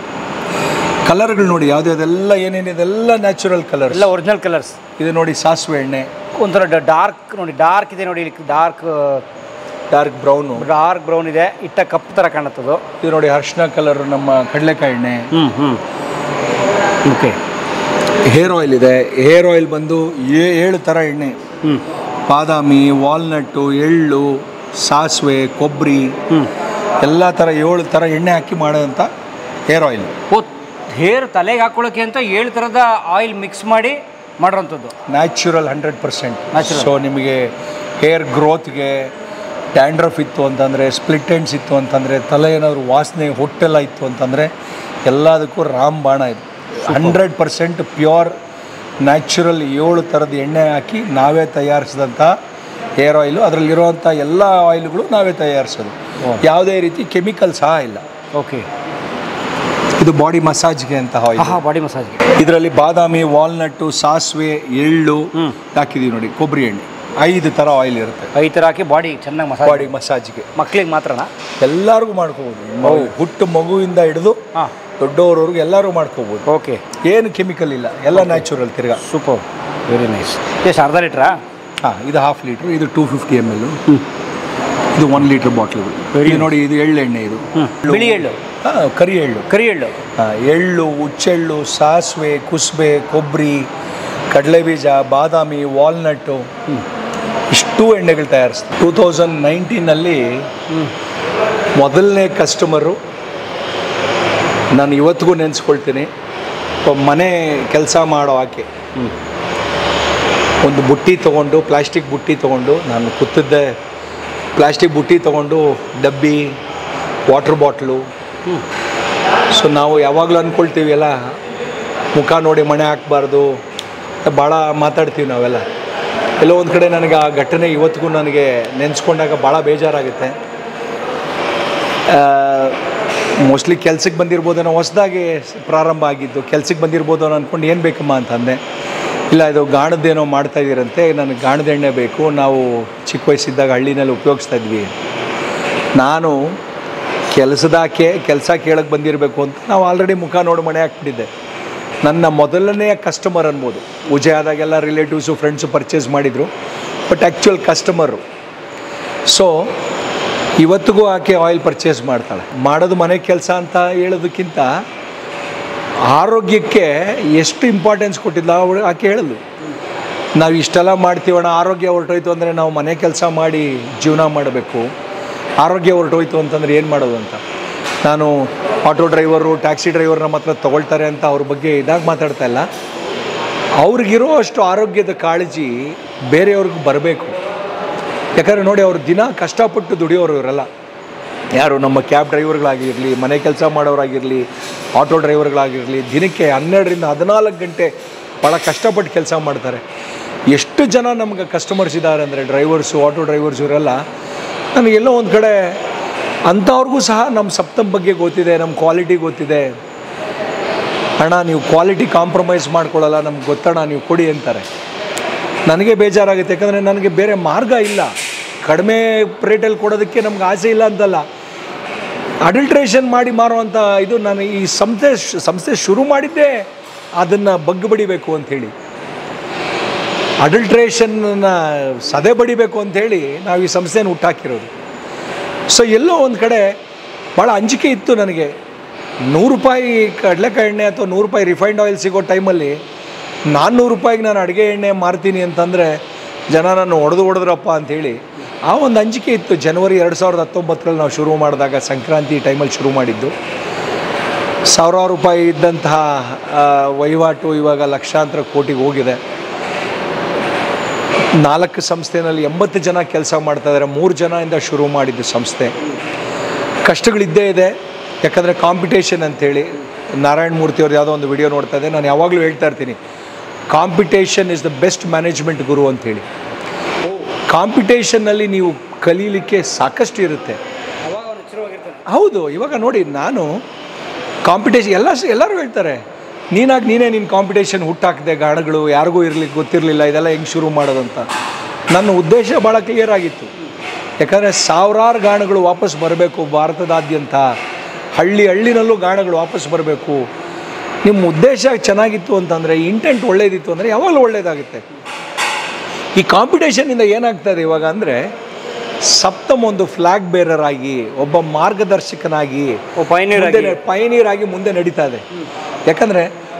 ಕಲರ್ಗಳು ನೋಡಿ, ಯಾವುದೇ ಅದೆಲ್ಲ ಏನೇನಿದೆ ಎಲ್ಲ ನ್ಯಾಚುರಲ್ ಕಲರ್, ಎಲ್ಲ ಒರಿಜಿನಲ್ ಕಲರ್ಸ್. ಇದು ನೋಡಿ ಸಾಸಿವೆ ಎಣ್ಣೆ, ಒಂಥರ ಡಾರ್ಕ್ ನೋಡಿ, ಡಾರ್ಕ್ ಇದೆ ನೋಡಿ, dark dark brown, dark brown ಇದೆ, ಇಟ್ಟ ಕಪ್ಪು ಥರ ಕಾಣುತ್ತದು. ಇದು ನೋಡಿ ಅರ್ಶಿನ ಕಲರ್ ನಮ್ಮ ಕಡಲೆಕಾಯಿ ಎಣ್ಣೆ. ಹ್ಞೂ ಹ್ಞೂ ಓಕೆ. ಹೇರ್ ಆಯಿಲ್ ಇದೆ. ಹೇರ್ ಆಯಿಲ್ ಬಂದು ಏಳು ಥರ ಎಣ್ಣೆ, ಬಾದಾಮಿ, ವಾಲ್ನಟ್ಟು, ಎಳ್ಳು, ಸಾಸಿವೆ, ಕೊಬ್ಬರಿ, ಎಲ್ಲ ಥರ ಏಳು ಥರ ಎಣ್ಣೆ ಹಾಕಿ ಮಾಡೋದಂಥ ಹೇರ್ ಆಯಿಲ್. ಓ, ಹೇರ್ ತಲೆಗೆ ಹಾಕೊಳ್ಳೋಕೆ ಅಂತ ಏಳು ಥರದ ಆಯಿಲ್ ಮಿಕ್ಸ್ ಮಾಡಿ ಮಾಡೋವಂಥದ್ದು. Natural hundred percent. Natural. So ನಿಮಗೆ ಹೇರ್ ಗ್ರೋತ್ಗೆ, ಡ್ಯಾಂಡ್ರಫ್ ಇತ್ತು ಅಂತಂದರೆ, ಸ್ಪ್ಲಿಟ್ ಎಂಡ್ಸ್ ಇತ್ತು ಅಂತಂದರೆ, ತಲೆ ಏನಾದರೂ ವಾಸನೆ ಹೊಟ್ಟೆಲ್ಲ ಇತ್ತು ಅಂತಂದರೆ ಎಲ್ಲದಕ್ಕೂ ರಾಮಬಾಣ ಇದು. ಹಂಡ್ರೆಡ್ ಪರ್ಸೆಂಟ್ ಪ್ಯೂರ್ ನ್ಯಾಚುರಲ್ ಏಳು ಥರದ ಎಣ್ಣೆ ಹಾಕಿ ನಾವೇ ತಯಾರಿಸಿದಂಥ ಹೇರ್ ಆಯಿಲು. ಅದರಲ್ಲಿರುವಂಥ ಎಲ್ಲ ಆಯಿಲ್ಗಳು ನಾವೇ ತಯಾರಿಸೋದು. ಯಾವುದೇ ರೀತಿ ಕೆಮಿಕಲ್ ಸಹ ಇಲ್ಲ. ಓಕೆ. ಇದು ಬಾಡಿ ಮಸಾಜ್ಗೆ ಅಂತ ಆಯಿಲ್. ಹಾಂ, ಬಾಡಿ ಮಸಾಜ್ಗೆ. ಇದರಲ್ಲಿ ಬಾದಾಮಿ, ವಾಲ್ನಟ್ಟು, ಸಾಸಿವೆ, ಎಳ್ಳು ಹಾಕಿದ್ದೀವಿ ನೋಡಿ, ಕೊಬ್ಬರಿ ಎಣ್ಣೆ, ಐದು ಥರ ಆಯಿಲ್ ಇರುತ್ತೆ. ಐದು ಥರ ಹಾಕಿ ಬಾಡಿ ಚೆನ್ನಾಗಿ ಮಸಾಜ್. ಬಾಡಿ ಮಸಾಜ್ಗೆ ಮಕ್ಳಿಗೆ ಮಾತ್ರನಾ? ಎಲ್ಲರಿಗೂ ಮಾಡ್ಕೋಬೋದು. ಹುಟ್ಟು ಮಗುವಿಂದ ಹಿಡಿದು ಹಾಂ, ದೊಡ್ಡವರವ್ರಿಗೆ ಎಲ್ಲರೂ ಮಾಡ್ಕೋಬೋದು. ಓಕೆ. ಏನು ಕೆಮಿಕಲ್ ಇಲ್ಲ, ಎಲ್ಲ ನ್ಯಾಚುರಲ್ ತಿರ್ಗಾ. Super, very nice. ಎಷ್ಟು, ಅರ್ಧ ಲೀಟ್ರಾ? ಹಾಂ, ಇದು ಹಾಫ್ ಲೀಟ್ರ್, ಇದು ಟೂ ಫಿಫ್ಟಿ ಎಮ್ ಎಲ್, ಇದು ಒನ್ ಲೀಟ್ರ್ ಬಾಟ್ಲು. ಇದು ನೋಡಿ, ಇದು ಎಳ್ಳೆಣ್ಣೆ, ಇದು ಬಿಳಿ ಎಳ್ಳು. ಹಾಂ, ಕರಿ ಎಳ್ಳು. ಕರಿ ಎಳ್ಳು. ಹಾಂ, ಎಳ್ಳು, ಹುಚ್ಚೆಳ್ಳು, ಸಾಸಿವೆ, ಕುಸುಬೆ, ಕೊಬ್ಬರಿ, ಕಡಲೆಬೀಜ, ಬಾದಾಮಿ, ವಾಲ್ನಟ್ಟು, ಇಷ್ಟು ಎಣ್ಣೆಗಳು ತಯಾರಿಸ್ತೀವಿ. ಟೂ ತೌಸಂಡ್ ನೈನ್ಟೀನಲ್ಲಿ ಮೊದಲನೇ ಕಸ್ಟಮರು ನಾನು ಇವತ್ತಿಗೂ ನೆನೆಸ್ಕೊಳ್ತೀನಿ. ಮನೆ ಕೆಲಸ ಮಾಡೋ ಆಕೆ ಒಂದು ಬುಟ್ಟಿ ತೊಗೊಂಡು, ಪ್ಲಾಸ್ಟಿಕ್ ಬುಟ್ಟಿ ತೊಗೊಂಡು, ನಾನು ಕೂತಿದ್ದೆ, ಪ್ಲಾಸ್ಟಿಕ್ ಬುಟ್ಟಿ ತೊಗೊಂಡು ಡಬ್ಬಿ, ವಾಟ್ರ್ ಬಾಟ್ಲು. ಸೊ ನಾವು ಯಾವಾಗಲೂ ಅಂದ್ಕೊಳ್ತೀವಿ ಎಲ್ಲ ಮುಖ ನೋಡಿ ಮಣೆ ಹಾಕಬಾರ್ದು, ಭಾಳ ಮಾತಾಡ್ತೀವಿ ನಾವೆಲ್ಲ. ಎಲ್ಲೋ ಒಂದು ಕಡೆ ನನಗೆ ಆ ಘಟನೆ ಇವತ್ತಿಗೂ ನನಗೆ ನೆನೆಸ್ಕೊಂಡಾಗ ಭಾಳ ಬೇಜಾರಾಗುತ್ತೆ. ಮೋಸ್ಟ್ಲಿ ಕೆಲ್ಸಕ್ಕೆ ಬಂದಿರ್ಬೋದೇನೋ, ಹೊಸದಾಗಿ ಪ್ರಾರಂಭ ಆಗಿದ್ದು, ಕೆಲ್ಸಕ್ಕೆ ಬಂದಿರ್ಬೋದು ಅನ್ನೋ ಅಂದ್ಕೊಂಡು ಏನು ಬೇಕಮ್ಮ ಅಂತಂದೆ. ಇಲ್ಲ, ಇದು ಗಾಣದ್ದೇನೋ ಮಾಡ್ತಾಯಿದ್ದೀರಂತೆ, ನನಗೆ ಗಾಣದ ಎಣ್ಣೆ ಬೇಕು, ನಾವು ಚಿಕ್ಕ ವಯಸ್ಸಿದ್ದಾಗ ಹಳ್ಳಿನಲ್ಲಿ ಉಪಯೋಗಿಸ್ತಾ ಇದ್ವಿ. ನಾನು ಕೆಲಸದಾಕೆ ಕೆಲಸ ಕೇಳಕ್ಕೆ ಬಂದಿರಬೇಕು ಅಂತ ನಾವು ಆಲ್ರೆಡಿ ಮುಖ ನೋಡಿ ಮಣೆ ಹಾಕ್ಬಿಟ್ಟಿದ್ದೆ. ನನ್ನ ಮೊದಲನೆಯ ಕಸ್ಟಮರ್ ಅನ್ಬೋದು. ಪೂಜೆ ಆದಾಗೆಲ್ಲ ರಿಲೇಟಿವ್ಸು, ಫ್ರೆಂಡ್ಸು ಪರ್ಚೇಸ್ ಮಾಡಿದರು, ಬಟ್ ಆ್ಯಕ್ಚುಯಲ್ ಕಸ್ಟಮರು. ಸೊ ಇವತ್ತಿಗೂ ಆಕೆ ಆಯಿಲ್ ಪರ್ಚೇಸ್ ಮಾಡ್ತಾಳೆ. ಮಾಡೋದು ಮನೆ ಕೆಲಸ ಅಂತ ಹೇಳೋದಕ್ಕಿಂತ ಆರೋಗ್ಯಕ್ಕೆ ಎಷ್ಟು ಇಂಪಾರ್ಟೆನ್ಸ್ ಕೊಟ್ಟಿಲ್ಲ ಅವಳು ಆಕೆ ಹೇಳೋದು. ನಾವು ಇಷ್ಟೆಲ್ಲ ಮಾಡ್ತೀವಣ್ಣ, ಆರೋಗ್ಯ ಹೊರಟೋಯ್ತು ಅಂದರೆ ನಾವು ಮನೆ ಕೆಲಸ ಮಾಡಿ ಜೀವನ ಮಾಡಬೇಕು, ಆರೋಗ್ಯ ಹೊರಟೋಯ್ತು ಅಂತಂದರೆ ಏನು ಮಾಡೋದು ಅಂತ. ನಾನು ಆಟೋ ಡ್ರೈವರು, ಟ್ಯಾಕ್ಸಿ ಡ್ರೈವರ್ನ ಮಾತ್ರ ತೊಗೊಳ್ತಾರೆ ಅಂತ ಅವ್ರ ಬಗ್ಗೆ ಇದಾಗಿ ಮಾತಾಡ್ತಾ ಇಲ್ಲ. ಅವ್ರಿಗಿರೋ ಅಷ್ಟು ಆರೋಗ್ಯದ ಕಾಳಜಿ ಬೇರೆಯವ್ರಿಗೆ ಬರಬೇಕು. ಯಾಕಂದರೆ ನೋಡಿ, ಅವ್ರು ದಿನ ಕಷ್ಟಪಟ್ಟು ದುಡಿಯೋರು ಇವರೆಲ್ಲ. ಯಾರು ನಮ್ಮ ಕ್ಯಾಬ್ ಡ್ರೈವರ್ಗಳಾಗಿರಲಿ, ಮನೆ ಕೆಲಸ ಮಾಡೋರಾಗಿರಲಿ, ಆಟೋ ಡ್ರೈವರ್ಗಳಾಗಿರಲಿ, ದಿನಕ್ಕೆ ಹನ್ನೆರಡರಿಂದ ಹದಿನಾಲ್ಕು ಗಂಟೆ ಭಾಳ ಕಷ್ಟಪಟ್ಟು ಕೆಲಸ ಮಾಡ್ತಾರೆ. ಎಷ್ಟು ಜನ ನಮ್ಗೆ ಕಸ್ಟಮರ್ಸ್ ಇದ್ದಾರೆ ಅಂದರೆ, ಡ್ರೈವರ್ಸು, ಆಟೋ ಡ್ರೈವರ್ಸ್, ಇವರೆಲ್ಲ ನನಗೆಲ್ಲೋ ಒಂದು ಕಡೆ ಅಂಥವ್ರಿಗೂ ಸಹ ನಮ್ಮ ಸಪ್ತಮ್ ಬಗ್ಗೆ ಗೊತ್ತಿದೆ, ನಮ್ಮ ಕ್ವಾಲಿಟಿ ಗೊತ್ತಿದೆ. ಅಣ್ಣ ನೀವು ಕ್ವಾಲಿಟಿ ಕಾಂಪ್ರಮೈಸ್ ಮಾಡ್ಕೊಳ್ಳಲ್ಲ, ನಮ್ಗೆ ಗೊತ್ತಣ್ಣ, ನೀವು ಕೊಡಿ ಅಂತಾರೆ. ನನಗೆ ಬೇಜಾರಾಗುತ್ತೆ, ಯಾಕಂದರೆ ನನಗೆ ಬೇರೆ ಮಾರ್ಗ ಇಲ್ಲ. ಕಡಿಮೆ ರೇಟಲ್ಲಿ ಕೊಡೋದಕ್ಕೆ ನಮ್ಗೆ ಆಸೆ ಇಲ್ಲ ಅಂತಲ್ಲ, ಅಡಲ್ಟ್ರೇಷನ್ ಮಾಡಿ ಮಾರುವಂಥ ಇದು ನಾನು ಈ ಸಂಸ್ಥೆ ಸಂಸ್ಥೆ ಶುರು ಮಾಡಿದ್ದೇ ಅದನ್ನು ಬಗ್ಗು ಬಡಿಬೇಕು ಅಂಥೇಳಿ, ಅಡಲ್ಟ್ರೇಷನ್ನ ಸದೆ ಬಡಿಬೇಕು ಅಂಥೇಳಿ ನಾವು ಈ ಸಂಸ್ಥೆನ ಹುಟ್ಟಾಕಿರೋದು. ಸೊ ಎಲ್ಲೋ ಒಂದು ಕಡೆ ಭಾಳ ಅಂಜಿಕೆ ಇತ್ತು ನನಗೆ. ನೂರು ರೂಪಾಯಿ ಕಡಲೆಕಾಯಿ ಎಣ್ಣೆ ಅಥವಾ ನೂರು ರೂಪಾಯಿ ರಿಫೈನ್ಡ್ ಆಯಿಲ್ ಸಿಗೋ ಟೈಮಲ್ಲಿ ನಾನ್ನೂರು ರೂಪಾಯಿಗೆ ನಾನು ಅಡುಗೆ ಎಣ್ಣೆ ಮಾರ್ತೀನಿ ಅಂತಂದರೆ ಜನ ನಾನು ಹೊಡೆದು ಹೊಡೆದ್ರಪ್ಪ ಅಂಥೇಳಿ ಆ ಒಂದು ಅಂಜಿಕೆ ಇತ್ತು. ಜನವರಿ ಎರಡು ಸಾವಿರದ ಹತ್ತೊಂಬತ್ತರಲ್ಲಿ ನಾವು ಶುರು ಮಾಡಿದಾಗ, ಸಂಕ್ರಾಂತಿ ಟೈಮಲ್ಲಿ ಶುರು ಮಾಡಿದ್ದು. ಸಾವಿರಾರು ರೂಪಾಯಿ ಇದ್ದಂತಹ ವಹಿವಾಟು ಇವಾಗ ಲಕ್ಷಾಂತರ ಕೋಟಿಗೆ ಹೋಗಿದೆ. ನಾಲ್ಕು ಸಂಸ್ಥೆಯಲ್ಲಿ ಎಂಬತ್ತು ಜನ ಕೆಲಸ ಮಾಡ್ತಾಯಿದ್ದಾರೆ. ಮೂರು ಜನ ಶುರು ಮಾಡಿದ್ದು ಸಂಸ್ಥೆ. ಕಷ್ಟಗಳಿದ್ದೇ ಇದೆ, ಯಾಕಂದರೆ ಕಾಂಪಿಟೇಷನ್ ಅಂಥೇಳಿ. ನಾರಾಯಣ ಮೂರ್ತಿ ಅವ್ರದ್ದು ಯಾವುದೋ ಒಂದು ವಿಡಿಯೋ ನೋಡ್ತಾ ಇದ್ದೆ, ನಾನು ಯಾವಾಗಲೂ ಹೇಳ್ತಾ ಇರ್ತೀನಿ, competition is the best management guru ಅಂಥೇಳಿ. ಕಾಂಪಿಟೇಷನ್ನಲ್ಲಿ ನೀವು ಕಲೀಲಿಕ್ಕೆ ಸಾಕಷ್ಟು ಇರುತ್ತೆ. ಹೌದು, ಇವಾಗ ನೋಡಿ, ನಾನು ಕಾಂಪಿಟೇಷನ್ ಎಲ್ಲ ಎಲ್ಲರೂ ಹೇಳ್ತಾರೆ, ನೀನಾಗಿ ನೀನೇ ನಿನ್ನ ಕಾಂಪಿಟೇಷನ್ ಹುಟ್ಟಾಕಿದೆ, ಗಾಣಗಳು ಯಾರಿಗೂ ಇರಲಿಕ್ಕೆ ಗೊತ್ತಿರಲಿಲ್ಲ, ಇದೆಲ್ಲ ಹೆಂಗೆ ಶುರು ಮಾಡೋದಂತ. ನನ್ನ ಉದ್ದೇಶ ಭಾಳ ಕ್ಲಿಯರ್ ಆಗಿತ್ತು. ಯಾಕಂದರೆ ಸಾವಿರಾರು ಗಾಣಗಳು ವಾಪಸ್ ಬರಬೇಕು ಭಾರತದಾದ್ಯಂತ, ಹಳ್ಳಿ ಹಳ್ಳಿನಲ್ಲೂ ಗಾಣಗಳು ವಾಪಸ್ ಬರಬೇಕು. ನಿಮ್ಮ ಉದ್ದೇಶ ಚೆನ್ನಾಗಿತ್ತು ಅಂತಂದರೆ, ಇಂಟೆಂಟ್ ಒಳ್ಳೇದಿತ್ತು ಅಂದರೆ ಯಾವಾಗಲೂ ಒಳ್ಳೇದಾಗುತ್ತೆ. ಈ ಕಾಂಪಿಟೇಷನ್ನಿಂದ ಏನಾಗ್ತದೆ ಇವಾಗ ಅಂದರೆ, ಸಪ್ತಮ್ ಒಂದು ಫ್ಲ್ಯಾಗ್ ಬೇರರ್ ಆಗಿ, ಒಬ್ಬ ಮಾರ್ಗದರ್ಶಕನಾಗಿ, ಪಯನೀರ್ ಆಗಿ ಮುಂದೆ ನಡೀತಾ ಇದೆ. ಯಾಕಂದರೆ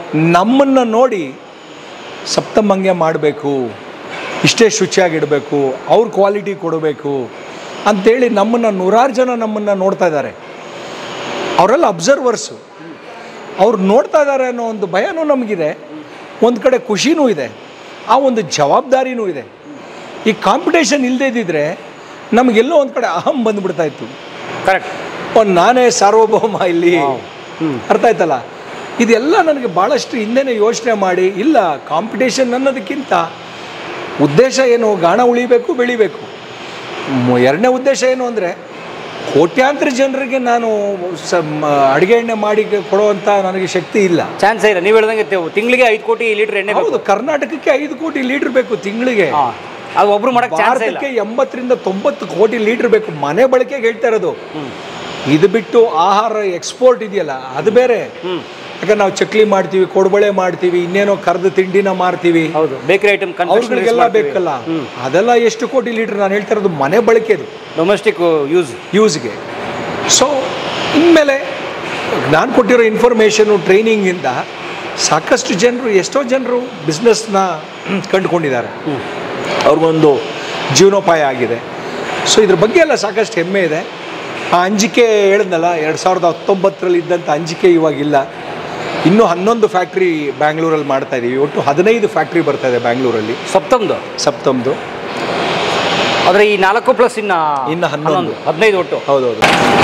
ನಮ್ಮನ್ನು ನೋಡಿ ಸಪ್ತಮ್ ಹಂಗೆ ಮಾಡಬೇಕು, ಇಷ್ಟೇ ಶುಚಿಯಾಗಿಡಬೇಕು, ಅವ್ರ ಕ್ವಾಲಿಟಿ ಕೊಡಬೇಕು ಅಂಥೇಳಿ ನಮ್ಮನ್ನು ನೂರಾರು ಜನ ನಮ್ಮನ್ನು ನೋಡ್ತಾ ಇದ್ದಾರೆ. ಅವರೆಲ್ಲ ಅಬ್ಸರ್ವರ್ಸು, ಅವ್ರು ನೋಡ್ತಾ ಇದ್ದಾರೆ ಅನ್ನೋ ಒಂದು ಭಯನೂ ನಮಗಿದೆ, ಒಂದು ಕಡೆ ಖುಷಿನೂ ಇದೆ, ಆ ಒಂದು ಜವಾಬ್ದಾರಿನೂ ಇದೆ. ಈ ಕಾಂಪಿಟೇಷನ್ ಇಲ್ಲದೇ ಇದ್ದಿದ್ರೆ ನಮಗೆಲ್ಲೋ ಒಂದು ಕಡೆ ಅಹಂ ಬಂದುಬಿಡ್ತಾ ಇತ್ತು. ಕರೆಕ್ಟ್. ಒಂದು ನಾನೇ ಸಾರ್ವಭೌಮ ಇಲ್ಲಿ, ಅರ್ಥ ಆಯ್ತಲ್ಲ. ಇದೆಲ್ಲ ನನಗೆ ಭಾಳಷ್ಟು ಹಿಂದೆನೇ ಯೋಚನೆ ಮಾಡಿ, ಇಲ್ಲ ಕಾಂಪಿಟೇಷನ್ ಅನ್ನೋದಕ್ಕಿಂತ ಉದ್ದೇಶ ಏನು, ಗಾಣ ಉಳಿಬೇಕು, ಬೆಳಿಬೇಕು. ಎರಡನೇ ಉದ್ದೇಶ ಏನು ಅಂದರೆ ಕೋಟ್ಯಾಂತರ ಜನರಿಗೆ ನಾನು ಸ ಅಡುಗೆ ಎಣ್ಣೆ ಮಾಡಿ ಕೊಡುವಂಥ ನನಗೆ ಶಕ್ತಿ ಇಲ್ಲ, ಚಾನ್ಸೇ ಇಲ್ಲ. ನೀವು ಹೇಳ್ದಂಗೆ ತಿಂಗಳಿಗೆ ಐದು ಕೋಟಿ ಲೀಟರ್ ಎಣ್ಣೆ. ಹೌದು, ಕರ್ನಾಟಕಕ್ಕೆ ಐದು ಕೋಟಿ ಲೀಟರ್ ಬೇಕು ತಿಂಗಳಿಗೆ. ಅದು ಒಬ್ರು ಮಾಡಕ್ಕೆ ಚಾನ್ಸ್ ಇಲ್ಲ. ಭಾರತಕ್ಕೆ ಎಂಬತ್ತರಿಂದ ತೊಂಬತ್ತು ಕೋಟಿ ಲೀಟರ್ ಬೇಕು ಮನೆ ಬಳಕೆಗೆ ಹೇಳ್ತಾ ಇರೋದು. ಇದು ಬಿಟ್ಟು ಆಹಾರ ಎಕ್ಸ್ಪೋರ್ಟ್ ಇದೆಯಲ್ಲ ಅದು ಬೇರೆ. ಯಾಕಂದ್ರೆ ನಾವು ಚಕ್ಲಿ ಮಾಡ್ತೀವಿ, ಕೊಡಬಳೆ ಮಾಡ್ತೀವಿ, ಇನ್ನೇನೋ ಕರ್ದ ತಿಂಡಿನ ಮಾರ್ತೀವಿ. ಹೌದು, ಬೇಕರಿ ಐಟಮ್ ಅವ್ರಿಗೆಲ್ಲ ಬೇಕಲ್ಲ, ಅದೆಲ್ಲ ಎಷ್ಟು ಕೋಟಿ ಲೀಟರ್. ನಾನು ಹೇಳ್ತಾ ಇರೋದು ಮನೆ ಬಳಕೆದು, ಡೊಮೆಸ್ಟಿಕ್ ಯೂಸ್ ಯೂಸ್ಗೆ. ಸೊ ಇನ್ಮೇಲೆ ನಾನು ಕೊಟ್ಟಿರೋ ಇನ್ಫಾರ್ಮೇಷನು ಟ್ರೈನಿಂಗಿಂದ ಸಾಕಷ್ಟು ಜನರು, ಎಷ್ಟೋ ಜನರು ಬಿಸ್ನೆಸ್ನ ಕಂಡುಕೊಂಡಿದ್ದಾರೆ, ಅವ್ರಿಗೊಂದು ಜೀವನೋಪಾಯ ಆಗಿದೆ. ಸೊ ಇದ್ರ ಬಗ್ಗೆ ಎಲ್ಲ ಸಾಕಷ್ಟು ಹೆಮ್ಮೆ ಇದೆ. ಆ ಅಂಜಿಕೆ ಹೇಳಿದ್ನಲ್ಲ, ಎರಡು ಸಾವಿರದ ಹತ್ತೊಂಬತ್ತರಲ್ಲಿ ಇದ್ದಂಥ ಅಂಜಿಕೆ ಇವಾಗಿಲ್ಲ. ಇನ್ನೂ ಹನ್ನೊಂದು ಫ್ಯಾಕ್ಟ್ರಿ ಬ್ಯಾಂಗ್ಳೂರಲ್ಲಿ ಮಾಡ್ತಾ ಇದ್ದೀವಿ. ಒಟ್ಟು ಹದಿನೈದು ಫ್ಯಾಕ್ಟ್ರಿ ಬರ್ತಾ ಇದೆ ಬ್ಯಾಂಗ್ಳೂರಲ್ಲಿ. ಸಪ್ತಮ್ದು ಸಪ್ತಮ್ದು ಆದರೆ ಈ ನಾಲ್ಕು ಪ್ಲಸ್ ಇನ್ನು ಇನ್ನು ಹನ್ನೊಂದು ಹದಿನೈದು ಒಟ್ಟು. ಹೌದೌದು.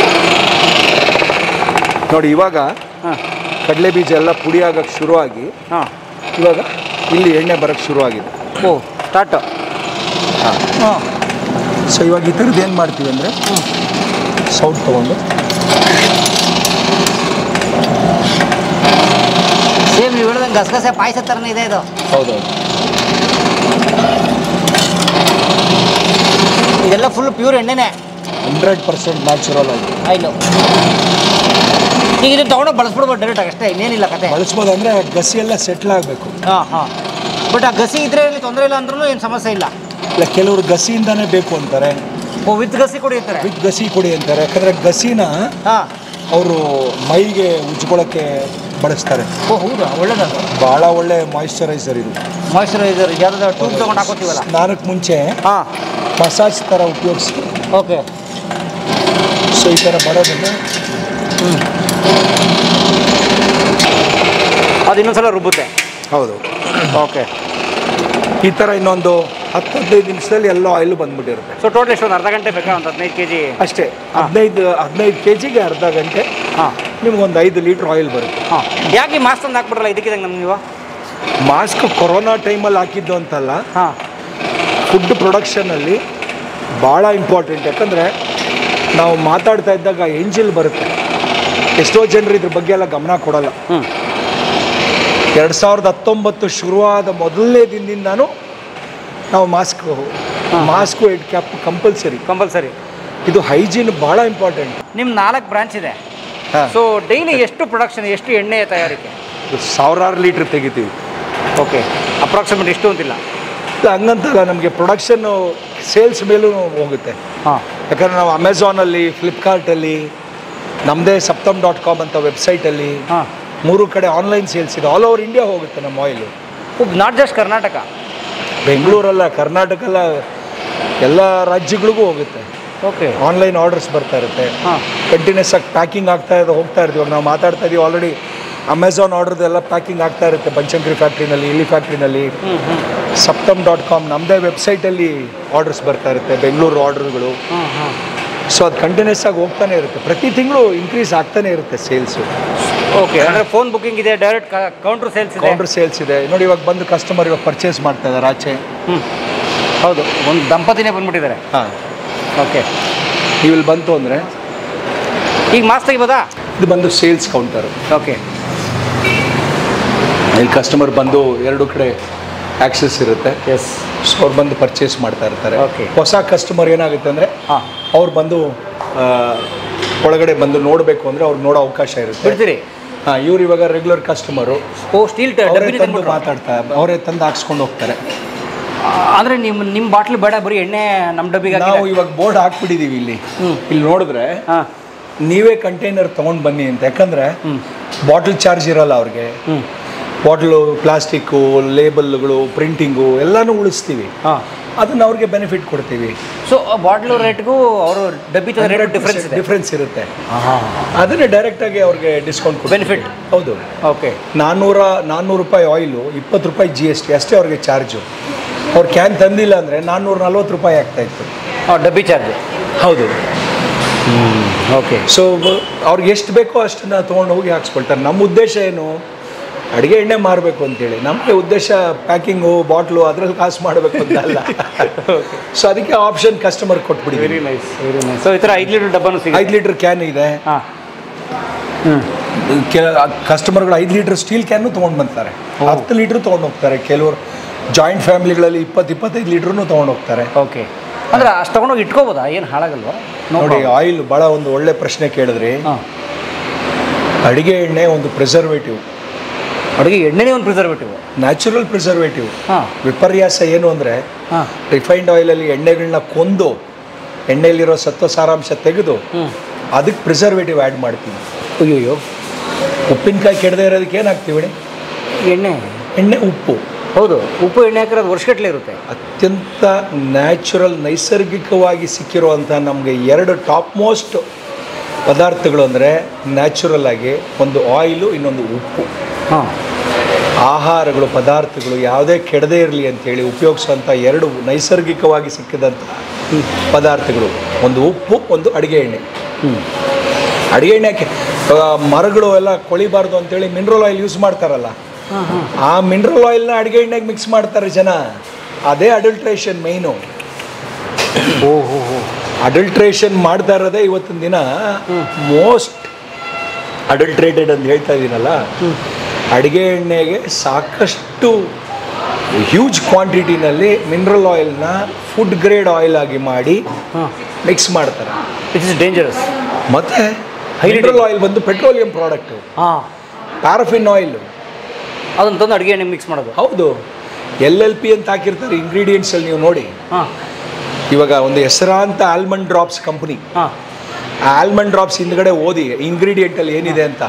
ನೋಡಿ ಇವಾಗ ಕಡಲೆ ಬೀಜ ಎಲ್ಲ ಪುಡಿ ಆಗಕ್ಕೆ ಶುರುವಾಗಿ, ಹಾಂ ಇವಾಗ ಇಲ್ಲಿ ಎಣ್ಣೆ ಬರೋಕ್ಕೆ ಶುರುವಾಗಿದೆ. Oh start. ಹಾಂ ಹಾಂ ಸೊ ಇವಾಗ ಈ ಥರದ್ದು ಏನು ಮಾಡ್ತೀವಿ ಅಂದರೆ ಸೌಟ್ ತೊಗೊಂಡು ಸೇಮ್ ನೀವು ಹೇಳ್ದಂಗೆ ಗಸಗಸೆ ಪಾಯಸ ಥರನೇ ಇದೆ ಇದು. ಹೌದೌದು. ಇದೆಲ್ಲ ಫುಲ್ ಪ್ಯೂರ್ ಎಣ್ಣೆನೇ, ಹಂಡ್ರೆಡ್ ಪರ್ಸೆಂಟ್ ನ್ಯಾಚುರಲ್ ಆಗಿ. ಆಯಿಲು ಈಗ ಇದನ್ನು ತೊಗೊಂಡು ಬಳಸ್ಬಿಡ್ಬೋದು ಡೈರೆಕ್ಟಾಗಿ, ಅಷ್ಟೇ, ಇನ್ನೇನಿಲ್ಲ ಕತೆ. ಬಳಸ್ಬೋದು ಅಂದರೆ ಗಸಿ ಎಲ್ಲ ಸೆಟ್ಲ್ ಆಗಬೇಕು. ಹಾಂ ಹಾಂ ಬಟ್ ಆ ಗಸಿ ಇದ್ರೆ ಇಲ್ಲಿ ತೊಂದರೆ ಇಲ್ಲ ಅಂದ್ರೂ ಏನು ಸಮಸ್ಯೆ ಇಲ್ಲ. ಇಲ್ಲ, ಕೆಲವರು ಗಸಿಯಿಂದನೇ ಬೇಕು ಅಂತಾರೆ. ಓ ವಿತ್ ಗಸಿ ಕೊಡಿ ಅಂತಾರೆ. ವಿತ್ ಗಸಿ ಕೊಡಿ ಅಂತಾರೆ. ಯಾಕಂದರೆ ಗಸಿನ ಹಾಂ ಅವರು ಮೈಗೆ ಉಜ್ಕೊಳ್ಳೋಕ್ಕೆ ಬಳಸ್ತಾರೆ. ಓ ಹೌದಾ, ಒಳ್ಳೇದದು. ಭಾಳ ಒಳ್ಳೆ ಮಾಯಿಶ್ಚರೈಸರ್ ಇದು. ಮಾಯಿಶ್ಚರೈಸರ್ ಯಾವ್ದಾದ್ರು ಟ್ಯೂಬ್ ತೊಗೊಂಡು ಹಾಕೋತೀವಲ್ಲ ಸ್ನಾನಕ್ಕೆ ಮುಂಚೆ ಹಾಂ ಮಸಾಜ್ ಥರ ಉಪಯೋಗಿಸಿ. ಓಕೆ. ಸೊ ಈ ಥರ ಬರೋದನ್ನು ಹ್ಞೂ ಅದು ಇನ್ನೊಂದ್ಸಲ ರುಬ್ಬುತ್ತೆ. ಹೌದು. ಓಕೆ. ಈ ಥರ ಇನ್ನೊಂದು ಹತ್ತು ಹದಿನೈದು ನಿಮಿಷದಲ್ಲಿ ಎಲ್ಲ ಆಯಿಲ್ ಬಂದ್ಬಿಟ್ಟಿರುತ್ತೆ. ಸೊ ಟೋಟಲ್ ಎಷ್ಟು, ಒಂದು ಅರ್ಧ ಗಂಟೆ ಬೇಕಾ? ಒಂದು ಹದಿನೈದು ಕೆ ಜಿ ಅಷ್ಟೇ. ಹದಿನೈದು ಹದಿನೈದು ಕೆ ಜಿಗೆ ಅರ್ಧ ಗಂಟೆ. ಹಾಂ ನಿಮ್ಗೊಂದು ಐದು ಲೀಟ್ರ್ ಆಯಿಲ್ ಬರುತ್ತೆ. ಹಾಂ ಯಾಕೆ ಮಾಸ್ಕ್ ತಂದು ಹಾಕ್ಬಿಡಲ್ಲ ಇದಕ್ಕಿದಂಗೆ ನಮ್ಗೆ ನೀವು? ಮಾಸ್ಕ್ ಕೊರೋನಾ ಟೈಮಲ್ಲಿ ಹಾಕಿದ್ದು ಅಂತಲ್ಲ, ಹಾಂ ಫುಡ್ ಪ್ರೊಡಕ್ಷನಲ್ಲಿ ಭಾಳ ಇಂಪಾರ್ಟೆಂಟ್. ಯಾಕಂದರೆ ನಾವು ಮಾತಾಡ್ತಾ ಇದ್ದಾಗ ಎಂಜಿಲ್ ಬರುತ್ತೆ, ಎಷ್ಟೋ ಜನರು ಇದ್ರ ಬಗ್ಗೆ ಎಲ್ಲ ಗಮನ ಕೊಡೋಲ್ಲ. ಹ್ಞೂ ಎರಡು ಸಾವಿರದ ಹತ್ತೊಂಬತ್ತು ಶುರುವಾದ ಮೊದಲನೇ ದಿನದಿಂದನೂ ನಾವು mask mask head cap compulsory compulsory. ಇದು ಹೈಜೀನ್ ಭಾಳ ಇಂಪಾರ್ಟೆಂಟ್. ನಿಮ್ಮ ನಾಲ್ಕು ಬ್ರಾಂಚ್ ಇದೆ. ಹಾಂ. ಸೊ ಡೈಲಿ ಎಷ್ಟು ಪ್ರೊಡಕ್ಷನ್, ಎಷ್ಟು ಎಣ್ಣೆ ತಯಾರಿಕೆ? ಸಾವಿರಾರು ಲೀಟ್ರ್ ತೆಗಿತೀವಿ. ಓಕೆ. ಅಪ್ರಾಕ್ಸಿಮೇಟ್ ಎಷ್ಟು ಅಂತಿಲ್ಲ, ಇಲ್ಲ ಹಂಗಂತಲ್ಲ, ನಮಗೆ ಪ್ರೊಡಕ್ಷನ್ನು ಸೇಲ್ಸ್ ಮೇಲೂ ಹೋಗುತ್ತೆ. ಹಾಂ. ಯಾಕಂದರೆ ನಾವು ಅಮೆಝಾನಲ್ಲಿ, ಫ್ಲಿಪ್ಕಾರ್ಟಲ್ಲಿ, ನಮ್ಮದೇ ಸಪ್ತಮ್ ಡಾಟ್ ಕಾಮ್ ಅಂತ ವೆಬ್ಸೈಟಲ್ಲಿ ಹಾಂ ಮೂರು ಕಡೆ ಆನ್ಲೈನ್ ಸೇಲ್ಸ್ ಇದೆ. ಆಲ್ ಓವರ್ ಇಂಡಿಯಾ ಹೋಗುತ್ತೆ ನಮ್ಮ ಆಯಿಲು. ನಾಟ್ ಜಸ್ಟ್ ಕರ್ನಾಟಕ, ಬೆಂಗಳೂರಲ್ಲ, ಕರ್ನಾಟಕ ಎಲ್ಲ ಎಲ್ಲ ರಾಜ್ಯಗಳಿಗೂ ಹೋಗುತ್ತೆ. ಓಕೆ. ಆನ್ಲೈನ್ ಆರ್ಡರ್ಸ್ ಬರ್ತಾ ಇರುತ್ತೆ. ಹಾಂ. ಕಂಟಿನ್ಯೂಸ್ ಆಗಿ ಪ್ಯಾಕಿಂಗ್ ಆಗ್ತಾ ಇದೆ, ಹೋಗ್ತಾ ಇರ್ತೀವಿ. ನಾವು ಮಾತಾಡ್ತಾ ಇದೀವಿ ಆಲ್ರೆಡಿ ಅಮೆಝಾನ್ ಆರ್ಡ್ರದೆಲ್ಲ ಪ್ಯಾಕಿಂಗ್ ಆಗ್ತಾ ಇರುತ್ತೆ. ಬನಶಂಕರಿ ಫ್ಯಾಕ್ಟ್ರಿನಲ್ಲಿ, ಇಲ್ಲಿ ಫ್ಯಾಕ್ಟ್ರಿನಲ್ಲಿ. ಸಪ್ತಮ್ ಡಾಟ್ ಕಾಮ್ ನಮ್ಮದೇ ವೆಬ್ಸೈಟಲ್ಲಿ ಆರ್ಡರ್ಸ್ ಬರ್ತಾ ಇರುತ್ತೆ, ಬೆಂಗಳೂರು ಆರ್ಡರ್ಗಳು. ಹಾಂ ಹಾಂ ಸೊ ಅದು ಕಂಟಿನ್ಯೂಸ್ ಆಗಿ ಹೋಗ್ತಾನೆ ಇರುತ್ತೆ. ಪ್ರತಿ ತಿಂಗಳು ಇನ್ಕ್ರೀಸ್ ಆಗ್ತಾನೆ ಇರುತ್ತೆ ಸೇಲ್ಸು. ಓಕೆ. ಅಂದರೆ ಫೋನ್ ಬುಕ್ಕಿಂಗ್ ಇದೆ, ಡೈರೆಕ್ಟ್ ಕೌಂಟರ್ ಸೇಲ್ಸ್ ಇದೆ. ಕೌಂಟರ್ ಸೇಲ್ಸ್ ಇದೆ. ನೋಡಿ ಇವಾಗ ಬಂದು ಕಸ್ಟಮರ್ ಇವಾಗ ಪರ್ಚೇಸ್ ಮಾಡ್ತಾ ಇದ್ದಾರೆ ಆಚೆ. ಹ್ಞೂ ಹೌದು, ಒಂದು ದಂಪತಿನೇ ಬಂದ್ಬಿಟ್ಟಿದ್ದಾರೆ. ಹಾಂ. ಓಕೆ. ನೀವು ಇಲ್ಲಿ ಬಂತು ಅಂದರೆ ಈಗ ಮಾಸ್ಕ್ ತೆಗಿಬೋದಾ? ಇದು ಬಂದು ಸೇಲ್ಸ್ ಕೌಂಟರ್. ಓಕೆ. ಇಲ್ಲಿ ಕಸ್ಟಮರ್ ಬಂದು ಎರಡು ಕಡೆ ಆಕ್ಸೆಸ್ ಇರುತ್ತೆ. ಎಸ್. ಸೊ ಅವ್ರು ಬಂದು ಪರ್ಚೇಸ್ ಮಾಡ್ತಾ ಇರ್ತಾರೆ. Okay. ಹೊಸ ಕಸ್ಟಮರ್ ಏನಾಗುತ್ತೆ ಅಂದರೆ ಹಾಂ ಅವ್ರು ಬಂದು ಆ, ಒಳಗಡೆ ಬಂದು ನೋಡಬೇಕು ಅಂದರೆ ಅವ್ರು ನೋಡೋ ಅವಕಾಶ ಇರುತ್ತೆ. ಬಿಡ್ತೀರಿ? ಹಾಂ. ಇವ್ರು ಇವಾಗ ರೆಗ್ಯುಲರ್ ಕಸ್ಟಮರು, ಓ ಸ್ಟೀಲ್ ಅವರೇ ತಂದು ಮಾತಾಡ್ತಾ ಅವರೇ ತಂದು ಹಾಕ್ಸ್ಕೊಂಡು ಹೋಗ್ತಾರೆ. ಅಂದರೆ ನಿಮ್ಮ ನಿಮ್ಮ ಬಾಟ್ಲಿ ಬೇಡ, ಬರೀ ಎಣ್ಣೆ ನಮ್ಮ ಡಬ್ಬಿಗೆ ನಾವು ಇವಾಗ ಬೋರ್ಡ್ ಹಾಕ್ಬಿಟ್ಟಿದ್ದೀವಿ ಇಲ್ಲಿ. ಇಲ್ಲಿ ನೋಡಿದ್ರೆ ಹಾಂ ನೀವೇ ಕಂಟೈನರ್ ತೊಗೊಂಡು ಬನ್ನಿ ಅಂತ. ಯಾಕಂದರೆ ಬಾಟಲ್ ಚಾರ್ಜ್ ಇರಲ್ಲ ಅವ್ರಿಗೆ. ಬಾಟ್ಲು ಪ್ಲಾಸ್ಟಿಕ್ಕು ಲೇಬಲ್ಗಳು ಪ್ರಿಂಟಿಂಗು ಎಲ್ಲನೂ ಉಳಿಸ್ತೀವಿ. ಹಾಂ, ಅದನ್ನ ಅವ್ರಿಗೆ ಬೆನಿಫಿಟ್ ಕೊಡ್ತೀವಿ. ಸೊ ಬಾಟ್ಲು ರೇಟ್ಗೂ ಅವರು ಡಬ್ಬಿ ರೇಟ್ ಡಿಫ್ರೆನ್ಸ್ ಡಿಫ್ರೆನ್ಸ್ ಇರುತ್ತೆ. ಹಾಂ, ಅದನ್ನೇ ಡೈರೆಕ್ಟಾಗಿ ಅವ್ರಿಗೆ ಡಿಸ್ಕೌಂಟ್ ಬೆನಿಫಿಟ್. ಹೌದು. ಓಕೆ, ನಾನ್ನೂರ ನಾನ್ನೂರು ರೂಪಾಯಿ ಆಯಿಲು ಇಪ್ಪತ್ತು ರೂಪಾಯಿ ಜಿ ಎಸ್ ಟಿ ಅಷ್ಟೇ ಅವ್ರಿಗೆ ಚಾರ್ಜು. ಅವ್ರು ಕ್ಯಾನ್ ತಂದಿಲ್ಲ ಅಂದರೆ ನಾನ್ನೂರ ನಲ್ವತ್ತು ರೂಪಾಯಿ ಆಗ್ತಾಯಿತ್ತು. ಹಾಂ, ಡಬ್ಬಿ ಚಾರ್ಜ್. ಹೌದು. ಓಕೆ, ಸೊ ಅವ್ರಿಗೆ ಎಷ್ಟು ಬೇಕೋ ಅಷ್ಟನ್ನು ತೊಗೊಂಡು ಹೋಗಿ ಹಾಕ್ಸ್ಕೊಳ್ತಾರೆ. ನಮ್ಮ ಉದ್ದೇಶ ಏನು, ಅಡುಗೆ ಎಣ್ಣೆ ಮಾರಬೇಕು ಅಂತೇಳಿ. ನಮಗೆ ಉದ್ದೇಶ ಪ್ಯಾಕಿಂಗು ಬಾಟ್ಲು ಅದರಲ್ಲಿ ಕಾಸು ಮಾಡಬೇಕು ಅಂತ ಅಲ್ಲ. ಸೊ ಅದಕ್ಕೆ ಆಪ್ಷನ್ ಕಸ್ಟಮರ್ ಕೊಟ್ಬಿಡಿ. Very nice, very nice. So ಈ ಥರ ಐದು ಲೀಟರ್ ಡಬ್ಬನೂ ಸಿಗುತ್ತೆ. ಐದು ಲೀಟ್ರ್ ಕ್ಯಾನ್ ಇದೆ. ಹಾಂ, ಹ್ಞೂ, ಕೆ ಕಸ್ಟಮರ್ಗಳು ಐದು ಲೀಟ್ರ್ ಸ್ಟೀಲ್ ಕ್ಯಾನು ತೊಗೊಂಡು ಬರ್ತಾರೆ, ಹತ್ತು ಲೀಟ್ರ್ ತೊಗೊಂಡು ಹೋಗ್ತಾರೆ. ಕೆಲವರು ಜಾಯಿಂಟ್ ಫ್ಯಾಮಿಲಿಗಳಲ್ಲಿ ಇಪ್ಪತ್ತು ಇಪ್ಪತ್ತೈದು ಲೀಟ್ರೂ ತೊಗೊಂಡು ಹೋಗ್ತಾರೆ. ಓಕೆ, ಅಂದರೆ ಅಷ್ಟು ತೊಗೊಂಡೋಗಿ ಇಟ್ಕೋಬೋದಾ, ಏನು ಹಾಳಾಗಲ್ವಾ? ನೋಡಿ, ಆಯಿಲ್ ಭಾಳ ಒಂದು ಒಳ್ಳೆ ಪ್ರಶ್ನೆ ಕೇಳಿದ್ರಿ. ಹಾಂ, ಅಡುಗೆ ಎಣ್ಣೆ ಒಂದು ಪ್ರಿಸರ್ವೇಟಿವ್. ಅಡುಗೆ ಎಣ್ಣೆನೇ ಒಂದು ಪ್ರಿಸರ್ವೇಟಿವ್, ನ್ಯಾಚುರಲ್ ಪ್ರಿಸರ್ವೇಟಿವ್. ಹಾಂ, ವಿಪರ್ಯಾಸ ಏನು ಅಂದರೆ, ಹಾಂ, ರಿಫೈನ್ಡ್ ಆಯಿಲಲ್ಲಿ ಎಣ್ಣೆಗಳನ್ನ ಕೊಂದು ಎಣ್ಣೆಯಲ್ಲಿರೋ ಸತ್ವ ಸಾರಾಂಶ ತೆಗೆದು ಅದಕ್ಕೆ ಪ್ರಿಸರ್ವೇಟಿವ್ ಆ್ಯಡ್ ಮಾಡ್ತೀವಿ. ಅಯ್ಯೋ, ಉಪ್ಪಿನಕಾಯಿ ಕೆಡದೇ ಇರೋದಕ್ಕೆ ಏನಾಗ್ತೀವಿ? ಎಣ್ಣೆ ಎಣ್ಣೆ, ಉಪ್ಪು. ಹೌದು, ಉಪ್ಪು ಎಣ್ಣೆ ಹಾಕಿರೋದು ವರ್ಷಗಟ್ಟಲೆ ಇರುತ್ತೆ. ಅತ್ಯಂತ ನ್ಯಾಚುರಲ್ ನೈಸರ್ಗಿಕವಾಗಿ ಸಿಕ್ಕಿರುವಂಥ ನಮಗೆ ಎರಡು ಟಾಪ್ ಮೋಸ್ಟ್ ಪದಾರ್ಥಗಳು ಅಂದರೆ ನ್ಯಾಚುರಲ್ ಆಗಿ ಒಂದು ಆಯಿಲು, ಇನ್ನೊಂದು ಉಪ್ಪು. ಹಾಂ, ಆಹಾರಗಳು ಪದಾರ್ಥಗಳು ಯಾವುದೇ ಕೆಡದೇ ಇರಲಿ ಅಂಥೇಳಿ ಉಪಯೋಗಿಸುವಂಥ ಎರಡು ನೈಸರ್ಗಿಕವಾಗಿ ಸಿಕ್ಕಿದಂಥ ಪದಾರ್ಥಗಳು, ಒಂದು ಉಪ್ಪು, ಒಂದು ಅಡುಗೆ ಎಣ್ಣೆ. ಅಡುಗೆ ಎಣ್ಣೆಗೆ ಮರಗಳು ಎಲ್ಲ ಕೊಳಿಬಾರ್ದು ಅಂತೇಳಿ ಮಿನರಲ್ ಆಯಿಲ್ ಯೂಸ್ ಮಾಡ್ತಾರಲ್ಲ, ಆ ಮಿನರಲ್ ಆಯಿಲ್ನ ಅಡುಗೆ ಎಣ್ಣೆಗೆ ಮಿಕ್ಸ್ ಮಾಡ್ತಾರೆ ಜನ. ಅದೇ ಅಡಲ್ಟ್ರೇಷನ್ ಮೈನು. ಓಹೋ, ಅಡಲ್ಟ್ರೇಷನ್ ಮಾಡ್ತಾ ಇರೋದೇ ಇವತ್ತಿನ ದಿನ ಮೋಸ್ಟ್ ಅಡಲ್ಟ್ರೇಟೆಡ್ ಅಂತ ಹೇಳ್ತಾ ಇದ್ದೀನಲ್ಲ. ಅಡುಗೆ ಎಣ್ಣೆಗೆ ಸಾಕಷ್ಟು ಹ್ಯೂಜ್ ಕ್ವಾಂಟಿಟಿನಲ್ಲಿ ಮಿನರಲ್ ಆಯಿಲ್ನ ಫುಡ್ ಗ್ರೇಡ್ ಆಯಿಲ್ ಆಗಿ ಮಾಡಿ ಮಿಕ್ಸ್ ಮಾಡ್ತಾರೆ. It is dangerous. ಮತ್ತು ಮಿನರಲ್ ಆಯಿಲ್ ಬಂದು ಪೆಟ್ರೋಲಿಯಂ ಪ್ರಾಡಕ್ಟು. ಹಾಂ, ಪ್ಯಾರಫಿನ್ ಆಯಿಲ್ ಅದನ್ನು ತಂದು ಅಡುಗೆ ಎಣ್ಣೆ ಮಿಕ್ಸ್ ಮಾಡೋದು. ಹೌದು. ಎಲ್ ಎಲ್ ಪಿ ಅಂತ ಹಾಕಿರ್ತಾರೆ ಇಂಗ್ರೀಡಿಯೆಂಟ್ಸಲ್ಲಿ. ನೀವು ನೋಡಿ, ಹಾಂ, ಇವಾಗ ಒಂದು ಹೆಸರಾಂತ ಆಲ್ಮಂಡ್ ಡ್ರಾಪ್ಸ್ ಕಂಪ್ನಿ. ಹಾಂ, ಆ ಆಲ್ಮಂಡ್ ಡ್ರಾಪ್ಸ್ ಹಿಂದ್ಗಡೆ ಓದಿ ಇಂಗ್ರೀಡಿಯೆಂಟಲ್ಲಿ ಏನಿದೆ ಅಂತ.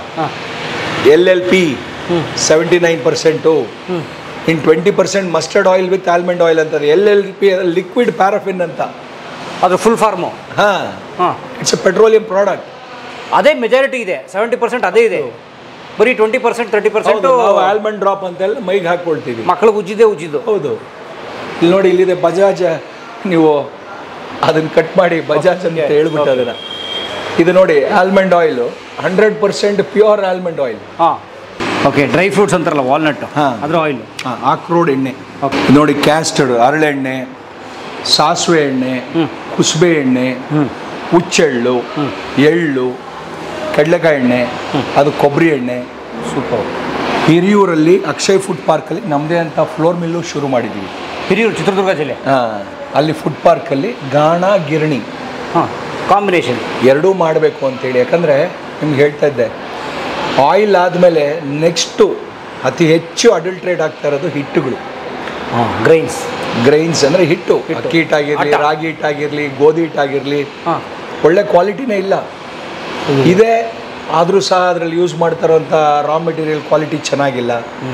L L P seventy nine percent in twenty percent mustard oil with almond oil ಅಂತಾರೆ. L L P liquid paraffin ಅಂತ. ಅದು ಫುಲ್ ಫಾರ್ಮು. ಹಾಂ, ಹಾಂ, ಇಟ್ಸ್ ಎ ಪೆಟ್ರೋಲಿಯಂ ಪ್ರಾಡಕ್ಟ್. ಅದೇ ಮೆಜಾರಿಟಿ ಇದೆ, ಸೆವೆಂಟಿ ಪರ್ಸೆಂಟ್ ಅದೇ ಇದೆ. ಬರೀ twenty percent thirty percent almond drop ಅಂತೆಲ್ಲ ಮೈಗೆ ಹಾಕ್ಕೊಳ್ತೀವಿ. ಮಕ್ಕಳಿಗೆ ಉಜ್ಜಿದೆ ಉಜ್ಜಿದ್ದು. ಹೌದು. ಇಲ್ಲಿ ನೋಡಿ, ಇಲ್ಲಿದೆ ಬಜಾಜ್. ನೀವು ಅದನ್ನು ಕಟ್ ಮಾಡಿ ಬಜಾಜ್ ಅಂತ ಹೇಳ್ಬಿಟ್ಟು ಅದನ್ನು. ಇದು ನೋಡಿ, almond oil hundred percent pure almond oil. ಹಾಂ, ಓಕೆ. ಡ್ರೈ ಫ್ರೂಟ್ಸ್ ಅಂತಾರಲ್ಲ, ವಾಲ್ನಟ್, ಹಾಂ, ಅದ್ರ ಆಯಿಲ್. ಹಾಂ, ಆಕ್ರೋಡ್ ಎಣ್ಣೆ. ಓಕೆ, ನೋಡಿ, ಕ್ಯಾಸ್ಟರ್ಡ್ ಹರಳೆಣ್ಣೆ, ಸಾಸಿವೆ ಎಣ್ಣೆ, ಕುಸುಬೆ ಎಣ್ಣೆ, ಹುಚ್ಚೆಳ್ಳು, ಎಳ್ಳು, ಕಡಲೆಕಾಯಿ ಎಣ್ಣೆ, ಅದು ಕೊಬ್ಬರಿ ಎಣ್ಣೆ. ಸೂಪರ್. ಹಿರಿಯೂರಲ್ಲಿ ಅಕ್ಷಯ್ ಫುಡ್ ಪಾರ್ಕಲ್ಲಿ ನಮ್ಮದೇ ಅಂತ ಫ್ಲೋರ್ ಮಿಲ್ಲು ಶುರು ಮಾಡಿದ್ದೀವಿ. ಹಿರಿಯೂರು, ಚಿತ್ರದುರ್ಗ ಜಿಲ್ಲೆ. ಹಾಂ, ಅಲ್ಲಿ ಫುಡ್ ಪಾರ್ಕಲ್ಲಿ ಗಾಣ ಗಿರಣಿ ಹಾಂ, ಕಾಂಬಿನೇಷನ್ ಎರಡೂ ಮಾಡಬೇಕು ಅಂತೇಳಿ. ಯಾಕಂದರೆ ನಿಮ್ಗೆ ಹೇಳ್ತಾ ಇದ್ದೆ, ಆಯಿಲ್ ಆದಮೇಲೆ ನೆಕ್ಸ್ಟು ಅತಿ ಹೆಚ್ಚು ಅಡಲ್ಟ್ರೇಟ್ ಆಗ್ತಾ ಇರೋದು ಹಿಟ್ಟುಗಳು. ಹಾಂ, ಗ್ರೈನ್ಸ್. ಗ್ರೈನ್ಸ್ ಅಂದರೆ ಹಿಟ್ಟು. ಅಕ್ಕಿ ಹಿಟ್ಟಾಗಿರಲಿ, ರಾಗಿ ಹಿಟ್ಟಾಗಿರಲಿ, ಗೋಧಿ ಹಿಟ್ಟಾಗಿರಲಿ, ಹಾಂ, ಒಳ್ಳೆ ಕ್ವಾಲಿಟಿನೇ ಇಲ್ಲ. ಇದೆ, ಆದರೂ ಸಹ ಅದರಲ್ಲಿ ಯೂಸ್ ಮಾಡ್ತಾರೋಂಥ ರಾ ಮೆಟೀರಿಯಲ್ ಕ್ವಾಲಿಟಿ ಚೆನ್ನಾಗಿಲ್ಲ.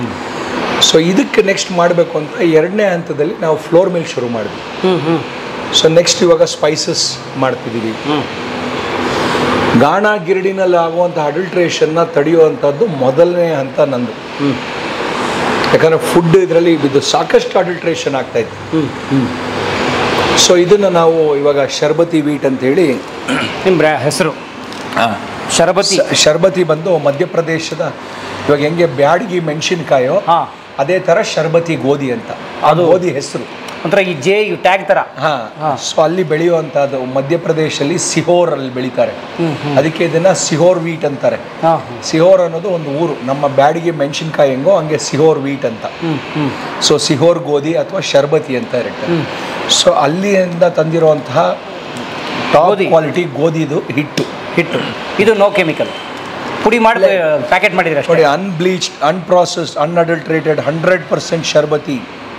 ಸೊ ಇದಕ್ಕೆ ನೆಕ್ಸ್ಟ್ ಮಾಡಬೇಕು ಅಂತ ಎರಡನೇ ಹಂತದಲ್ಲಿ ನಾವು ಫ್ಲೋರ್ ಮಿಲ್ ಶುರು ಮಾಡಿದ್ವಿ. ಸೊ ನೆಕ್ಸ್ಟ್ ಇವಾಗ ಸ್ಪೈಸಸ್ ಮಾಡ್ತಿದ್ದೀವಿ. ಗಾಣ ಗಿರಡಿನಲ್ಲಿ ಆಗುವಂಥ ಅಡಲ್ಟ್ರೇಷನ್ನ ತಡೆಯುವಂಥದ್ದು ಮೊದಲನೇ ಹಂತ ನಂದು. ಯಾಕಂದರೆ ಫುಡ್ ಇದರಲ್ಲಿ ಇದು ಸಾಕಷ್ಟು ಅಡಲ್ಟ್ರೇಷನ್ ಆಗ್ತಾಯಿತ್ತು. ಸೊ ಇದನ್ನು ನಾವು ಇವಾಗ ಶರ್ಬತಿ ವೀಟ್ ಅಂತೇಳಿ ನಿಮ್ಮ ಹೆಸರು. ಶರಬತಿ. ಶರ್ಬತಿ ಬಂದು ಮಧ್ಯಪ್ರದೇಶದ, ಇವಾಗ ಹೆಂಗೆ ಬ್ಯಾಡಗಿ ಮೆಣಸಿನ್ಕಾಯೋ ಅದೇ ಥರ ಶರ್ಬತಿ ಗೋಧಿ ಅಂತ ಅದು ಗೋಧಿ ಹೆಸರು. ಒಂಥರ ಈ ಜೆ ಯು ಟ್ಯಾಗ್ ಥರ. ಹಾಂ, ಸೊ ಅಲ್ಲಿ ಬೆಳೆಯುವಂಥದ್ದು ಮಧ್ಯಪ್ರದೇಶಲ್ಲಿ ಸಿಹೋರ್ ಅಲ್ಲಿ ಬೆಳೀತಾರೆ. ಅದಕ್ಕೆ ಇದನ್ನು ಸಿಹೋರ್ ವೀಟ್ ಅಂತಾರೆ. ಸಿಹೋರ್ ಅನ್ನೋದು ಒಂದು ಊರು. ನಮ್ಮ ಬ್ಯಾಡಗಿ ಮೆಣಸಿನ್ಕಾಯಿ ಹೆಂಗೋ ಹಂಗೆ ಸಿಹೋರ್ ವೀಟ್ ಅಂತ. ಸೊ ಸಿಹೋರ್ ಗೋಧಿ ಅಥವಾ ಶರ್ಬತಿ ಅಂತ ಇರುತ್ತೆ. ಸೊ ಅಲ್ಲಿಂದ ತಂದಿರುವಂತಹ ಟಾಪ್ ಕ್ವಾಲಿಟಿ ಗೋಧಿದು ಹಿಟ್ಟು ಹಿಟ್ಟು ಇದು ನೋ ಕೆಮಿಕಲ್. ಪುಡಿ ಮಾಡಿ ಪ್ಯಾಕೆಟ್ ಮಾಡಿದ್ರೆ ನೋಡಿ, unbleached, unprocessed, unadulterated hundred percent Sharbati.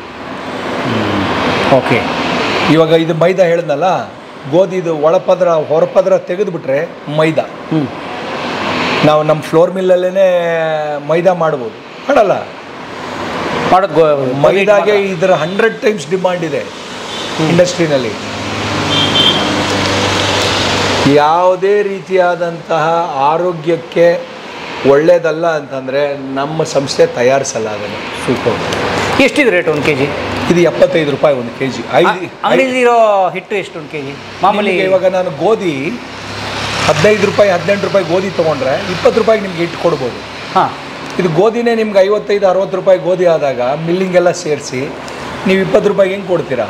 Okay. ಇವಾಗ ಇದು ಮೈದಾ ಹೇಳಿದ್ನಲ್ಲ, ಗೋಧಿದು ಒಳಪದ್ರ ಹೊರಪದ್ರ ತೆಗೆದುಬಿಟ್ರೆ ಮೈದಾ. ನಾವು ನಮ್ಮ ಫ್ಲೋರ್ ಮಿಲ್ಲಲ್ಲೇ ಮೈದಾ ಮಾಡ್ಬೋದು, ಮಾಡಲ್ಲ. ಮಾಡೋದು ಮೈದಾಗೆ ಇದರ ಹಂಡ್ರೆಡ್ ಟೈಮ್ಸ್ ಡಿಮಾಂಡ್ ಇದೆ ಇಂಡಸ್ಟ್ರಿನಲ್ಲಿ. ಯಾವುದೇ ರೀತಿಯಾದಂತಹ ಆರೋಗ್ಯಕ್ಕೆ ಒಳ್ಳೇದಲ್ಲ ಅಂತಂದರೆ ನಮ್ಮ ಸಂಸ್ಥೆ ತಯಾರಿಸಲ್ಲ ಅದನ್ನು. ಸೂಪರ್. ಎಷ್ಟಿದೆ ರೇಟ್ ಒಂದು ಕೆ ಜಿ? ಇದು ಎಪ್ಪತ್ತೈದು ರೂಪಾಯಿ ಒಂದು ಕೆ ಜಿ. ಐದು ಅಂಗಡಿಲಿರೋ ಹಿಟ್ಟು ಎಷ್ಟು ಒಂದು ಕೆ ಜಿ? ಮಾಮೂಲಿ ಇವಾಗ ನಾನು ಗೋಧಿ ಹದಿನೈದು ರೂಪಾಯಿ ಹದಿನೆಂಟು ರೂಪಾಯಿ ಗೋಧಿ ತೊಗೊಂಡ್ರೆ ಇಪ್ಪತ್ತು ರೂಪಾಯಿಗೆ ನಿಮ್ಗೆ ಹಿಟ್ಟು ಕೊಡ್ಬೋದು. ಹಾಂ, ಇದು ಗೋಧಿನೇ ನಿಮ್ಗೆ ಐವತ್ತೈದು ಅರವತ್ತು ರೂಪಾಯಿ ಗೋಧಿ ಆದಾಗ ಮಿಲ್ಲಿಂಗೆಲ್ಲ ಸೇರಿಸಿ ನೀವು ಇಪ್ಪತ್ತು ರೂಪಾಯಿಗೆ ಹೆಂಗೆ ಕೊಡ್ತೀರಾ?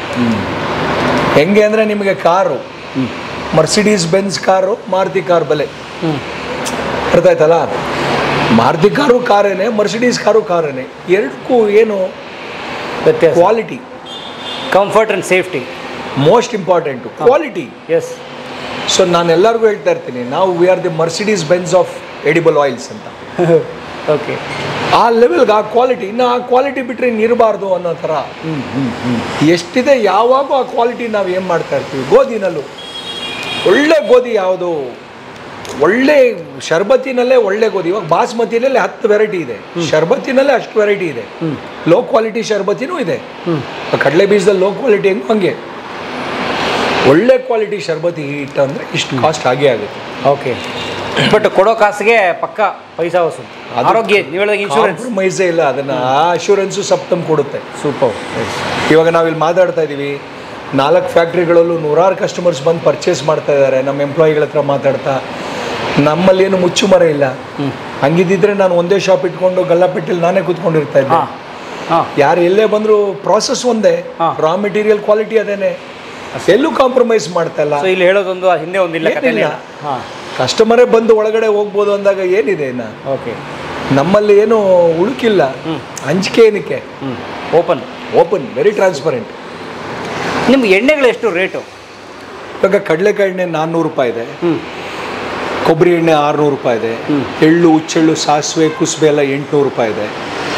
ಹೆಂಗೆ ಅಂದರೆ ನಿಮಗೆ car Mercedes Benz car Maruti car ಬೆಲೆ ಅರ್ಥ ಆಯ್ತಲ್ಲ. ಮಾರುತಿ ಕಾರು ಕಾರೇನೆ, ಮರ್ಸಿಡೀಸ್ ಕಾರು ಕಾರೇನೆ, ಎರಡಕ್ಕೂ ಏನು ವ್ಯತ್ಯಾಸ? Quality, comfort and safety most important, quality. Yes. So ನಾನು ಎಲ್ಲರಿಗೂ ಹೇಳ್ತಾ ಇರ್ತೀನಿ, ನಾವು we are the Mercedes Benz of edible oils ಅಂತ. ಓಕೆ, ಆ ಲೆವೆಲ್ಗೆ ಆ ಕ್ವಾಲಿಟಿ, ಇನ್ನು ಆ ಕ್ವಾಲಿಟಿ ಬಿಟ್ಟರೆ ಇರಬಾರ್ದು ಅನ್ನೋ ಥರ ಎಷ್ಟಿದೆ. ಯಾವಾಗ ಆ ಕ್ವಾಲಿಟಿ ನಾವು ಏನು ಮಾಡ್ತಾ ಇರ್ತೀವಿ. ಗೋಧಿನಲ್ಲೂ ಒಳ್ಳೆ ಗೋಧಿ ಯಾವುದು, ಒಳ್ಳೆ ಶರ್ಬತ್ತಿನಲ್ಲೇ ಒಳ್ಳೆ ಗೋಧಿ. ಇವಾಗ ಬಾಸ್ಮತಿನಲ್ಲೇ ಹತ್ತು ವೆರೈಟಿ ಇದೆ, ಶರ್ಬತ್ತಿನಲ್ಲೇ ಅಷ್ಟು ವೆರೈಟಿ ಇದೆ. ಲೋ ಕ್ವಾಲಿಟಿ ಶರ್ಬತ್ತಿನೂ ಇದೆ. ಕಡಲೆ ಬೀಜದಲ್ಲಿ ಲೋ ಕ್ವಾಲಿಟಿ ಹೆಂಗೆ ಹಂಗೆ ಒಳ್ಳೆ ಕ್ವಾಲಿಟಿ ಶರ್ಬತ್ತಿ ಹಿಟ್ಟು ಅಂದರೆ ಇಷ್ಟು ಕಾಸ್ಟ್ ಆಗೇ ಆಗುತ್ತೆ. ಓಕೆ, ಬಟ್ ಕೊಡೋ ಕಾಸಿಗೆ ಪಕ್ಕ ಪೈಸಾ ವಸೂಲು. ಆರೋಗ್ಯ ನೀವು ಹೇಳಿದಾಗ ಇನ್ಶೂರೆನ್ಸ್ ಮೈಸೇ ಇಲ್ಲ, ಅದನ್ನು ಆ ಅಶ್ಯೂರೆನ್ಸು ಸಪ್ತಮ್ ಕೊಡುತ್ತೆ. ಸೂಪರ್. ಇವಾಗ ನಾವಿಲ್ಲಿ ಮಾತಾಡ್ತಾ ಇದ್ದೀವಿ, ನಾಲ್ಕು ಫ್ಯಾಕ್ಟ್ರಿಗಳಲ್ಲೂ ನೂರಾರು ಕಸ್ಟಮರ್ಸ್ ಬಂದು ಪರ್ಚೇಸ್ ಮಾಡ್ತಾ ಇದ್ದಾರೆ. ನಮ್ಮ ಎಂಪ್ಲಾಯಿಗಳ ಹತ್ರ ಮಾತಾಡ್ತಾ, ನಮ್ಮಲ್ಲಿ ಏನು ಮುಚ್ಚುಮರೆ ಇಲ್ಲ. ಹಂಗಿದ್ದಿದ್ರೆ ನಾನು ಒಂದೇ ಶಾಪ್ ಇಟ್ಕೊಂಡು ಗಲ್ಲಾಪೆಟ್ಟಲ್ಲಿ ನಾನೇ ಕೂತ್ಕೊಂಡಿರ್ತಾ ಇದ್ದೆ. ಯಾರು ಎಲ್ಲೇ ಬಂದರೂ ಪ್ರಾಸೆಸ್ ಒಂದೇ, ರಾ ಮೆಟೀರಿಯಲ್ ಕ್ವಾಲಿಟಿ ಅದೇನೆ, ಎಲ್ಲೂ ಕಾಂಪ್ರಮೈಸ್ ಮಾಡ್ತಾ ಇಲ್ಲ. ಇಲ್ಲಿ ಹೇಳೋದೊಂದು ಹಿಂದೆ ಒಂದಿಲ್ಲ, ಕಸ್ಟಮರೇ ಬಂದು ಒಳಗಡೆ ಹೋಗ್ಬೋದು ಅಂದಾಗ ಏನಿದೆ ಇನ್ನು. ಓಕೆ, ನಮ್ಮಲ್ಲಿ ಏನು ಉಳುಕಿಲ್ಲ, ಹಂಚಿಕೆ ಏನಕ್ಕೆ, ಓಪನ್ ಓಪನ್ ವೆರಿ ಟ್ರಾನ್ಸ್ಪರೆಂಟ್. ನಿಮ್ಗೆ ಎಣ್ಣೆಗಳು ಎಷ್ಟು ರೇಟು? ಇವಾಗ ಕಡಲೆಕಾಯಿ ಎಣ್ಣೆ ನಾನ್ನೂರು ರೂಪಾಯಿ ಇದೆ, ಕೊಬ್ಬರಿ ಎಣ್ಣೆ ಆರುನೂರು ರೂಪಾಯಿ ಇದೆ, ಎಳ್ಳು ಹುಚ್ಚೆಳ್ಳು ಸಾಸಿವೆ ಕುಸುಬೆ ಎಲ್ಲ ಎಂಟುನೂರು ರೂಪಾಯಿ ಇದೆ,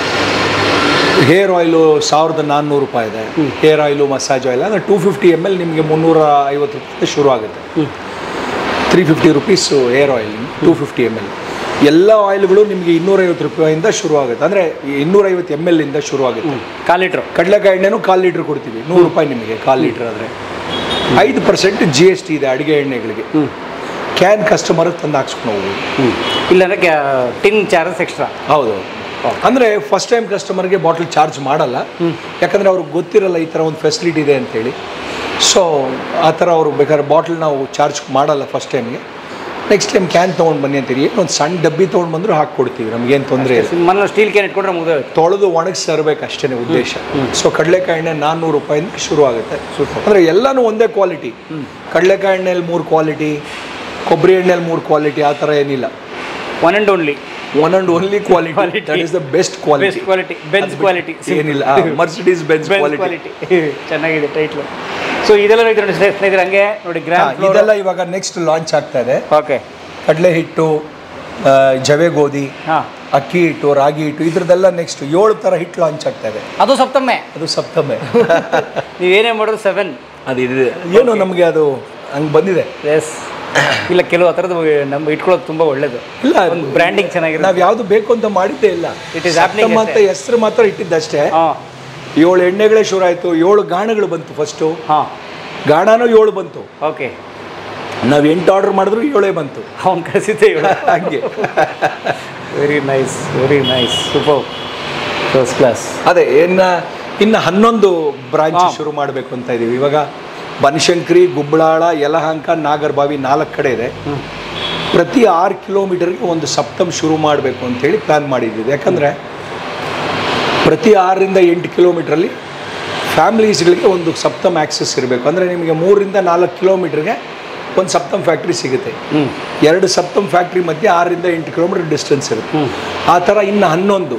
ಹೇರ್ ಆಯಿಲು ಸಾವಿರದ ನಾನ್ನೂರು ರೂಪಾಯಿ ಇದೆ, ಹೇರ್ ಆಯಿಲು ಮಸಾಜ್ ಆಯಿಲ್ ಅಂದರೆ ಟೂ ಫಿಫ್ಟಿ ಎಮ್ ಎಲ್ ನಿಮಗೆ ಮುನ್ನೂರ ಐವತ್ತು ರೂಪಾಯಿ ಶುರು ಆಗುತ್ತೆ. Three fifty rupees hair oil, two fifty M L. ಎಲ್ಲ ಆಯಿಲ್ಗಳು ನಿಮಗೆ ಇನ್ನೂರೈವತ್ತು ರೂಪಾಯಿಂದ ಶುರು ಆಗುತ್ತೆ, ಅಂದರೆ ಇನ್ನೂರೈವತ್ತು ಎಮ್ ಎಲ್ ಇಂದ ಶುರು ಆಗುತ್ತೆ. ಕಾಲು ಲೀಟ್ರ್ ಕಡಲೆಕಾಯಿ ಎಣ್ಣೆನೂ ಕಾಲು ಲೀಟ್ರ್ ಕೊಡ್ತೀವಿ, ನೂರು ರೂಪಾಯಿ ನಿಮಗೆ ಕಾಲು ಲೀಟ್ರ್ ಆದರೆ. ಐದು ಪರ್ಸೆಂಟ್ ಜಿ ಎಸ್ ಟಿ ಇದೆ ಅಡುಗೆ ಎಣ್ಣೆಗಳಿಗೆ. ಕ್ಯಾನ್ ಕಸ್ಟಮರ್ ತಂದು ಹಾಕ್ಸ್ಕೊಂಡು ಹೋಗ್ಬೋದು, ಇಲ್ಲಾಂದರೆ ಟಿನ್ ಚಾರ್ಜಸ್ ಎಕ್ಸ್ಟ್ರಾ. ಹೌದು, ಅಂದರೆ ಫಸ್ಟ್ ಟೈಮ್ ಕಸ್ಟಮರ್ಗೆ ಬಾಟ್ಲ್ ಚಾರ್ಜ್ ಮಾಡಲ್ಲ, ಯಾಕಂದರೆ ಅವ್ರಿಗೆ ಗೊತ್ತಿರಲ್ಲ ಈ ಥರ ಒಂದು ಫೆಸಿಲಿಟಿ ಇದೆ ಅಂತೇಳಿ. ಸೊ ಆ ಥರ ಅವರು ಬೇಕಾದ್ರೆ ಬಾಟ್ಲ್ ನಾವು ಚಾರ್ಜ್ ಮಾಡಲ್ಲ ಫಸ್ಟ್ ಟೈಮ್ಗೆ. ನೆಕ್ಸ್ಟ್ ಟೈಮ್ ಕ್ಯಾನ್ ತೊಗೊಂಡು ಬನ್ನಿ ಅಂತೀರಿ, ಒಂದು ಸಣ್ಣ ಡಬ್ಬಿ ತೊಗೊಂಡು ಬಂದರೂ ಹಾಕ್ಕೊಡ್ತೀವಿ, ನಮಗೇನು ತೊಂದರೆ ಇಲ್ಲ. ಮನೇಲಿ ಸ್ಟೀಲ್ ಕ್ಯಾನ್ ಇಟ್ಕೊಂಡ್ರೆ ಮುಗಿದ ತೊಳೆದು ಒಣಗಿಸಿ ತರಬೇಕು ಅಷ್ಟೇ ಉದ್ದೇಶ. ಸೊ ಕಡಲೆಕಾಯಿ ಎಣ್ಣೆ ನಾನ್ನೂರು ರೂಪಾಯಿಂದ ಶುರು ಆಗುತ್ತೆ. ಅಂದರೆ ಎಲ್ಲನೂ ಒಂದೇ ಕ್ವಾಲಿಟಿ. ಕಡಲೆಕಾಯಿ ಎಣ್ಣೆಯಲ್ಲಿ ಮೂರು ಕ್ವಾಲಿಟಿ, ಕೊಬ್ಬರಿ ಎಣ್ಣೆಯಲ್ಲಿ ಮೂರು ಕ್ವಾಲಿಟಿ, ಆ ಥರ ಏನಿಲ್ಲ. One and only one and only quality, that is the best quality. Quality Benz quality ಏನಿಲ್ಲ, ಮರ್ಸಿಡೀಸ್ ಬೆನ್ಸ್ ಕ್ವಾಲಿಟಿ. ಚೆನ್ನಾಗಿದೆ ಟೈಟ್ಲು. ಸೊ ಇದೆಲ್ಲ ನೋಡಿ ಸ್ನೇಹಿತರೆ, ಹಂಗೆ ನೋಡಿ ಗ್ರಾಮ್ ಇದೆಲ್ಲ ಇವಾಗ ನೆಕ್ಸ್ಟ್ ಲಾಂಚ್ ಆಗ್ತಾ ಇದೆ. ಓಕೆ, ಕಡಲೆ ಹಿಟ್ಟು, ಜವೆ ಗೋಧಿ, ಅಕ್ಕಿ ಹಿಟ್ಟು, ರಾಗಿ ಹಿಟ್ಟು, ಇದ್ರದ್ದೆಲ್ಲ ನೆಕ್ಸ್ಟ್ ಏಳು ಥರ ಹಿಟ್ಟು ಲಾಂಚ್ ಆಗ್ತಾ ಇದೆ. ಅದು ಸಪ್ತಮೆ, ಅದು ಸಪ್ತಮೆ. ನೀವೇನೇ ಮಾಡೋದು ಸೆವೆನ್ ಅದು ಇದೆ, ಏನು ನಮಗೆ ಅದು ಹಂಗೆ ಬಂದಿದೆ. ಎಸ್, ಇಲ್ಲ ಕೆಲವು ಆ ಥರದ್ದು ನಮ್ಮ ಇಟ್ಕೊಳ್ಳೋದು ತುಂಬ ಒಳ್ಳೇದು. ಇಲ್ಲ, ಒಂದು ಬ್ರ್ಯಾಂಡಿಂಗ್ ಚೆನ್ನಾಗಿರುತ್ತೆ. ನಾವು ಯಾವುದು ಬೇಕು ಅಂತ ಮಾಡಿದ್ದೇ ಇಲ್ಲ, ಇಟ್ ಇಸ್ ಹ್ಯಾಪನಿಂಗ್ ಅಂತ ಹೆಸರು ಮಾತ್ರ ಇಟ್ಟಿದ್ದಷ್ಟೇ. ಏಳು ಎಣ್ಣೆಗಳೇ ಶುರು ಆಯಿತು, ಏಳು ಗಾಣಗಳು ಬಂತು ಫಸ್ಟು. ಹಾಂ, ಗಾಣನೂ ಏಳು ಬಂತು. ಓಕೆ, ನಾವು ಎಂಟು ಆರ್ಡರ್ ಮಾಡಿದ್ರು ಏಳೇ ಬಂತು. ಅವ್ನು ಕಳಿಸಿದ್ದೆ ಏಳು. ಹಂಗೆ. Very nice, very nice, super, first class. ಅದೇ ಇನ್ನು ಇನ್ನು ಹನ್ನೊಂದು ಬ್ರಾಂಚ್ ಶುರು ಮಾಡಬೇಕು ಅಂತ ಇದ್ದೀವಿ. ಇವಾಗ ಬನಶಂಕರಿ, ಗುಬ್ಬಳಾಳ, ಯಲಹಂಕ, ನಾಗರಬಾವಿ ನಾಲ್ಕು ಕಡೆ ಇದೆ. ಪ್ರತಿ ಆರು ಕಿಲೋಮೀಟರ್ಗೆ ಒಂದು ಸಪ್ತಮ್ ಶುರು ಮಾಡಬೇಕು ಅಂತೇಳಿ ಪ್ಲ್ಯಾನ್ ಮಾಡಿದ್ದೀವಿ. ಯಾಕಂದರೆ ಪ್ರತಿ ಆರರಿಂದ ಎಂಟು ಕಿಲೋಮೀಟ್ರಲ್ಲಿ ಫ್ಯಾಮ್ಲೀಸ್ಗಳಿಗೆ ಒಂದು ಸಪ್ತಮ್ ಆ್ಯಕ್ಸಸ್ ಇರಬೇಕು. ಅಂದರೆ ನಿಮಗೆ ಮೂರರಿಂದ ನಾಲ್ಕು ಕಿಲೋಮೀಟ್ರಿಗೆ ಒಂದು ಸಪ್ತಮ್ ಫ್ಯಾಕ್ಟ್ರಿ ಸಿಗುತ್ತೆ. ಎರಡು ಸಪ್ತಮ್ ಫ್ಯಾಕ್ಟ್ರಿ ಮಧ್ಯೆ ಆರರಿಂದ ಎಂಟು ಕಿಲೋಮೀಟರ್ ಡಿಸ್ಟೆನ್ಸ್ ಇರುತ್ತೆ. ಆ ಥರ ಇನ್ನು ಹನ್ನೊಂದು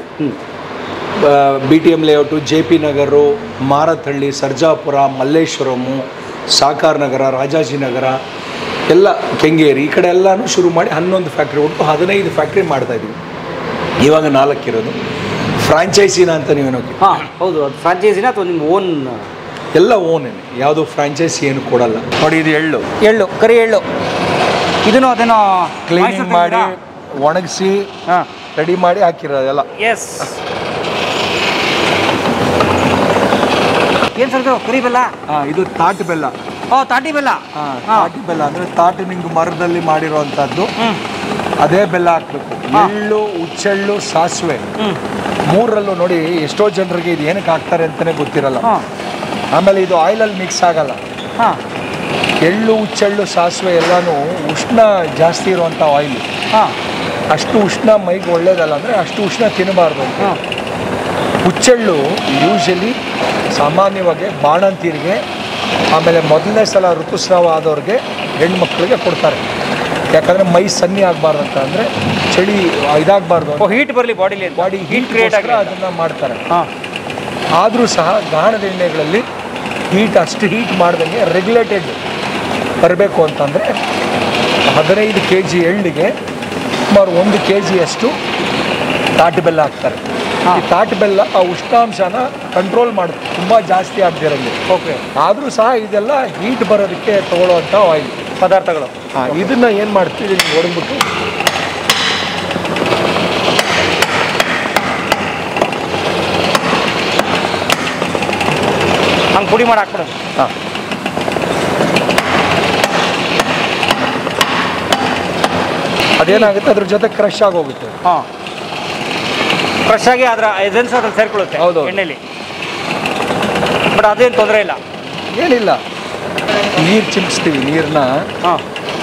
B T M layout, J P Nagar, Marathahalli, Sarjapur, Malleshwaram, Sahakara Nagar, Rajajinagar, ಎಲ್ಲ ಕೆಂಗೇರಿ, ಈ ಕಡೆ ಎಲ್ಲನೂ ಶುರು ಮಾಡಿ ಹನ್ನೊಂದು ಫ್ಯಾಕ್ಟ್ರಿ ಒಟ್ಟು ಹದಿನೈದು ಫ್ಯಾಕ್ಟ್ರಿ ಮಾಡ್ತಾಯಿದ್ದೀವಿ. ಇವಾಗ ನಾಲ್ಕಿರೋದು ಫ್ರಾಂಚೈಸಿನ ಅಂತ ನೀವೇನೋ. ಹಾಂ ಹೌದು, ಅದು ಫ್ರಾಂಚೈಸಿನ ಅಥವಾ ನಿಮ್ಮ ಓನ್? ಎಲ್ಲ ಓನೇನೆ, ಯಾವುದು ಫ್ರಾಂಚೈಸಿ ಏನು ಕೊಡಲ್ಲ. ನೋಡಿ, ಇದು ಎಳ್ಳು, ಎಳ್ಳು ಕರಿ ಎಳ್ಳು. ಇದನ್ನು ಅದೇನೋ ಕ್ಲೀನಿಂಗ್ ಮಾಡಿ ಒಣಗಿಸಿ ಹಾಂ ರೆಡಿ ಮಾಡಿ ಹಾಕಿರೋದೆಲ್ಲ. ಎಸ್, ಏನು ಸರ್ ಇದು ಕರಿ ಬೆಲ್ಲ? ಹಾಂ, ಇದು ತಾಟು ಬೆಲ್ಲ. ಓ, ತಾಟಿ ಬೆಲ್ಲ. ಹಾಂ, ತಾಟಿ ಬೆಲ್ಲ ಅಂದರೆ ತಾಟಿನಿಂಗ್ ಮರದಲ್ಲಿ ಮಾಡಿರುವಂಥದ್ದು. ಅದೇ ಬೆಲ್ಲ ಹಾಕ್ಬೇಕು. ಎಳ್ಳು, ಹುಚ್ಚೆಳ್ಳು, ಸಾಸಿವೆ ಮೂರರಲ್ಲೂ ನೋಡಿ ಎಷ್ಟೋ ಜನರಿಗೆ ಇದು ಏನಕ್ಕೆ ಹಾಕ್ತಾರೆ ಅಂತಲೇ ಗೊತ್ತಿರಲ್ಲ. ಆಮೇಲೆ ಇದು ಆಯಿಲಲ್ಲಿ ಮಿಕ್ಸ್ ಆಗಲ್ಲ. ಹಾಂ, ಎಳ್ಳು, ಹುಚ್ಚೆಳ್ಳು, ಸಾಸಿವೆ ಎಲ್ಲನೂ ಉಷ್ಣ ಜಾಸ್ತಿ ಇರುವಂಥ ಆಯಿಲ್. ಹಾಂ, ಅಷ್ಟು ಉಷ್ಣ ಮೈಗೆ ಒಳ್ಳೇದಲ್ಲ, ಅಂದರೆ ಅಷ್ಟು ಉಷ್ಣ ತಿನ್ನಬಾರ್ದು ಅಂತ. ಹಾಂ, ಹುಚ್ಚೆಳ್ಳು ಯೂಶಲಿ ಸಾಮಾನ್ಯವಾಗಿ ಬಾಣಂತಿರಿಗೆ, ಆಮೇಲೆ ಮೊದಲನೇ ಸಲ ಋತುಸ್ರಾವ ಆದವ್ರಿಗೆ, ಹೆಣ್ಮಕ್ಳಿಗೆ ಕೊಡ್ತಾರೆ. ಯಾಕಂದರೆ ಮೈ ಸನ್ನಿ ಆಗಬಾರ್ದು ಅಂತ, ಅಂದರೆ ಚಳಿ ಇದಾಗಬಾರ್ದು, ಹೀಟ್ ಬರಲಿ ಬಾಡಿಲಿ, ಬಾಡಿ ಹೀಟ್ ಕ್ರಿಯೇಟ್ ಆಗಿ ಅದನ್ನು ಮಾಡ್ತಾರೆ. ಹಾಂ, ಆದರೂ ಸಹ ಗಾಣದ ಎಣ್ಣೆಗಳಲ್ಲಿ ಹೀಟ್ ಅಷ್ಟು ಹೀಟ್ ಮಾಡ್ದಂಗೆ ರೆಗ್ಯುಲೇಟೆಡ್ ಬರಬೇಕು ಅಂತಂದರೆ ಹದಿನೈದು ಕೆ ಜಿ ಎಳ್ಳಿಗೆ ಸುಮಾರು ಒಂದು ಕೆ ಜಿಯಷ್ಟು ತಾಟು ಬೆಲ್ಲ ಹಾಕ್ತಾರೆ. ಈ ತಾಟು ಬೆಲ್ಲ ಆ ಉಷ್ಣಾಂಶನ ಕಂಟ್ರೋಲ್ ಮಾಡುತ್ತೆ, ತುಂಬ ಜಾಸ್ತಿ ಆಗದಿರಲ್ಲಿ. ಓಕೆ. ಆದರೂ ಸಹ ಇದೆಲ್ಲ ಹೀಟ್ ಬರೋದಕ್ಕೆ ತೊಗೊಳ್ಳೋವಂಥ ಆಯಿಲ್ ಪದಾರ್ಥಗಳು. ಹಾಂ, ಇದನ್ನು ಏನು ಮಾಡ್ತೀವಿ ನೋಡ್ಬಿಟ್ಟು ಹಂಗೆ ಪುಡಿ ಮಾಡಿ ಹಾಕ್ಬಿಡೋದು. ಹಾಂ, ಅದೇನಾಗುತ್ತೆ ಅದ್ರ ಜೊತೆ ಕ್ರಶ್ ಆಗೋಗುತ್ತೆ. ಹಾಂ, ಫ್ರೆಶ್ ಆಗಿ ಅದರ ಎಸೆನ್ಸ್ ಅದ್ರಲ್ಲಿ ಸೇರ್ಕೊಳ್ಳುತ್ತೆ. ಹೌದು, ಎಣ್ಣೆಲಿ. ಬಟ್ ಅದೇನು ತೊಂದರೆ ಇಲ್ಲ. ಏನಿಲ್ಲ, ನೀರು ಚಿಮ್ಸ್ತೀವಿ. ನೀರನ್ನ ಹಾಂ,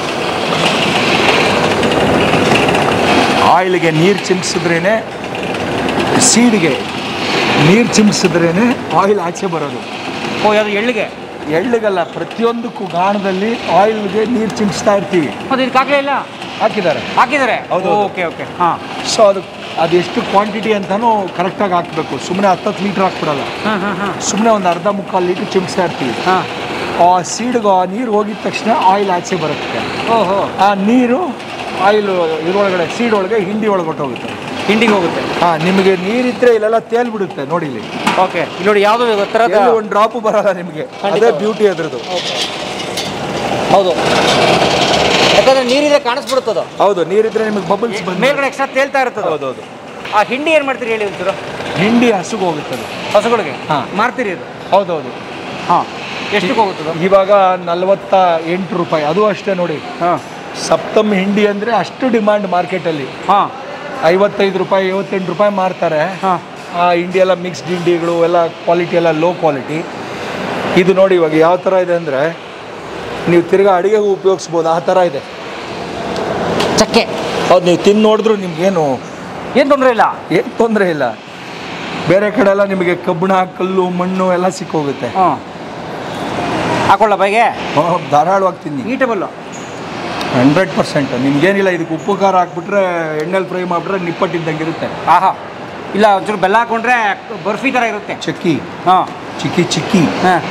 ಆಯಿಲ್ಗೆ ನೀರು ಚಿಮ್ಸಿದ್ರೇ, ಸೀಡ್ಗೆ ನೀರು ಚಿಮ್ಸಿದ್ರೇ ಆಯಿಲ್ ಆಚೆ ಬರೋದು. ಓ, ಅದು ಎಳ್ಳಿಗೆ? ಎಳ್ಳಿಗಲ್ಲ, ಪ್ರತಿಯೊಂದಕ್ಕೂ ಗಾಣದಲ್ಲಿ ಆಯಿಲ್ಗೆ ನೀರು ಚಿಮ್ಸ್ತಾ ಇರ್ತೀವಿ. ಅದು ಇದಕ್ಕೆ ಹಾಕಲೇ ಇಲ್ಲ? ಹಾಕಿದ್ದಾರೆ. ಹಾಕಿದ್ದಾರೆ. ಹೌದು. Okay okay. ಹಾಂ. ಸೊ ಅದು ಅದೆಷ್ಟು ಕ್ವಾಂಟಿಟಿ ಅಂತಲೂ ಕರೆಕ್ಟಾಗಿ ಹಾಕಬೇಕು. ಸುಮ್ಮನೆ ಹತ್ತತ್ತು ಲೀಟ್ರ್ ಹಾಕ್ಬಿಡಲ್ಲ. ಹಾಂ ಹಾಂ ಹಾಂ. ಸುಮ್ಮನೆ ಒಂದು ಅರ್ಧ ಮುಕ್ಕಾಲು ಲೀಟ್ರ್ ಚಿಮ್ಸ್ತಾ ಇರ್ತೀವಿ. ಹಾಂ. ಆ ಸೀಡ್ಗೆ ಆ ನೀರು ಹೋಗಿದ ತಕ್ಷಣ ಆಯಿಲ್ ಆಚೆ ಬರುತ್ತೆ. ಓಹೋ. ಆ ನೀರು ಆಯಿಲ್ ಇದ್ರೊಳಗಡೆ ಸೀಡ್ ಒಳಗೆ ಹಿಂಡಿ ಒಳಗೆ ಹೊಟ್ಟೋಗುತ್ತೆ. ಹಿಂಡಿಗೆ ಹೋಗುತ್ತೆ. ಹಾಂ, ನಿಮಗೆ ನೀರಿದ್ರೆ ಇಲ್ಲೆಲ್ಲ ತೇಲ್ಬಿಡುತ್ತೆ ನೋಡಿ ಇಲ್ಲಿ. ಓಕೆ. ಇಲ್ಲಿ ನೋಡಿ ಯಾವುದೋ ಥರದ ಒಂದು ಡ್ರಾಪು ಬರಲ್ಲ ನಿಮಗೆ. ಅದೇ ಬ್ಯೂಟಿ ಅದ್ರದ್ದು. ಹೌದು, ಯಾಕಂದ್ರೆ ನೀರಿದೆ ಕಾಣಿಸ್ಬಿಡುತ್ತದು. ಹೌದು, ನೀರಿದ್ರೆ ನಿಮಗೆ ಬಬಲ್ಸ್ ಬಂದು ಮೇಲ್ಗಡೆ ಎಕ್ಸ್ಟ್ರಾ ತೇಲ್ತಾ ಇರ್ತದೆ. ಹೌದೌದು. ಆ ಹಿಂಡಿ ಏನು ಮಾಡ್ತೀರಿ ಹೇಳಿ ಒಂಚೂರು? ಹಿಂಡಿ ಹಸುಗೆ ಹೋಗುತ್ತೆ ಅದು. ಹಸುಗಳಿಗೆ? ಹಾಂ, ಮಾರ್ತೀರಿ ಅದು? ಹೌದೌದು. ಹಾಂ. ಎಷ್ಟಕ್ಕೆ ಹೋಗುತ್ತದು? ಇವಾಗ ನಲ್ವತ್ತ ಎಂಟು ರೂಪಾಯಿ. ಅದು ಅಷ್ಟೇ ನೋಡಿ. ಹಾಂ. ಸಪ್ತಮ್ ಹಿಂಡಿ ಅಂದರೆ ಅಷ್ಟು ಡಿಮಾಂಡ್ ಮಾರ್ಕೆಟಲ್ಲಿ. ಹಾಂ. ಐವತ್ತೈದು ರೂಪಾಯಿ ಐವತ್ತೆಂಟು ರೂಪಾಯಿ ಮಾರ್ತಾರೆ. ಹಾಂ. ಆ ಹಿಂಡಿ ಎಲ್ಲ ಮಿಕ್ಸ್ಡ್ ಹಿಂಡಿಗಳು ಎಲ್ಲ ಕ್ವಾಲಿಟಿ ಎಲ್ಲ ಲೋ ಕ್ವಾಲಿಟಿ. ಇದು ನೋಡಿ ಇವಾಗ ಯಾವ ಥರ ಇದೆ ಅಂದರೆ ನೀವು ತಿರ್ಗಾ ಅಡುಗೆಗೂ ಉಪಯೋಗಿಸ್ಬೋದು, ಆ ಥರ ಇದೆ. ಚಕ್ಕೆ. ಹೌದು, ನೀವು ತಿಂದು ನೋಡಿದ್ರು ನಿಮ್ಗೇನು ಏನು ತೊಂದರೆ ಇಲ್ಲ. ಏನು ತೊಂದರೆ ಇಲ್ಲ. ಬೇರೆ ಕಡೆ ಎಲ್ಲ ನಿಮಗೆ ಕಬ್ಬಣ, ಕಲ್ಲು, ಮಣ್ಣು ಎಲ್ಲ ಸಿಕ್ಕೋಗುತ್ತೆ. ಹಾಂ. ಹಾಕೊಳ್ಳ ಬೈಗೆ? ಧಾರಾಳವಾಗಿ ತಿನ್ನಿ. ಈಟಬಲ್ಲು ಹಂಡ್ರೆಡ್ ಪರ್ಸೆಂಟ್. ನಿಮ್ಗೇನಿಲ್ಲ, ಇದಕ್ಕೆ ಉಪ್ಪು ಖಾರ ಹಾಕ್ಬಿಟ್ರೆ ಎಣ್ಣೆಲಿ ಫ್ರೈ ಮಾಡಿಬಿಟ್ರೆ ನಿಪ್ಪಟ್ಟಿದ್ದಂಗೆ ಇರುತ್ತೆ. ಆಹಾ. ಇಲ್ಲ, ಒಂಚೂರು ಬೆಲ್ಲ ಹಾಕೊಂಡ್ರೆ ಬರ್ಫಿ ಥರ ಇರುತ್ತೆ. ಚಕ್ಕಿ. ಹಾಂ, ಚಿಕ್ಕಿ ಚಿಕ್ಕಿ. ಹಾಂ.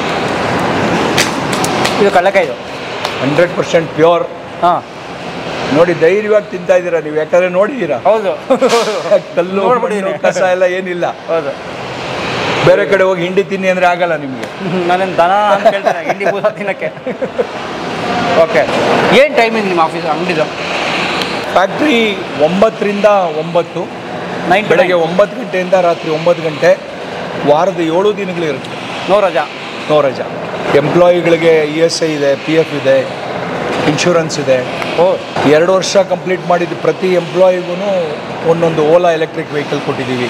ಇದು ಕಡಲೆಕಾಯಿದು ಹಂಡ್ರೆಡ್ ಪರ್ಸೆಂಟ್ ಪ್ಯೂರ್. ಹಾಂ. ನೋಡಿ, ಧೈರ್ಯವಾಗಿ ತಿಂತಾ ಇದ್ದೀರಾ ನೀವು, ಯಾಕಂದರೆ ನೋಡಿದ್ದೀರಾ. ಹೌದು. ಕಲ್ಲು, ಮಣ್ಣು, ಕಸ ಎಲ್ಲ ಏನಿಲ್ಲ. ಹೌದು. ಬೇರೆ ಕಡೆ ಹೋಗಿ ಹಿಂಡಿ ತಿನ್ನಿ ಅಂದರೆ ಆಗಲ್ಲ ನಿಮಗೆ. ನಾನೇನು ದನ ಅಂತ ಹೇಳ್ತೇನೆ ಹಿಂಡಿ ಬೂಸ ತಿನ್ನೋಕ್ಕೆ. ಓಕೆ. ಏನು ಟೈಮಿಂಗ್ ನಿಮ್ಮ ಆಫೀಸ್ ಅಂಗಡಿದು? ಫ್ಯಾಕ್ಟ್ರಿ ಒಂಬತ್ತರಿಂದ ಒಂಬತ್ತು, ನೈಟ್ ಬೆಳಗ್ಗೆ ಒಂಬತ್ತು ಗಂಟೆಯಿಂದ ರಾತ್ರಿ ಒಂಬತ್ತು ಗಂಟೆ. ವಾರದ ಏಳು ದಿನಗಳಿರುತ್ತೆ. ನೋ ರಜಾ? ನೋ ರಜಾ. ಎಂಪ್ಲಾಯಿಗಳಿಗೆ ಇ ಎಸ್ ಐ ಇದೆ, ಪಿ ಎಫ್ ಇದೆ, ಇನ್ಶೂರೆನ್ಸ್ ಇದೆ. ಓ. ಎರಡು ವರ್ಷ ಕಂಪ್ಲೀಟ್ ಮಾಡಿದ್ದು ಪ್ರತಿ ಎಂಪ್ಲಾಯಿಗೂ ಒಂದೊಂದು ಓಲಾ ಎಲೆಕ್ಟ್ರಿಕ್ ವೆಹಿಕಲ್ ಕೊಟ್ಟಿದ್ದೀವಿ.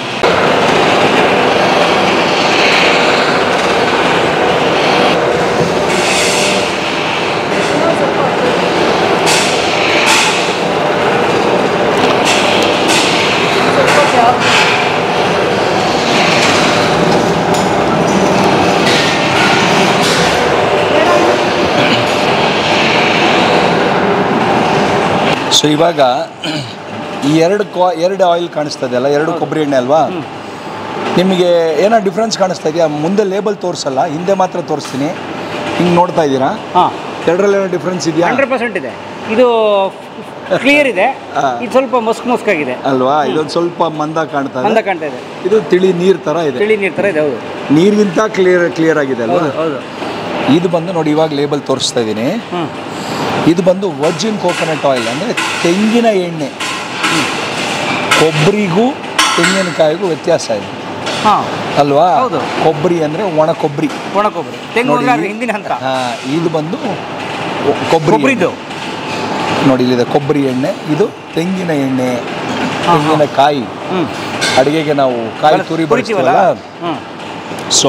ಸೊ ಇವಾಗ ಈ ಎರಡು ಕ್ವಾ ಎರಡು ಆಯಿಲ್ ಕಾಣಿಸ್ತದೆ ಅಲ್ಲ, ಎರಡು ಕೊಬ್ಬರಿ ಎಣ್ಣೆ ಅಲ್ವಾ, ನಿಮಗೆ ಏನೋ ಡಿಫ್ರೆನ್ಸ್ ಕಾಣಿಸ್ತಾ ಇದೆಯಾ? ಮುಂದೆ ಲೇಬಲ್ ತೋರಿಸಲ್ಲ, ಹಿಂದೆ ಮಾತ್ರ ತೋರಿಸ್ತೀನಿ. ಹಿಂಗೆ ನೋಡ್ತಾ ಇದ್ದೀರಾ? ಹಾಂ. ಎರಡರಲ್ಲಿ ಏನೋ ಡಿಫ್ರೆನ್ಸ್ ಇದೆಯಾ? ಹಂಡ್ರೆಡ್ ಪರ್ಸೆಂಟ್ ಇದೆ. ಇದು ಕ್ಲಿಯರ್ ಇದೆ, ಇದು ಸ್ವಲ್ಪ ಮಸ್ಕ್ ಮಸ್ಕಾಗಿದೆ ಅಲ್ವಾ? ಇದೊಂದು ಸ್ವಲ್ಪ ಮಂದ ಕಾಣ್ತಾ ಮಂದ ಕಾಣ್ತಾ ಇದೆ. ಇದು ತಿಳಿ ನೀರು ಥರ ಇದೆ. ತಿಳಿ ನೀರು ಥರ ಇದೆ. ಹೌದು, ನೀರಿಗಿಂತ ಕ್ಲಿಯರ್ ಕ್ಲಿಯರ್ ಆಗಿದೆ ಅಲ್ವಾ? ಹೌದು. ಇದು ಬಂದು ನೋಡಿ, ಇವಾಗ ಲೇಬಲ್ ತೋರಿಸ್ತಾ ಇದ್ದೀನಿ. ಇದು ಬಂದು ವರ್ಜಿನ್ ಕೋಕೋನಟ್ ಆಯಿಲ್, ಅಂದರೆ ತೆಂಗಿನ ಎಣ್ಣೆ. ಕೊಬ್ಬರಿಗೂ ತೆಂಗಿನಕಾಯಿಗೂ ವ್ಯತ್ಯಾಸ ಇದೆ. ಹಾಂ ಅಲ್ವಾ? ಹೌದು. ಕೊಬ್ಬರಿ ಅಂದರೆ ಒಣ ಕೊಬ್ಬರಿ. ಒಣ ಕೊಬ್ಬರಿ. ತೆಂಗು ಅಂದ್ರೆ ಅದು ಹಿಂದಿನ ಹಂತ. ಹಾಂ, ಇದು ಬಂದು ಕೊಬ್ಬರಿ ಕೊಬ್ಬರಿದು. ನೋಡಿ ಇಲ್ಲಿದೆ ಕೊಬ್ಬರಿ ಎಣ್ಣೆ, ಇದು ತೆಂಗಿನ ಎಣ್ಣೆ, ತೆಂಗಿನಕಾಯಿ. ಹ್ಞೂ ಅಡುಗೆಗೆ ನಾವು ಕಾಯಿ ತುರಿ ಬಳಸ್ತೀವಲ್ಲ. ಹ್ಞೂ ಸೊ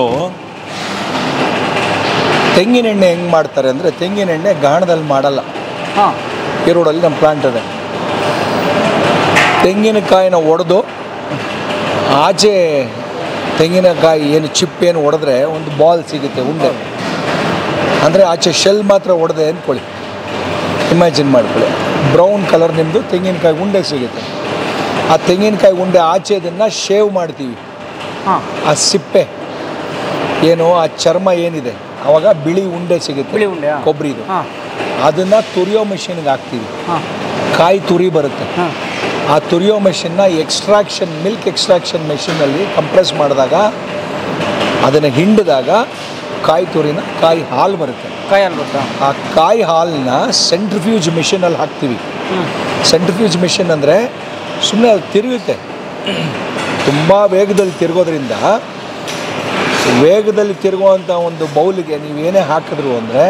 ತೆಂಗಿನ ಎಣ್ಣೆ ಹೆಂಗೆ ಮಾಡ್ತಾರೆ ಅಂದರೆ, ತೆಂಗಿನ ಎಣ್ಣೆ ಗಾಣದಲ್ಲಿ ಮಾಡಲ್ಲ. ಹಾಂ ಈರೋಡಲ್ಲಿ ನಮ್ಮ ಪ್ಲಾಂಟ್ ಇದೆ. ತೆಂಗಿನಕಾಯಿನ ಒಡೆದು ಆಚೆ ತೆಂಗಿನಕಾಯಿ ಏನು ಚಿಪ್ಪೇನು ಒಡೆದ್ರೆ ಒಂದು ಬಾಲ್ ಸಿಗುತ್ತೆ, ಉಂಡೆ. ಅಂದರೆ ಆಚೆ ಶೆಲ್ ಮಾತ್ರ ಒಡೆದೆ ಅಂದ್ಕೊಳ್ಳಿ, ಇಮ್ಯಾಜಿನ್ ಮಾಡ್ಕೊಳ್ಳಿ. ಬ್ರೌನ್ ಕಲರ್ ನಿಮ್ಮದು ತೆಂಗಿನಕಾಯಿ ಉಂಡೆ ಸಿಗುತ್ತೆ. ಆ ತೆಂಗಿನಕಾಯಿ ಉಂಡೆ ಆಚೆ ಇದನ್ನು ಶೇವ್ ಮಾಡ್ತೀವಿ. ಹಾಂ ಆ ಸಿಪ್ಪೆ ಏನು, ಆ ಚರ್ಮ ಏನಿದೆ, ಆವಾಗ ಬಿಳಿ ಉಂಡೆ ಸಿಗುತ್ತೆ, ಬಿಳಿ ಉಂಡೆ ಕೊಬ್ಬರಿದು. ಹಾಂ ಅದನ್ನು ತುರಿಯೋ ಮೆಷಿನ್ಗೆ ಹಾಕ್ತೀವಿ. ಹಾಂ ಕಾಯಿ ತುರಿ ಬರುತ್ತೆ. ಹಾಂ ಆ ತುರಿಯೋ ಮೆಷಿನ್ನ ಎಕ್ಸ್ಟ್ರಾಕ್ಷನ್ ಮಿಲ್ಕ್ ಎಕ್ಸ್ಟ್ರಾಕ್ಷನ್ ಮೆಷಿನಲ್ಲಿ ಕಂಪ್ರೆಸ್ ಮಾಡಿದಾಗ, ಅದನ್ನು ಹಿಂಡಿದಾಗ ಕಾಯಿ ತುರಿನ ಕಾಯಿ ಹಾಲು ಬರುತ್ತೆ. ಕಾಯಿ ಹಾಲು ಬರುತ್ತಾ? ಆ ಕಾಯಿ ಹಾಲನ್ನ ಸೆಂಟ್ರಿಫ್ಯೂಜ್ ಮಿಷಿನಲ್ಲಿ ಹಾಕ್ತೀವಿ. ಹ್ಞೂ ಸೆಂಟ್ರಿಫ್ಯೂಜ್ ಮಿಷಿನ್ ಅಂದರೆ ಸುಮ್ಮನೆ ಅದು ತಿರುಗುತ್ತೆ. ತುಂಬ ವೇಗದಲ್ಲಿ ತಿರುಗೋದ್ರಿಂದ, ವೇಗದಲ್ಲಿ ತಿರುಗುವಂಥ ಒಂದು ಬೌಲಿಗೆ ನೀವು ಏನೇ ಹಾಕಿದ್ರು ಅಂದರೆ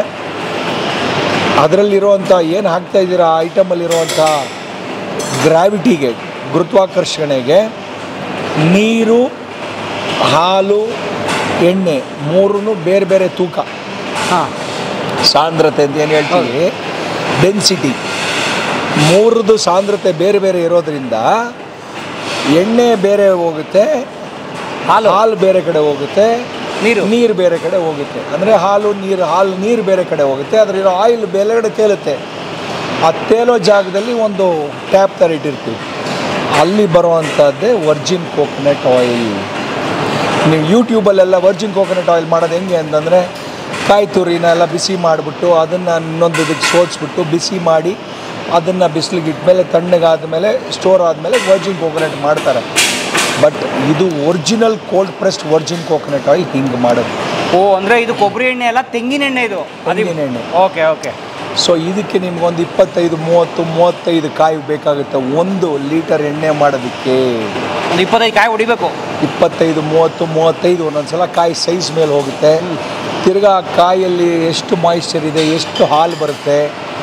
ಅದರಲ್ಲಿರುವಂಥ ಏನು ಹಾಕ್ತಾ ಇದ್ದೀರಾ ಆ ಐಟಮಲ್ಲಿರುವಂಥ ಗ್ರಾವಿಟಿಗೆ, ಗುರುತ್ವಾಕರ್ಷಣೆಗೆ ನೀರು, ಹಾಲು, ಎಣ್ಣೆ ಮೂರೂ ಬೇರೆ ಬೇರೆ ತೂಕ. ಹಾಂ ಸಾಂದ್ರತೆ ಅಂತ ಏನು ಹೇಳ್ತೀವಿ, ಡೆನ್ಸಿಟಿ, ಮೂರದು ಸಾಂದ್ರತೆ ಬೇರೆ ಬೇರೆ ಇರೋದ್ರಿಂದ ಎಣ್ಣೆ ಬೇರೆ ಹೋಗುತ್ತೆ, ಹಾಲು ಹಾಲು ಬೇರೆ ಕಡೆ ಹೋಗುತ್ತೆ, ನೀರು ನೀರು ಬೇರೆ ಕಡೆ ಹೋಗುತ್ತೆ. ಅಂದರೆ ಹಾಲು ನೀರು ಹಾಲು ನೀರು ಬೇರೆ ಕಡೆ ಹೋಗುತ್ತೆ, ಅದರಲ್ಲಿರೋ ಆಯಿಲ್ ಬೇರೆ ಕಡೆ ತೇಲುತ್ತೆ. ಆ ತೇಲೋ ಜಾಗದಲ್ಲಿ ಒಂದು ಟ್ಯಾಪ್ ಥರ ಇಟ್ಟಿರ್ತೀವಿ, ಅಲ್ಲಿ ಬರುವಂಥದ್ದೇ ವರ್ಜಿನ್ ಕೋಕೋನಟ್ ಆಯಿಲ್. ನೀವು ಯೂಟ್ಯೂಬಲ್ಲೆಲ್ಲ ವರ್ಜಿನ್ ಕೋಕೋನಟ್ ಆಯಿಲ್ ಮಾಡೋದು ಹೆಂಗೆ ಅಂತಂದರೆ, ಕಾಯಿ ತುರಿನ ಎಲ್ಲ ಬಿಸಿ ಮಾಡಿಬಿಟ್ಟು ಅದನ್ನು ಇನ್ನೊಂದು ಇದಕ್ಕೆ ಸೋದಿಸ್ಬಿಟ್ಟು ಬಿಸಿ ಮಾಡಿ ಅದನ್ನು ಬಿಸಿಲಿಗೆ ಇಟ್ಮೇಲೆ ತಣ್ಣಗಾದ ಮೇಲೆ ಸ್ಟೋರ್ ಆದಮೇಲೆ ವರ್ಜಿನ್ ಕೋಕೋನಟ್ ಮಾಡ್ತಾರೆ. ಬಟ್ ಇದು original cold pressed virgin coconut oil ಹಿಂಗೆ ಮಾಡೋದು. ಓ, ಅಂದರೆ ಇದು ಕೊಬ್ಬರಿ ಎಣ್ಣೆ ಅಲ್ಲ, ತೆಂಗಿನ ಎಣ್ಣೆ ಇದು. ತೆಂಗಿನ ಎಣ್ಣೆ. Okay okay. ಸೊ ಇದಕ್ಕೆ ನಿಮ್ಗೊಂದು ಇಪ್ಪತ್ತೈದು ಮೂವತ್ತು ಮೂವತ್ತೈದು ಕಾಯಿ ಬೇಕಾಗುತ್ತೆ ಒಂದು ಲೀಟರ್ ಎಣ್ಣೆ ಮಾಡೋದಕ್ಕೆ. ಒಂದು ಇಪ್ಪತ್ತೈದು ಕಾಯಿ ಹೊಡಿಬೇಕು. ಇಪ್ಪತ್ತೈದು ಮೂವತ್ತು ಮೂವತ್ತೈದು ಒಂದೊಂದು ಸಲ ಕಾಯಿ ಸೈಜ್ ಮೇಲೆ ಹೋಗುತ್ತೆ. ತಿರ್ಗಾ ಕಾಯಲ್ಲಿ ಎಷ್ಟು ಮಾಯಿಶ್ಚರ್ ಇದೆ, ಎಷ್ಟು ಹಾಲು ಬರುತ್ತೆ,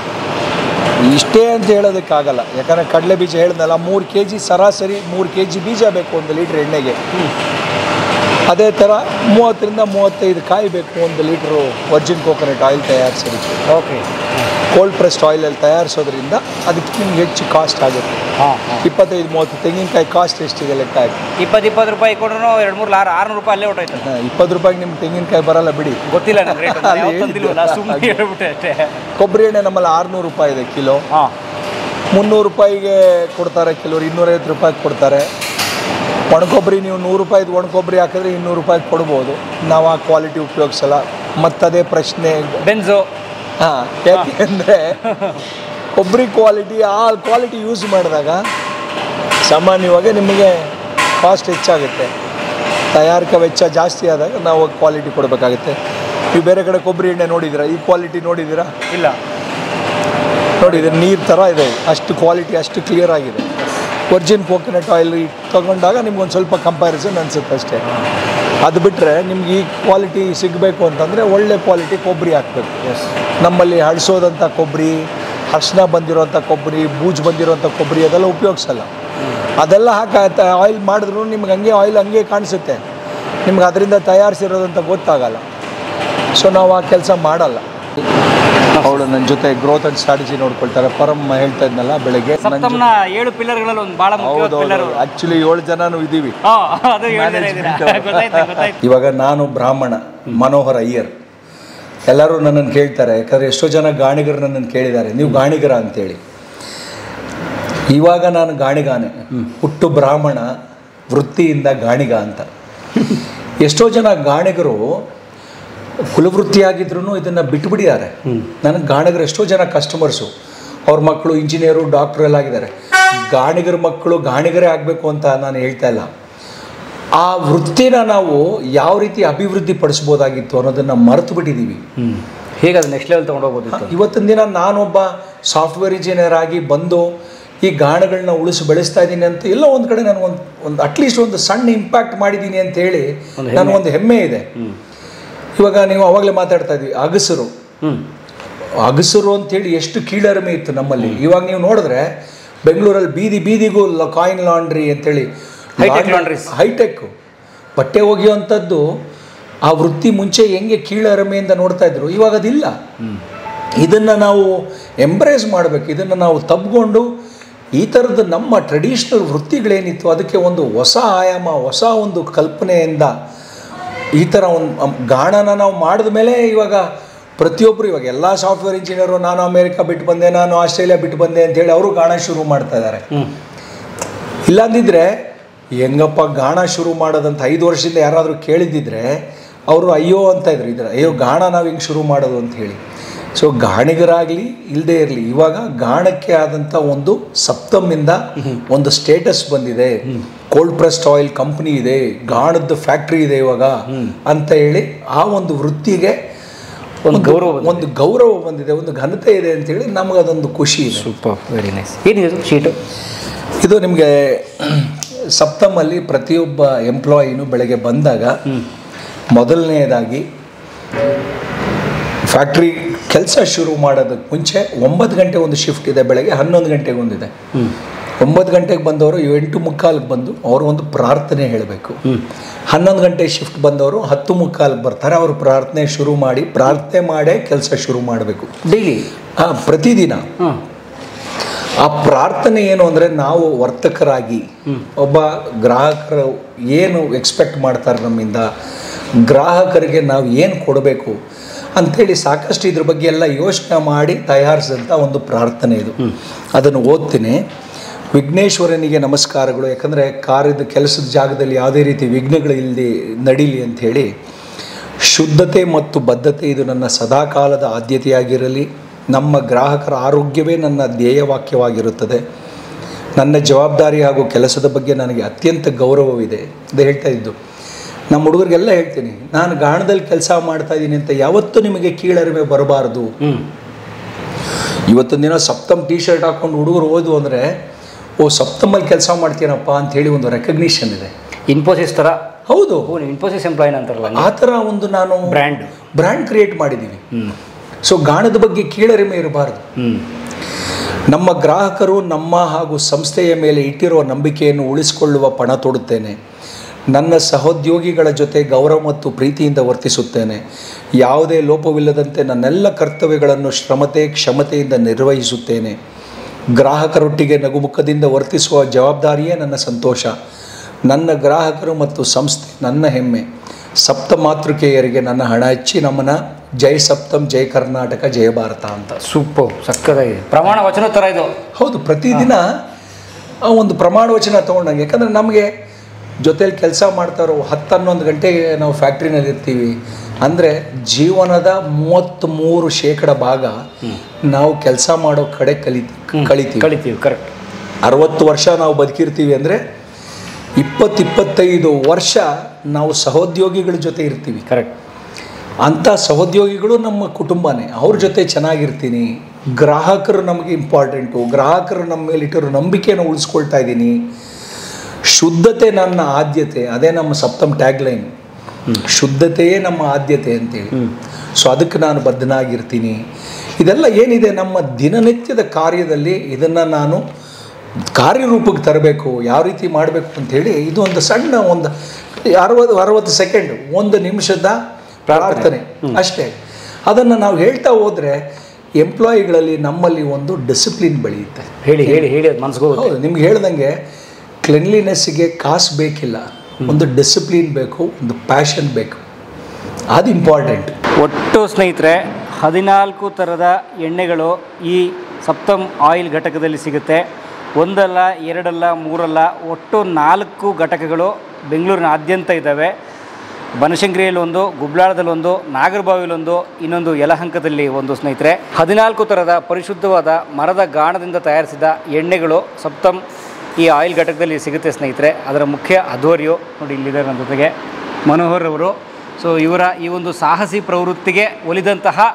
ಇಷ್ಟೇ ಅಂತ ಹೇಳೋದಕ್ಕಾಗಲ್ಲ. ಯಾಕಂದರೆ ಕಡಲೆ ಬೀಜ ಹೇಳಿದ್ನಲ್ಲ, ಮೂರು ಕೆ ಜಿ ಸರಾಸರಿ ಮೂರು ಕೆ ಜಿ ಬೀಜ ಬೇಕು ಒಂದು ಲೀಟ್ರ್ ಎಣ್ಣೆಗೆ. ಅದೇ ಥರ ಮೂವತ್ತರಿಂದ ಮೂವತ್ತೈದು ಕಾಯಿ ಬೇಕು ಒಂದು ಲೀಟ್ರು ವರ್ಜಿನ್ ಕೋಕೋನಟ್ ಆಯಿಲ್ ತಯಾರಿಸೋದಕ್ಕೆ. ಓಕೆ. ಕೋಲ್ಡ್ ಪ್ರೆಸ್ಡ್ ಆಯಿಲಲ್ಲಿ ತಯಾರಿಸೋದ್ರಿಂದ ಅದಕ್ಕೆ ನಿಮ್ಗೆ ಹೆಚ್ಚು ಕಾಸ್ಟ್ ಆಗುತ್ತೆ. ಹಾಂ ಇಪ್ಪತ್ತೈದು ಮೂವತ್ತು ತೆಂಗಿನಕಾಯಿ ಕಾಸ್ಟ್ ಎಷ್ಟಿದೆ ಲೆಕ್ಕ ಹಾಕಿ. ಇಪ್ಪತ್ತು ಇಪ್ಪತ್ತು ರೂಪಾಯಿ ಕೊಡ್ರೂ ಎರಡು ಮೂರು ಆರು ಆರುನೂರು ರೂಪಾಯಿ ಅಲ್ಲೇ ಹೊಟ್ಟೋಯ್ತು. ಹಾಂ, ಇಪ್ಪತ್ತು ರೂಪಾಯಿಗೆ ನಿಮ್ಗೆ ತೆಂಗಿನಕಾಯಿ ಬರಲ್ಲ ಬಿಡಿ, ಗೊತ್ತಿಲ್ಲ ನನಗೆ ರೇಟ್. ಸುಮ್ಮನೆ ಹೇಳ್ಬಿಟ್ಟೆ ಅಷ್ಟೇ. ಕೊಬ್ಬರಿ ಎಣ್ಣೆ ನಮ್ಮಲ್ಲಿ ಆರುನೂರು ರೂಪಾಯಿ ಇದೆ ಕಿಲೋ. ಹಾಂ, ಮುನ್ನೂರು ರೂಪಾಯಿಗೆ ಕೊಡ್ತಾರೆ, ಕೆಲವರು ಇನ್ನೂರೈವತ್ತು ರೂಪಾಯಿಗೆ ಕೊಡ್ತಾರೆ. ಒಣಕೊಬ್ಬರಿ ನೀವು ನೂರು ರೂಪಾಯಿದು ಒಣಕೊಬ್ಬರಿ ಹಾಕಿದ್ರೆ ಇನ್ನೂರು ರೂಪಾಯಿಗೆ ಕೊಡ್ಬೋದು. ನಾವು ಆ ಕ್ವಾಲಿಟಿ ಉಪಯೋಗಿಸಲ್ಲ. ಮತ್ತದೇ ಪ್ರಶ್ನೆ ಬೆನ್ಸು. ಹಾಂ, ಯಾಕೆ ಅಂದರೆ ಕೊಬ್ಬರಿ ಕ್ವಾಲಿಟಿ ಆ ಕ್ವಾಲಿಟಿ ಯೂಸ್ ಮಾಡಿದಾಗ ಸಾಮಾನ್ಯವಾಗಿ ನಿಮಗೆ ಕಾಸ್ಟ್ ಹೆಚ್ಚಾಗುತ್ತೆ. ತಯಾರಿಕಾ ವೆಚ್ಚ ಜಾಸ್ತಿ ಆದಾಗ ನಾವು ಕ್ವಾಲಿಟಿ ಕೊಡಬೇಕಾಗುತ್ತೆ. ನೀವು ಬೇರೆ ಕಡೆ ಕೊಬ್ಬರಿ ಎಣ್ಣೆ ನೋಡಿದ್ದೀರಾ, ಈ ಕ್ವಾಲಿಟಿ ನೋಡಿದ್ದೀರಾ? ಇಲ್ಲ. ನೋಡಿದ್ರೆ ನೀರು ಥರ ಇದೆ, ಅಷ್ಟು ಕ್ವಾಲಿಟಿ ಅಷ್ಟು ಕ್ಲಿಯರ್ ಆಗಿದೆ. ವರ್ಜಿನ್ ಕೋಕೋನಟ್ ಆಯಿಲ್ ತೊಗೊಂಡಾಗ ನಿಮ್ಗೊಂದು ಸ್ವಲ್ಪ ಕಂಪ್ಯಾರಿಸನ್ ಅನಿಸುತ್ತೆ ಅಷ್ಟೇ. ಅದು ಬಿಟ್ಟರೆ ನಿಮ್ಗೆ ಈ ಕ್ವಾಲಿಟಿ ಸಿಗಬೇಕು ಅಂತಂದರೆ ಒಳ್ಳೆ ಕ್ವಾಲಿಟಿ ಕೊಬ್ಬರಿ ಹಾಕಬೇಕು. ಎಸ್, ನಮ್ಮಲ್ಲಿ ಹಳಸೋದಂಥ ಕೊಬ್ಬರಿ, ಅರ್ಶಿನ ಬಂದಿರೋಂಥ ಕೊಬ್ಬರಿ, ಬೂಜು ಬಂದಿರೋಂಥ ಕೊಬ್ಬರಿ ಅದೆಲ್ಲ ಉಪಯೋಗಿಸಲ್ಲ. ಅದೆಲ್ಲ ಹಾಕಿ ಆಯಿಲ್ ಮಾಡಿದ್ರು ನಿಮ್ಗೆ ಹಂಗೆ ಆಯಿಲ್ ಹಂಗೆ ಕಾಣಿಸುತ್ತೆ, ನಿಮ್ಗೆ ಅದರಿಂದ ತಯಾರಿಸಿರೋದಂತ ಗೊತ್ತಾಗಲ್ಲ. ಸೊ ನಾವು ಆ ಕೆಲಸ ಮಾಡಲ್ಲ. ಅವಳು ನನ್ನ ಜೊತೆ ಗ್ರೋತ್ ಅಂಡ್ ಸ್ಟ್ರಾಟಜಿ ನೋಡ್ಕೊಳ್ತಾರೆ. ಪರಮ್ ಹೇಳ್ತಾ ಇದ್ನಲ್ಲ ಬೆಳಗ್ಗೆ, ಸಪ್ತಮ್ನ ಏಳು ಪಿಲ್ಲರ್ಗಳಲ್ಲಿ ಒಂದು ಭಾಳ ಮುಖ್ಯವಾದ ಪಿಲ್ಲರ್. ಆ್ಯಕ್ಚುಲಿ ಏಳು ಜನನೂ ಇದ್ದೀವಿ. ಅದು ಏಳು ಜನ ಇದ್ದೀರಾ, ಗೊತ್ತಾಯ್ತು ಗೊತ್ತಾಯ್ತು. ಇವಾಗ ನಾನು ಬ್ರಾಹ್ಮಣ, ಮನೋಹರ್ ಅಯ್ಯರ್. ಎಲ್ಲರೂ ನನ್ನನ್ನು ಕೇಳ್ತಾರೆ, ಯಾಕಂದರೆ ಎಷ್ಟೋ ಜನ ಗಾಣಿಗರು ನನ್ನನ್ನು ಕೇಳಿದ್ದಾರೆ, ನೀವು ಗಾಣಿಗರ ಅಂತೇಳಿ. ಇವಾಗ ನಾನು ಗಾಣಿಗಾನೆ, ಹುಟ್ಟು ಬ್ರಾಹ್ಮಣ, ವೃತ್ತಿಯಿಂದ ಗಾಣಿಗ ಅಂತ. ಎಷ್ಟೋ ಜನ ಗಾಣಿಗರು ಕುಲವೃತ್ತಿಯಾಗಿದ್ರೂ ಇದನ್ನು ಬಿಟ್ಟುಬಿಟ್ಟಿದ್ದಾರೆ. ನನಗೆ ಗಾಣಿಗರು ಎಷ್ಟೋ ಜನ ಕಸ್ಟಮರ್ಸು, ಅವ್ರ ಮಕ್ಕಳು ಇಂಜಿನಿಯರು, ಡಾಕ್ಟ್ರು ಎಲ್ಲ ಆಗಿದ್ದಾರೆ. ಗಾಣಿಗರ ಮಕ್ಕಳು ಗಾಣಿಗರೇ ಆಗಬೇಕು ಅಂತ ನಾನು ಹೇಳ್ತಾ ಇಲ್ಲ. ಆ ವೃತ್ತಿನ ನಾವು ಯಾವ ರೀತಿ ಅಭಿವೃದ್ಧಿ ಪಡಿಸ್ಬೋದಾಗಿತ್ತು ಅನ್ನೋದನ್ನು ಮರೆತು ಬಿಟ್ಟಿದ್ದೀವಿ. ಹೇಗೆ ಅದು ನೆಕ್ಸ್ಟ್ ಲೆವೆಲ್ ತೊಗೊಂಡೋಗ್ಬೋದಿತ್ತು. ಇವತ್ತಿನ ದಿನ ನಾನೊಬ್ಬ ಸಾಫ್ಟ್ವೇರ್ ಇಂಜಿನಿಯರ್ ಆಗಿ ಬಂದು ಈ ಗಾಣಗಳನ್ನ ಉಳಿಸಿ ಬೆಳೆಸ್ತಾ ಇದ್ದೀನಿ ಅಂತ ಎಲ್ಲೋ ಒಂದು ಕಡೆ ನಾನು ಒಂದು ಒಂದು ಅಟ್ಲೀಸ್ಟ್ ಒಂದು ಸಣ್ಣ ಇಂಪ್ಯಾಕ್ಟ್ ಮಾಡಿದ್ದೀನಿ ಅಂತ ಹೇಳಿ ನನಗೊಂದು ಹೆಮ್ಮೆ ಇದೆ. ಇವಾಗ ನೀವು ಅವಾಗಲೇ ಮಾತಾಡ್ತಾ ಇದ್ವಿ ಅಗಸರು ಅಗಸರು ಅಂತೇಳಿ ಎಷ್ಟು ಕೀಳರಿಮೆ ಇತ್ತು ನಮ್ಮಲ್ಲಿ. ಇವಾಗ ನೀವು ನೋಡಿದ್ರೆ ಬೆಂಗಳೂರಲ್ಲಿ ಬೀದಿ ಬೀದಿಗೂ ಕಾಯಿನ್ ಲಾಂಡ್ರಿ ಅಂತೇಳಿ ಹೈಟೆಕ್ ಬಟ್ಟೆ ಒಗೆಯುವಂಥದ್ದು ಆ ವೃತ್ತಿ ಮುಂಚೆ ಹೆಂಗೆ ಕೀಳರಿಮೆಯಿಂದ ನೋಡ್ತಾ ಇದ್ರು, ಇವಾಗ ಅದಿಲ್ಲ. ಇದನ್ನು ನಾವು ಎಂಬ್ರೇಸ್ ಮಾಡಬೇಕು, ಇದನ್ನು ನಾವು ತಬ್ಕೊಂಡು ಈ ಥರದ್ದು ನಮ್ಮ ಟ್ರೆಡಿಷ್ನಲ್ ವೃತ್ತಿಗಳೇನಿತ್ತು ಅದಕ್ಕೆ ಒಂದು ಹೊಸ ಆಯಾಮ, ಹೊಸ ಒಂದು ಕಲ್ಪನೆಯಿಂದ ಈ ಥರ ಒಂದು ಗಾಣನ ನಾವು ಮಾಡಿದ ಮೇಲೆ ಇವಾಗ ಪ್ರತಿಯೊಬ್ಬರು ಇವಾಗ ಎಲ್ಲ ಸಾಫ್ಟ್ವೇರ್ ಇಂಜಿನಿಯರು ನಾನು ಅಮೇರಿಕಾ ಬಿಟ್ಟು ಬಂದೆ, ನಾನು ಆಸ್ಟ್ರೇಲಿಯಾ ಬಿಟ್ಟು ಬಂದೆ ಅಂತೇಳಿ ಅವರು ಗಾಣ ಶುರು ಮಾಡ್ತಾ ಇದ್ದಾರೆ. ಇಲ್ಲಾಂದಿದ್ರೆ ಹೆಂಗಪ್ಪ ಗಾಣ ಶುರು ಮಾಡೋದಂತ ಐದು ವರ್ಷದಿಂದ ಯಾರಾದರೂ ಕೇಳಿದ್ದಿದ್ರೆ ಅವರು ಅಯ್ಯೋ ಅಂತ ಇದ್ರು, ಇದ್ರೆ ಅಯ್ಯೋ ಗಾಣ ನಾವು ಹಿಂಗೆ ಶುರು ಮಾಡೋದು ಅಂತ ಹೇಳಿ. ಸೊ ಗಾಣಿಗರಾಗಲಿ ಇಲ್ಲದೆ ಇರಲಿ ಇವಾಗ ಗಾಣಕ್ಕೆ ಆದಂಥ ಒಂದು ಸಪ್ತಮಿಂದ ಒಂದು ಸ್ಟೇಟಸ್ ಬಂದಿದೆ. ಕೋಲ್ಡ್ ಪ್ರೆಸ್ಡ್ ಆಯಿಲ್ ಕಂಪ್ನಿ ಇದೆ, ಗಾಣದ ಫ್ಯಾಕ್ಟ್ರಿ ಇದೆ ಇವಾಗ ಅಂತ ಹೇಳಿ ಆ ಒಂದು ವೃತ್ತಿಗೆ ಒಂದು ಗೌರವ ಒಂದು ಗೌರವ ಬಂದಿದೆ, ಒಂದು ಘನತೆ ಇದೆ ಅಂತೇಳಿ ನಮಗದೊಂದು ಖುಷಿ ಇದೆ. Super, very nice. ಏನಿದೆ ಶೀಟು? ಇದು ನಿಮಗೆ ಸಪ್ತಮಲ್ಲಿ ಪ್ರತಿಯೊಬ್ಬ ಎಂಪ್ಲಾಯಿನೂ ಬೆಳಗ್ಗೆ ಬಂದಾಗ ಮೊದಲನೆಯದಾಗಿ ಫ್ಯಾಕ್ಟ್ರಿ ಕೆಲಸ ಶುರು ಮಾಡೋದಕ್ಕೆ ಮುಂಚೆ ಒಂಬತ್ತು ಗಂಟೆ ಒಂದು ಶಿಫ್ಟ್ ಇದೆ, ಬೆಳಗ್ಗೆ ಹನ್ನೊಂದು ಗಂಟೆಗೆ ಒಂದಿದೆ. ಒಂಬತ್ತು ಗಂಟೆಗೆ ಬಂದವರು ಎಂಟು ಮುಕ್ಕಾಲಿಗೆ ಬಂದು ಅವರು ಒಂದು ಪ್ರಾರ್ಥನೆ ಹೇಳಬೇಕು. ಹನ್ನೊಂದು ಗಂಟೆ ಶಿಫ್ಟ್ ಬಂದವರು ಹತ್ತು ಮುಕ್ಕಾಲಿಗೆ ಬರ್ತಾರೆ, ಅವರು ಪ್ರಾರ್ಥನೆ ಶುರು ಮಾಡಿ ಪ್ರಾರ್ಥನೆ ಮಾಡೇ ಕೆಲಸ ಶುರು ಮಾಡಬೇಕು ಡೈಲಿ. ಹಾಂ, ಪ್ರತಿದಿನ. ಆ ಪ್ರಾರ್ಥನೆ ಏನು ಅಂದರೆ ನಾವು ವರ್ತಕರಾಗಿ ಒಬ್ಬ ಗ್ರಾಹಕರು ಏನು ಎಕ್ಸ್ಪೆಕ್ಟ್ ಮಾಡ್ತಾರೆ ನಮ್ಮಿಂದ, ಗ್ರಾಹಕರಿಗೆ ನಾವು ಏನು ಕೊಡಬೇಕು ಅಂಥೇಳಿ ಸಾಕಷ್ಟು ಇದ್ರ ಬಗ್ಗೆ ಎಲ್ಲ ಯೋಚನೆ ಮಾಡಿ ತಯಾರಿಸಿದಂಥ ಒಂದು ಪ್ರಾರ್ಥನೆ ಇದು. ಅದನ್ನು ಓದ್ತೀನಿ. ವಿಘ್ನೇಶ್ವರನಿಗೆ ನಮಸ್ಕಾರಗಳು, ಯಾಕಂದರೆ ಕಾರ್ಯದ ಕೆಲಸದ ಜಾಗದಲ್ಲಿ ಯಾವುದೇ ರೀತಿ ವಿಘ್ನಗಳು ಇಲ್ಲದೆ ನಡೀಲಿ ಅಂಥೇಳಿ. ಶುದ್ಧತೆ ಮತ್ತು ಬದ್ಧತೆ ಇದು ನನ್ನ ಸದಾಕಾಲದ ಆದ್ಯತೆಯಾಗಿರಲಿ. ನಮ್ಮ ಗ್ರಾಹಕರ ಆರೋಗ್ಯವೇ ನನ್ನ ಧ್ಯೇಯವಾಕ್ಯವಾಗಿರುತ್ತದೆ. ನನ್ನ ಜವಾಬ್ದಾರಿ ಹಾಗೂ ಕೆಲಸದ ಬಗ್ಗೆ ನನಗೆ ಅತ್ಯಂತ ಗೌರವವಿದೆ ಅಂತ ಹೇಳ್ತಾ ಇದ್ದು. ನಮ್ಮ ಹುಡುಗರಿಗೆಲ್ಲ ಹೇಳ್ತೀನಿ, ನಾನು ಗಾಣದಲ್ಲಿ ಕೆಲಸ ಮಾಡ್ತಾ ಇದ್ದೀನಿ ಅಂತ ಯಾವತ್ತೂ ನಿಮಗೆ ಕೀಳರಿಮೆ ಬರಬಾರ್ದು. ಇವತ್ತೊಂದು ದಿನ ಸಪ್ತಮ್ ಟಿ ಶರ್ಟ್ ಹಾಕ್ಕೊಂಡು ಹುಡುಗರು ಓದು ಅಂದರೆ ಓ ಸಪ್ತಮಲ್ಲಿ ಕೆಲಸ ಮಾಡ್ತೀನಪ್ಪ ಅಂಥೇಳಿ ಒಂದು ರೆಕಗ್ನಿಷನ್ ಇದೆ. ಇನ್ಫೋಸಿಸ್ ಥರ. ಹೌದು, ಇನ್ಫೋಸಿಸ್ ಎಂಪ್ಲಾಯಿನ ಅಂತಾರಲ್ಲ, ಆ ಥರ ಒಂದು ನಾನು ಬ್ರ್ಯಾಂಡ್ ಬ್ರ್ಯಾಂಡ್ ಕ್ರಿಯೇಟ್ ಮಾಡಿದ್ದೀವಿ. ಸೊ ಗಾಣದ ಬಗ್ಗೆ ಕೀಳರಿಮೆ ಇರಬಾರ್ದು. ನಮ್ಮ ಗ್ರಾಹಕರು ನಮ್ಮ ಹಾಗೂ ಸಂಸ್ಥೆಯ ಮೇಲೆ ಇಟ್ಟಿರುವ ನಂಬಿಕೆಯನ್ನು ಉಳಿಸಿಕೊಳ್ಳುವ ಪಣ ತೊಡುತ್ತೇನೆ. ನನ್ನ ಸಹೋದ್ಯೋಗಿಗಳ ಜೊತೆ ಗೌರವ ಮತ್ತು ಪ್ರೀತಿಯಿಂದ ವರ್ತಿಸುತ್ತೇನೆ. ಯಾವುದೇ ಲೋಪವಿಲ್ಲದಂತೆ ನನ್ನೆಲ್ಲ ಕರ್ತವ್ಯಗಳನ್ನು ಶ್ರಮತೆ ಕ್ಷಮತೆಯಿಂದ ನಿರ್ವಹಿಸುತ್ತೇನೆ. ಗ್ರಾಹಕರೊಟ್ಟಿಗೆ ನಗುಮುಖದಿಂದ ವರ್ತಿಸುವ ಜವಾಬ್ದಾರಿಯೇ ನನ್ನ ಸಂತೋಷ. ನನ್ನ ಗ್ರಾಹಕರು ಮತ್ತು ಸಂಸ್ಥೆ ನನ್ನ ಹೆಮ್ಮೆ. ಸಪ್ತ ಮಾತೃಕೆಯರಿಗೆ ನನ್ನ ಹಣ ಹಚ್ಚಿ ನಮ್ಮನ ಜೈ ಸಪ್ತಮ್, ಜೈ ಕರ್ನಾಟಕ, ಜಯ ಭಾರತ ಅಂತ. ಸೂಪರ್, ಸಕ್ಕತ್ತಾಗಿದೆ. ಪ್ರಮಾಣ ವಚನ ಥರ ಇದು. ಹೌದು, ಪ್ರತಿದಿನ ಒಂದು ಪ್ರಮಾಣ ವಚನ ತೊಗೊಂಡಂಗೆ. ಯಾಕಂದರೆ ನಮಗೆ ಜೊತೇಲಿ ಕೆಲಸ ಮಾಡ್ತಾರೋ ಹತ್ತು ಹನ್ನೊಂದು ಗಂಟೆಗೆ ನಾವು ಫ್ಯಾಕ್ಟ್ರಿನಲ್ಲಿ ಇರ್ತೀವಿ ಅಂದರೆ ಜೀವನದ ಮೂವತ್ತ್ಮೂರು ಶೇಕಡ ಭಾಗ ನಾವು ಕೆಲಸ ಮಾಡೋ ಕಡೆ ಕಲಿ ಕಳಿತೀವಿ ಕಳಿತೀವಿ ಕರೆಕ್ಟ್. ಅರವತ್ತು ವರ್ಷ ನಾವು ಬದುಕಿರ್ತೀವಿ ಅಂದರೆ ಇಪ್ಪತ್ತು ಇಪ್ಪತ್ತೈದು ವರ್ಷ ನಾವು ಸಹೋದ್ಯೋಗಿಗಳ ಜೊತೆ ಇರ್ತೀವಿ. ಕರೆಕ್ಟ್. ಅಂಥ ಸಹೋದ್ಯೋಗಿಗಳು ನಮ್ಮ ಕುಟುಂಬನೇ, ಅವ್ರ ಜೊತೆ ಚೆನ್ನಾಗಿರ್ತೀನಿ. ಗ್ರಾಹಕರು ನಮಗೆ ಇಂಪಾರ್ಟೆಂಟು, ಗ್ರಾಹಕರು ನಮ್ಮ ಮೇಲೆ ಇಟ್ಟಿರೋ ನಂಬಿಕೆಯನ್ನು ಉಳಿಸ್ಕೊಳ್ತಾ ಇದ್ದೀನಿ. ಶುದ್ಧತೆ ನನ್ನ ಆದ್ಯತೆ, ಅದೇ ನಮ್ಮ ಸಪ್ತಮ್ ಟ್ಯಾಗ್ಲೈನ್, ಶುದ್ಧತೆಯೇ ನಮ್ಮ ಆದ್ಯತೆ ಅಂತೇಳಿ. ಸೊ ಅದಕ್ಕೆ ನಾನು ಬದ್ಧನಾಗಿರ್ತೀನಿ. ಇದೆಲ್ಲ ಏನಿದೆ ನಮ್ಮ ದಿನನಿತ್ಯದ ಕಾರ್ಯದಲ್ಲಿ ಇದನ್ನು ನಾನು ಕಾರ್ಯರೂಪಕ್ಕೆ ತರಬೇಕು, ಯಾವ ರೀತಿ ಮಾಡಬೇಕು ಅಂಥೇಳಿ ಇದು ಒಂದು ಸಣ್ಣ ಒಂದು ಅರವತ್ತು ಅರವತ್ತು ಸೆಕೆಂಡ್ ಒಂದು ನಿಮಿಷದ ಪ್ರಾರ್ಥನೆ ಅಷ್ಟೇ. ಅದನ್ನು ನಾವು ಹೇಳ್ತಾ ಹೋದರೆ ಎಂಪ್ಲಾಯಿಗಳಲ್ಲಿ ನಮ್ಮಲ್ಲಿ ಒಂದು ಡಿಸಿಪ್ಲಿನ್ ಬೆಳೆಯುತ್ತೆ. ಹೇಳಿ ಹೇಳಿ ಹೇಳಿ ಅದು ಮನಸ್ಸಿಗೆ ಹೌದು, ನಿಮ್ಗೆ ಹೇಳ್ದಂಗೆ ಕ್ಲೆನ್ಲಿನೆಸ್ಸಿಗೆ ಕಾಸು ಬೇಕಿಲ್ಲ, ಒಂದು ಡಿಸಿಪ್ಲಿನ್ ಬೇಕು, ಒಂದು ಪ್ಯಾಷನ್ ಬೇಕು, ಅದು ಇಂಪಾರ್ಟೆಂಟ್. ಒಟ್ಟು ಸ್ನೇಹಿತರೆ ಹದಿನಾಲ್ಕು ಥರದ ಎಣ್ಣೆಗಳು ಈ ಸಪ್ತಮ್ ಆಯಿಲ್ ಘಟಕದಲ್ಲಿ ಸಿಗುತ್ತೆ. ಒಂದಲ್ಲ ಎರಡಲ್ಲ ಮೂರಲ್ಲ, ಒಟ್ಟು ನಾಲ್ಕು ಘಟಕಗಳು ಬೆಂಗಳೂರಿನಾದ್ಯಂತ ಇದ್ದಾವೆ. ಬನಶಂಕರಿಯಲ್ಲಿ ಒಂದು, ಗುಬ್ಲಾಳದಲ್ಲಿ ಒಂದು, ನಾಗರಬಾವಿಯಲ್ಲಿ ಒಂದು, ಇನ್ನೊಂದು ಯಲಹಂಕದಲ್ಲಿ ಒಂದು. ಸ್ನೇಹಿತರೆ ಹದಿನಾಲ್ಕು ಥರದ ಪರಿಶುದ್ಧವಾದ ಮರದ ಗಾಣದಿಂದ ತಯಾರಿಸಿದ ಎಣ್ಣೆಗಳು ಸಪ್ತಮ್ ಈ ಆಯಿಲ್ ಘಟಕದಲ್ಲಿ ಸಿಗುತ್ತೆ ಸ್ನೇಹಿತರೆ. ಅದರ ಮುಖ್ಯ ಅಧ್ವರ್ಯು ನೋಡಿ ಇಲ್ಲಿದ್ದಾರೆ ನನ್ನ ಜೊತೆಗೆ, ಮನೋಹರ್ ಅವರು. ಸೊ ಇವರ ಈ ಒಂದು ಸಾಹಸಿ ಪ್ರವೃತ್ತಿಗೆ ಒಲಿದಂತಹ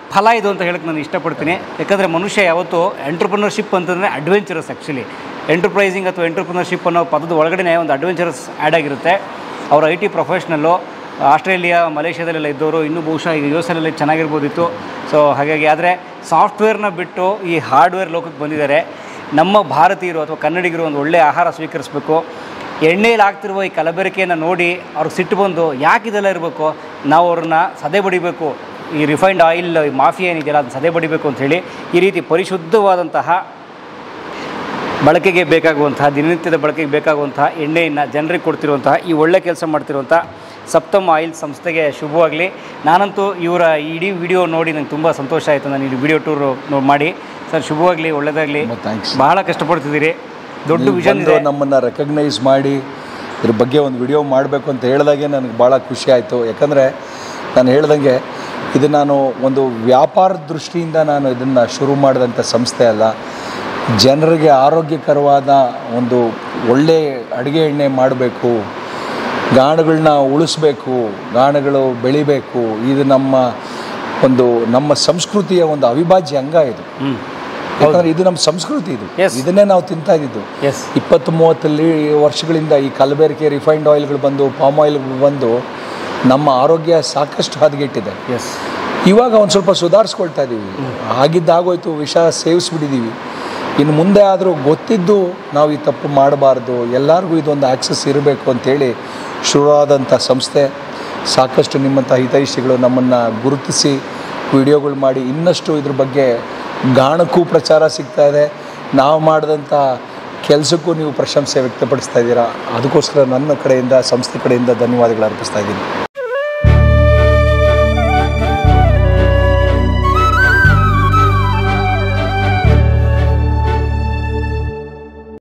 ಫಲ ಇದು ಅಂತ ಹೇಳಕ್ಕೆ ನಾನು ಇಷ್ಟಪಡ್ತೀನಿ. ಯಾಕಂದರೆ ಮನುಷ್ಯ ಯಾವತ್ತೂ ಎಂಟ್ರಪ್ರಿನರ್ಶಿಪ್ ಅಂತಂದರೆ ಅಡ್ವೆಂಚರಸ್. ಆ್ಯಕ್ಚುಲಿ ಎಂಟರ್ಪ್ರೈಸಿಂಗ್ ಅಥವಾ ಎಂಟ್ರಪ್ರಿನರ್ಶಿಪ್ ಅನ್ನೋ ಪದದ ಒಳಗಡೆ ಒಂದು ಅಡ್ವೆಂಚರಸ್ ಆ್ಯಡ್ ಆಗಿರುತ್ತೆ. ಅವರು ಐ ಟಿ ಪ್ರೊಫೆಷ್ನಲ್ಲು, ಆಸ್ಟ್ರೇಲಿಯಾ ಮಲೇಷ್ಯಾದಲ್ಲೆಲ್ಲ ಇದ್ದವರು, ಇನ್ನೂ ಬಹುಶಃ ಈಗ ಯು ಎಸ್ ಎಲ್ಲಿ ಚೆನ್ನಾಗಿರ್ಬೋದಿತ್ತು. ಸೊ ಹಾಗಾಗಿ ಆದರೆ ಸಾಫ್ಟ್ವೇರ್ನ ಬಿಟ್ಟು ಈ ಹಾರ್ಡ್ವೇರ್ ಲೋಕಕ್ಕೆ ಬಂದಿದ್ದಾರೆ. ನಮ್ಮ ಭಾರತೀಯರು ಅಥವಾ ಕನ್ನಡಿಗರು ಒಂದು ಒಳ್ಳೆಯ ಆಹಾರ ಸ್ವೀಕರಿಸಬೇಕು. ಎಣ್ಣೆಯಲ್ಲಿ ಆಗ್ತಿರುವ ಈ ಕಲಬೆರಕೆಯನ್ನು ನೋಡಿ ಅವ್ರಿಗೆ ಸಿಟ್ಟು ಬಂದು ಯಾಕೆ ಇದೆಲ್ಲ ಇರಬೇಕು, ನಾವು ಅವ್ರನ್ನ ಸದೆ ಬಡಿಬೇಕು, ಈ ರಿಫೈನ್ಡ್ ಆಯಿಲ್ ಮಾಫಿಯಾ ಏನಿದೆಯಲ್ಲ ಅದನ್ನು ಸದೆ ಬಡಿಬೇಕು ಅಂಥೇಳಿ ಈ ರೀತಿ ಪರಿಶುದ್ಧವಾದಂತಹ ಬಳಕೆಗೆ ಬೇಕಾಗುವಂತಹ, ದಿನನಿತ್ಯದ ಬಳಕೆಗೆ ಬೇಕಾಗುವಂತಹ ಎಣ್ಣೆಯನ್ನು ಜನರಿಗೆ ಕೊಡ್ತಿರುವಂತಹ ಈ ಒಳ್ಳೆ ಕೆಲಸ ಮಾಡ್ತಿರುವಂಥ ಸಪ್ತಮ್ ಆಯಿಲ್ ಸಂಸ್ಥೆಗೆ ಶುಭವಾಗಲಿ. ನಾನಂತೂ ಇವರ ಇಡೀ ವಿಡಿಯೋ ನೋಡಿ ನಂಗೆ ತುಂಬ ಸಂತೋಷ ಆಯಿತು. ನಾನು ಈ ವಿಡಿಯೋ ಟೂರು ಮಾಡಿ ಸರ್ ಶುಭವಾಗಲಿ, ಒಳ್ಳೆಯದಾಗಲಿ. ಥ್ಯಾಂಕ್ಸ್. ಬಹಳ ಕಷ್ಟಪಡ್ತಿದ್ದೀರಿ, ದೊಡ್ಡ ವಿಷನ್ ಇದೆ. ನಮ್ಮನ್ನು ರೆಕಗ್ನೈಸ್ ಮಾಡಿ ಇದ್ರ ಬಗ್ಗೆ ಒಂದು ವಿಡಿಯೋ ಮಾಡಬೇಕು ಅಂತ ಹೇಳಿದಾಗೆ ನನಗೆ ಭಾಳ ಖುಷಿ ಆಯಿತು. ಯಾಕಂದರೆ ನಾನು ಹೇಳ್ದಂಗೆ ಇದು ನಾನು ಒಂದು ವ್ಯಾಪಾರ ದೃಷ್ಟಿಯಿಂದ ನಾನು ಇದನ್ನು ಶುರು ಮಾಡಿದಂಥ ಸಂಸ್ಥೆ ಅಲ್ಲ. ಜನರಿಗೆ ಆರೋಗ್ಯಕರವಾದ ಒಂದು ಒಳ್ಳೆ ಅಡುಗೆ ಎಣ್ಣೆ ಮಾಡಬೇಕು, ಗಾಣಗಳನ್ನ ಉಳಿಸ್ಬೇಕು, ಗಾಣಗಳು ಬೆಳಿಬೇಕು. ಇದು ನಮ್ಮ ಒಂದು ನಮ್ಮ ಸಂಸ್ಕೃತಿಯ ಒಂದು ಅವಿಭಾಜ್ಯ ಅಂಗ ಇದು. ಯಾಕಂದರೆ ಇದು ನಮ್ಮ ಸಂಸ್ಕೃತಿ, ಇದು ಇದನ್ನೇ ನಾವು ತಿಂತಾ ಇದ್ದಿದ್ದು. ಇಪ್ಪತ್ತು ಮೂವತ್ತಲ್ಲಿ ವರ್ಷಗಳಿಂದ ಈ ಕಲಬೆರಕೆ ರಿಫೈನ್ಡ್ ಆಯಿಲ್ಗಳು ಬಂದು, ಪಾಮ್ ಆಯಿಲ್ಗಳು ಬಂದು ನಮ್ಮ ಆರೋಗ್ಯ ಸಾಕಷ್ಟು ಹದಗೆಟ್ಟಿದೆ. ಇವಾಗ ಒಂದು ಸ್ವಲ್ಪ ಸುಧಾರಿಸ್ಕೊಳ್ತಾ ಇದ್ದೀವಿ. ಆಗಿದ್ದಾಗೋಯ್ತು, ವಿಷ ಸೇವಿಸ್ಬಿಟ್ಟಿದ್ದೀವಿ. ಇನ್ನು ಮುಂದೆ ಆದರೂ ಗೊತ್ತಿದ್ದು ನಾವು ಈ ತಪ್ಪು ಮಾಡಬಾರ್ದು, ಎಲ್ಲರಿಗೂ ಇದೊಂದು ಆ್ಯಕ್ಸಸ್ ಇರಬೇಕು ಅಂಥೇಳಿ ಶುರುವಾದಂಥ ಸಂಸ್ಥೆ. ಸಾಕಷ್ಟು ನಿಮ್ಮಂಥ ಹಿತೈಷಿಗಳು ನಮ್ಮನ್ನು ಗುರುತಿಸಿ ವಿಡಿಯೋಗಳು ಮಾಡಿ ಇನ್ನಷ್ಟು ಇದ್ರ ಬಗ್ಗೆ ಗಾಣಕ್ಕೂ ಪ್ರಚಾರ ಸಿಗ್ತಾ ಇದೆ. ನಾವು ಮಾಡಿದಂಥ ಕೆಲಸಕ್ಕೂ ನೀವು ಪ್ರಶಂಸೆ ವ್ಯಕ್ತಪಡಿಸ್ತಾ ಇದ್ದೀರಾ. ಅದಕ್ಕೋಸ್ಕರ ನನ್ನ ಕಡೆಯಿಂದ, ಸಂಸ್ಥೆ ಕಡೆಯಿಂದ ಧನ್ಯವಾದಗಳು ಅರ್ಪಿಸ್ತಾ ಇದ್ದೀನಿ.